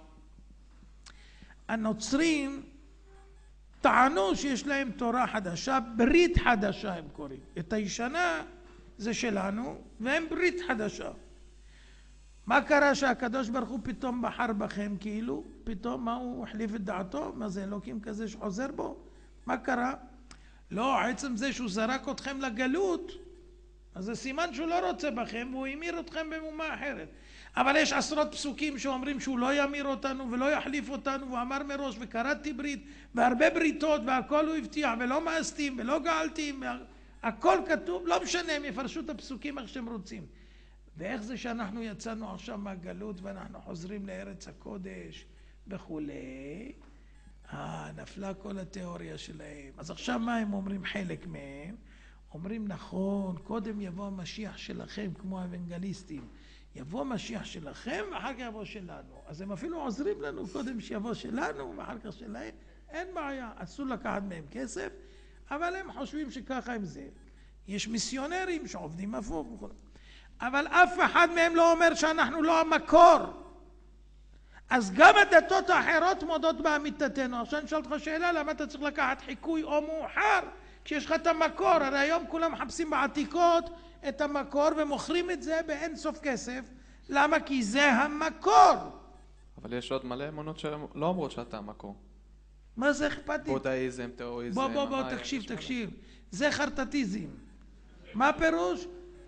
הנוצרים טענו שיש להם תורה חדשה, ברית חדשה הם קוראים. את הישנה זה שלנו, והם ברית חדשה. מה קרה שהקדוש ברוך הוא פתאום בחר בכם כאילו? פתאום מה הוא החליף את דעתו? מה זה אלוקים כזה שחוזר בו? מה קרה? לא, עצם זה שהוא זרק אתכם לגלות, אז זה סימן שהוא לא רוצה בכם והוא המיר אתכם במומה אחרת. אבל יש עשרות פסוקים שאומרים שהוא לא ימיר אותנו ולא יחליף אותנו, והוא אמר מראש וקראתי ברית והרבה בריתות והכל הוא הבטיח ולא מאסתים ולא געלתים, הכל כתוב, לא משנה, הם יפרשו את הפסוקים איך שהם רוצים. ואיך זה שאנחנו יצאנו עכשיו מהגלות ואנחנו חוזרים לארץ הקודש וכולי? אה, נפלה כל התיאוריה שלהם. אז עכשיו מה הם אומרים? חלק מהם אומרים נכון, קודם יבוא המשיח שלכם כמו האוונגליסטים, יבוא המשיח שלכם ואחר כך יבוא שלנו. אז הם אפילו עוזרים לנו, קודם שיבוא שלנו ואחר כך שלהם. אין בעיה, אסור לקחת מהם כסף, אבל הם חושבים שככה הם זה. יש מיסיונרים שעובדים הפוך וכו'. אבל אף אחד מהם לא אומר שאנחנו לא המקור. אז גם הדתות האחרות מודות באמיתתנו. עכשיו אני שואל אותך שאלה, למה אתה צריך לקחת חיקוי או מאוחר כשיש לך את המקור? הרי היום כולם מחפשים בעתיקות את המקור ומוכרים את זה באין סוף כסף. למה? כי זה המקור. אבל יש עוד מלא אמונות שלא אומרות שאתה המקור. מה זה אכפתי? בודהיזם, תאואיזם. בוא בוא בוא, תקשיב, תקשיב. זה חרטטיזם. מה פירוש?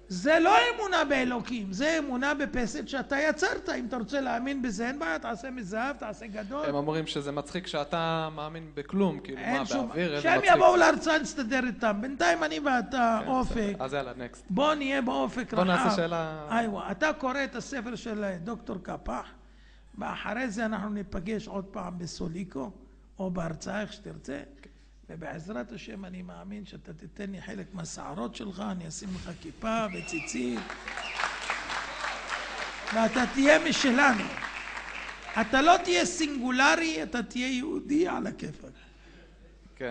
זה לא אמונה באלוקים, זה אמונה בפסל שאתה יצרת. אם אתה רוצה להאמין בזה, אין בעיה, תעשה מזהב, תעשה גדול. הם אומרים שזה מצחיק שאתה מאמין בכלום, כאילו מה, באוויר, איזה שהם מצחיק. יבואו להרצאה נסתדר איתם. בינתיים אני ואתה אופק. אז יאללה, נקסט. בוא נהיה באופק רחב. בוא נעשה שאלה... איווה, אתה קורא את הספר של דוקטור קפח, ואחרי זה אנחנו ניפגש עוד פעם בסוליקו, או בהרצאה, איך שתרצה. ובעזרת השם אני מאמין שאתה תיתן לי חלק מהשערות שלך, אני אשים לך כיפה וציצית, ואתה תהיה משלנו. אתה לא תהיה סינגולרי, אתה תהיה יהודי על הכיפק. כן.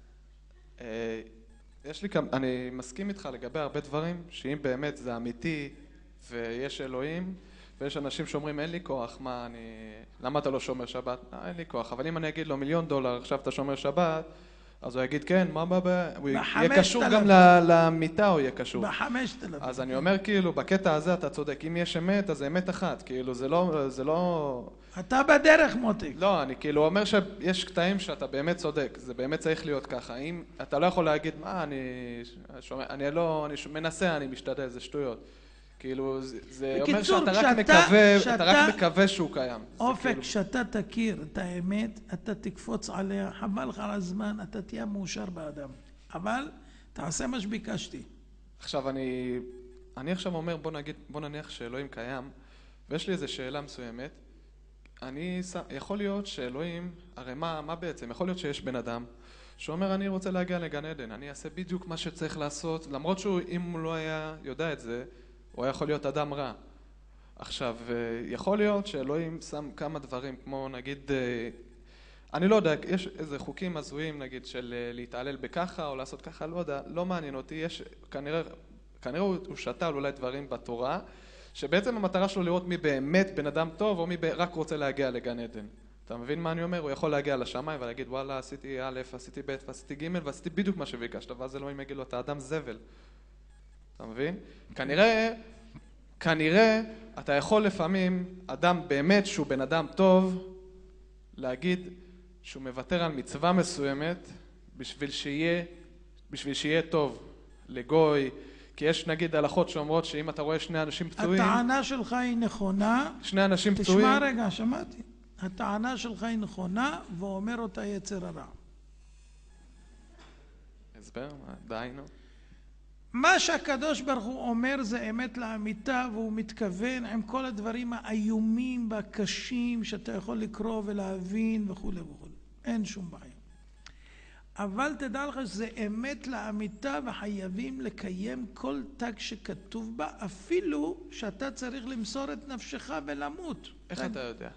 יש לי כמה, אני מסכים איתך לגבי הרבה דברים, שאם באמת זה אמיתי ויש אלוהים, ויש אנשים שאומרים אין לי כוח, מה אני... למה אתה לא שומר שבת? לא, אין לי כוח. אבל אם אני אגיד לו מיליון דולר, עכשיו אתה שומר שבת, אז הוא יגיד כן, מה מה... הוא יהיה קשור גם למיטה, הוא יהיה קשור. בחמשת אלפים. אז אני אומר כאילו, בקטע הזה אתה צודק, אם יש אמת, אז זה אמת אחת, כאילו זה לא... זה לא... אתה בדרך מותק. לא, אני כאילו אומר שיש קטעים שאתה באמת צודק, זה באמת צריך להיות ככה. אם אתה לא יכול להגיד, מה, אני שומע, אני לא, אני מנסה, אני משתדל, זה שטויות. כאילו, זה אומר שאתה רק מקווה, אתה רק מקווה שהוא קיים. אופק, כשאתה תכיר את האמת, אתה תקפוץ עליה, חבל לך על הזמן, אתה תהיה מאושר באדם. אבל תעשה מה שביקשתי. עכשיו, אני, אני עכשיו אומר, בוא נגיד, בוא נניח שאלוהים קיים, ויש לי איזו שאלה מסוימת. אני, יכול להיות שאלוהים, הרי מה, מה בעצם? יכול להיות שיש בן אדם שאומר, אני רוצה להגיע לגן עדן, אני אעשה בדיוק מה שצריך לעשות, למרות שהוא, אם הוא לא היה יודע את זה, הוא יכול להיות אדם רע. עכשיו, יכול להיות שאלוהים שם כמה דברים, כמו נגיד, אני לא יודע, יש איזה חוקים הזויים, נגיד, של להתעלל בככה או לעשות ככה, לא יודע, לא מעניין אותי, יש, כנראה, כנראה הוא שתל אולי דברים בתורה, שבעצם המטרה שלו לראות מי באמת בן אדם טוב, או מי רק רוצה להגיע לגן עדן. אתה מבין מה אני אומר? הוא יכול להגיע לשמיים ולהגיד, וואלה, עשיתי א', עשיתי ב', ועשיתי ג', ועשיתי בדיוק מה שביקשת, ואז אלוהים יגיד לו, אתה אדם זבל. אתה מבין? כנראה, כנראה, אתה יכול לפעמים, אדם באמת שהוא בן אדם טוב, להגיד שהוא מוותר על מצווה מסוימת בשביל שיהיה, בשביל שיהיה טוב לגוי, כי יש נגיד הלכות שאומרות שאם אתה רואה שני אנשים פצועים... הטענה שלך היא נכונה. שני אנשים פצועים... תשמע רגע, שמעתי. הטענה שלך היא נכונה, ואומר אותה יצר הרע. הסבר? דיינו. מה שהקדוש ברוך הוא אומר זה אמת לאמיתה, והוא מתכוון עם כל הדברים האיומים והקשים שאתה יכול לקרוא ולהבין וכו' וכו'. אין שום בעיה. אבל תדע לך שזה אמת לאמיתה וחייבים לקיים כל תג שכתוב בה, אפילו שאתה צריך למסור את נפשך ולמות. איך אתה יודע?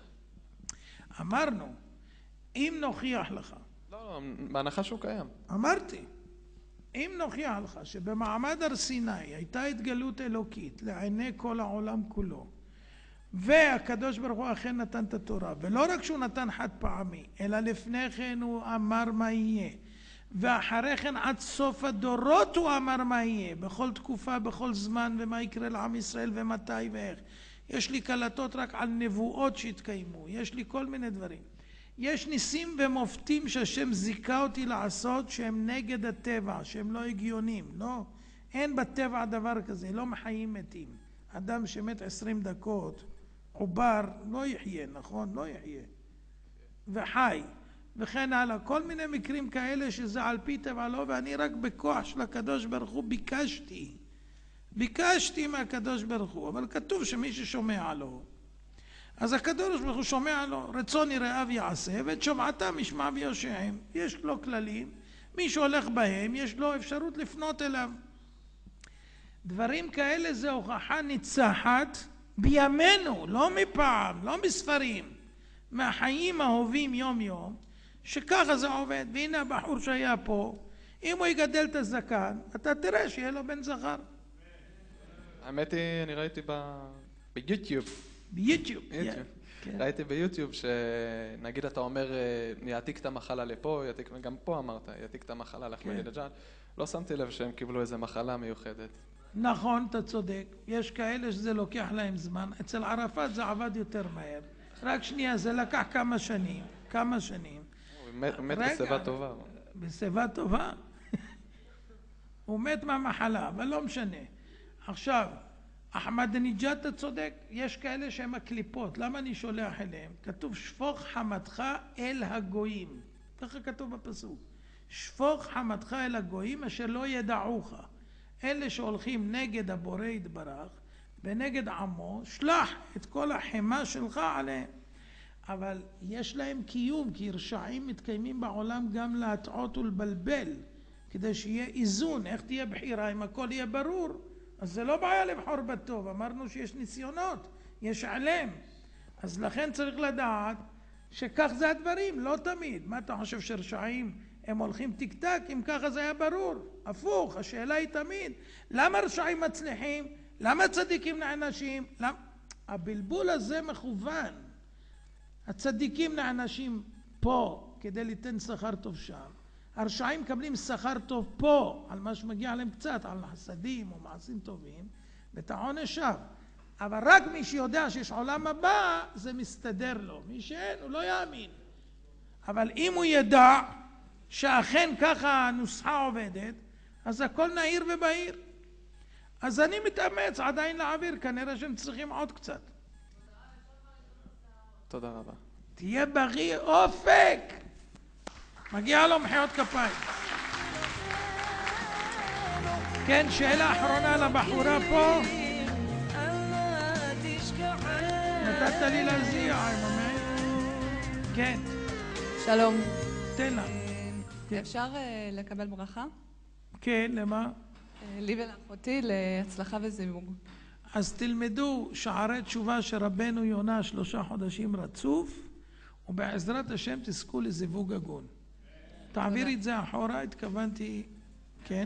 אמרנו, אם נוכיח לך... לא, לא, בהנחה שהוא קיים. אמרתי. אם נוכיח לך שבמעמד הר סיני הייתה התגלות אלוקית לעיני כל העולם כולו, והקדוש ברוך הוא אכן נתן את התורה, ולא רק שהוא נתן חד פעמי, אלא לפני כן הוא אמר מה יהיה, ואחרי כן עד סוף הדורות הוא אמר מה יהיה, בכל תקופה, בכל זמן, ומה יקרה לעם ישראל ומתי ואיך. יש לי קלטות רק על נבואות שהתקיימו, יש לי כל מיני דברים. יש ניסים ומופתים שהשם זיכה אותי לעשות שהם נגד הטבע, שהם לא הגיונים. לא, אין בטבע דבר כזה, לא מחיים מתים. אדם שמת עשרים דקות, עובר, לא יחיה, נכון? לא יחיה. וחי, וכן הלאה. כל מיני מקרים כאלה שזה על פי טבע לא, ואני רק בכוח של הקדוש ברוך הוא ביקשתי. ביקשתי מהקדוש ברוך הוא, אבל כתוב שמי ששומע לו, אז הקדוש ברוך הוא שומע לו, רצון יראיו יעשה, ואת שומעתם ישמע ויושעם. יש לו כללים, מי שהולך בהם, יש לו אפשרות לפנות אליו. דברים כאלה זה הוכחה ניצחת בימינו, לא מפעם, לא מספרים, מהחיים האהובים יום יום, שככה זה עובד. והנה הבחור שהיה פה, אם הוא יגדל את הזקן, אתה תראה שיהיה לו בן זכר. האמת היא, אני ראיתי ביוטיוב. ביוטיוב, כן. ראיתי ביוטיוב שנגיד אתה אומר יעתיק את המחלה לפה, גם פה אמרת, יעתיק את המחלה לאחמדינג'אד, לא שמתי לב שהם קיבלו איזה מחלה מיוחדת. נכון, אתה צודק. יש כאלה שזה לוקח להם זמן. אצל ערפאת זה עבד יותר מהר. רק שנייה, זה לקח כמה שנים. כמה שנים. הוא מת בשיבה טובה. בשיבה טובה? הוא מת מהמחלה, אבל לא משנה. עכשיו, אחמדינג'אד אתה צודק, יש כאלה שהם הקליפות, למה אני שולח אליהם? כתוב שפוך חמתך אל הגויים, ככה כתוב בפסוק, שפוך חמתך אל הגויים אשר לא ידעוך, אלה שהולכים נגד הבורא יתברך ונגד עמו, שלח את כל החמה שלך עליהם. אבל יש להם קיום, כי רשעים מתקיימים בעולם גם להטעות ולבלבל, כדי שיהיה איזון. איך תהיה בחירה אם הכל יהיה ברור? אז זה לא בעיה לבחור בטוב, אמרנו שיש ניסיונות, יש עלם. אז לכן צריך לדעת שכך זה הדברים, לא תמיד. מה אתה חושב שרשעים הם הולכים טיק טק? אם ככה זה היה ברור. הפוך, השאלה היא תמיד, למה רשעים מצליחים? למה צדיקים נענשים? למה? הבלבול הזה מכוון. הצדיקים נענשים פה כדי ליתן שכר טוב שם. הרשעים מקבלים שכר טוב פה על מה שמגיע להם קצת, על חסדים או מעשים טובים, ואת העונש שם. אבל רק מי שיודע שיש עולם הבא, זה מסתדר לו. מי שאין, הוא לא יאמין. אבל אם הוא ידע שאכן ככה הנוסחה עובדת, אז הכל נהיר ובהיר. אז אני מתאמץ עדיין להעביר, כנראה שהם צריכים עוד קצת. תודה רבה. תהיה בריא אופק. מגיע לו מחיאות כפיים. כן, שאלה אחרונה לבחורה פה. נתת לי להזיע, אמא. כן. שלום. תן לה. אפשר לקבל ברכה? כן, למה? לי ולאחותי להצלחה וזיווג. אז תלמדו שערי תשובה שרבנו יונה שלושה חודשים רצוף, ובעזרת השם תזכו לזיווג הגון. תעבירי את זה אחורה, התכוונתי, כן?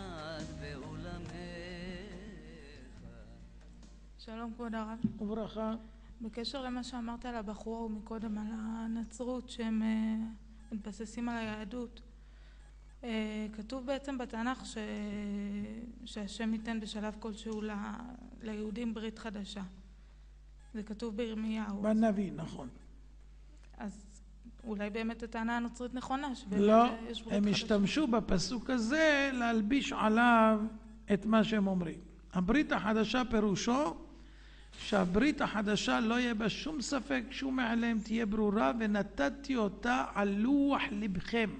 שלום כבוד הרב. וברכה. בקשר למה שאמרת על הבחורה מקודם, על הנצרות שהם מתבססים על היהדות, כתוב בעצם בתנ"ך ש... שהשם ייתן בשלב כלשהו ל... ליהודים ברית חדשה. זה כתוב בירמיהו. בנביא, נכון. אז אולי באמת הטענה הנוצרית נכונה, לא, הם השתמשו בפסוק הזה להלביש עליו את מה שהם אומרים. הברית החדשה פירושו שהברית החדשה לא יהיה בה שום ספק, שום מעלם, תהיה ברורה, ונתתי אותה על לוח לבכם.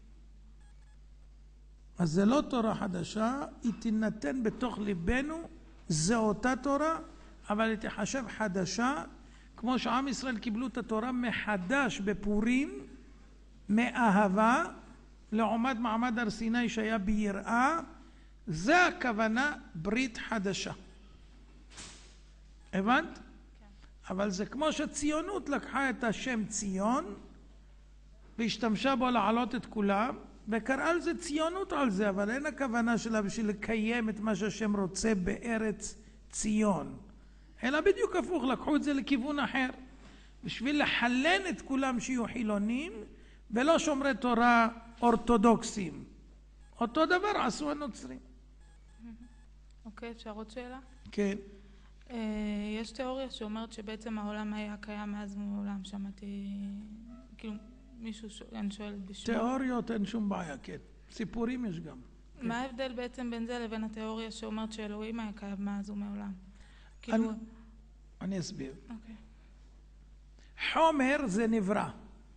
אז זה לא תורה חדשה, היא תינתן בתוך ליבנו, זה אותה תורה, אבל היא תחשב חדשה, כמו שעם ישראל קיבלו את התורה מחדש בפורים, מאהבה, לעומת מעמד הר סיני שהיה ביראה, זה הכוונה ברית חדשה. הבנת? כן. אבל זה כמו שציונות לקחה את השם ציון, והשתמשה בו לעלות את כולם, וקראה על זה ציונות על זה, אבל אין הכוונה שלה בשביל לקיים את מה שהשם רוצה בארץ ציון. אלא בדיוק הפוך, לקחו את זה לכיוון אחר, בשביל לחלן את כולם שיהיו חילונים, ולא שומרי תורה אורתודוקסים. אותו דבר עשו הנוצרים. אוקיי, אפשר עוד שאלה? כן. יש תיאוריה שאומרת שבעצם העולם היה קיים מאז ומעולם, שמעתי, כאילו, מישהו, אני שואלת בשביל... תיאוריות אין שום בעיה, כן. סיפורים יש גם. מה ההבדל בעצם בין זה לבין התיאוריה שאומרת שאלוהים היה קיים מאז ומעולם? כאילו... אני אסביר. אוקיי. חומר זה נברא.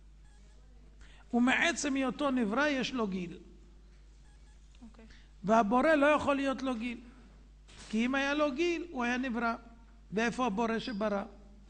ומעצם היותו נברא יש לו גיל. אוקיי. והבורא לא יכול להיות לו גיל. כי אם היה לו גיל, הוא היה נברא. ואיפה הבורא שברא?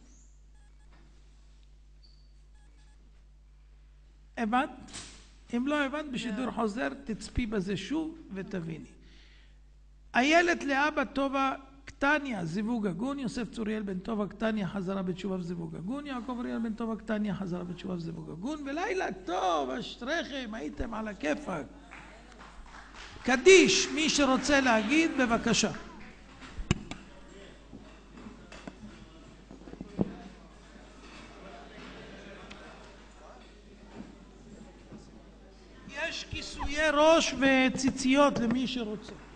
הבנת? אם לא הבנת, בשידור חוזר, תצפי בזה שוב ותביני. איילת לאבא טובה קטניה, זיווג הגון, יוסף צוריאל בן טובה קטניה, חזרה בתשובה וזיווג הגון, יעקב אריאל בן טובה קטניה, חזרה בתשובה וזיווג הגון, ולילה טוב, אשריכם, הייתם על הכיפק. קדיש, מי שרוצה להגיד, בבקשה. יש כיסויי ראש וציציות למי שרוצה.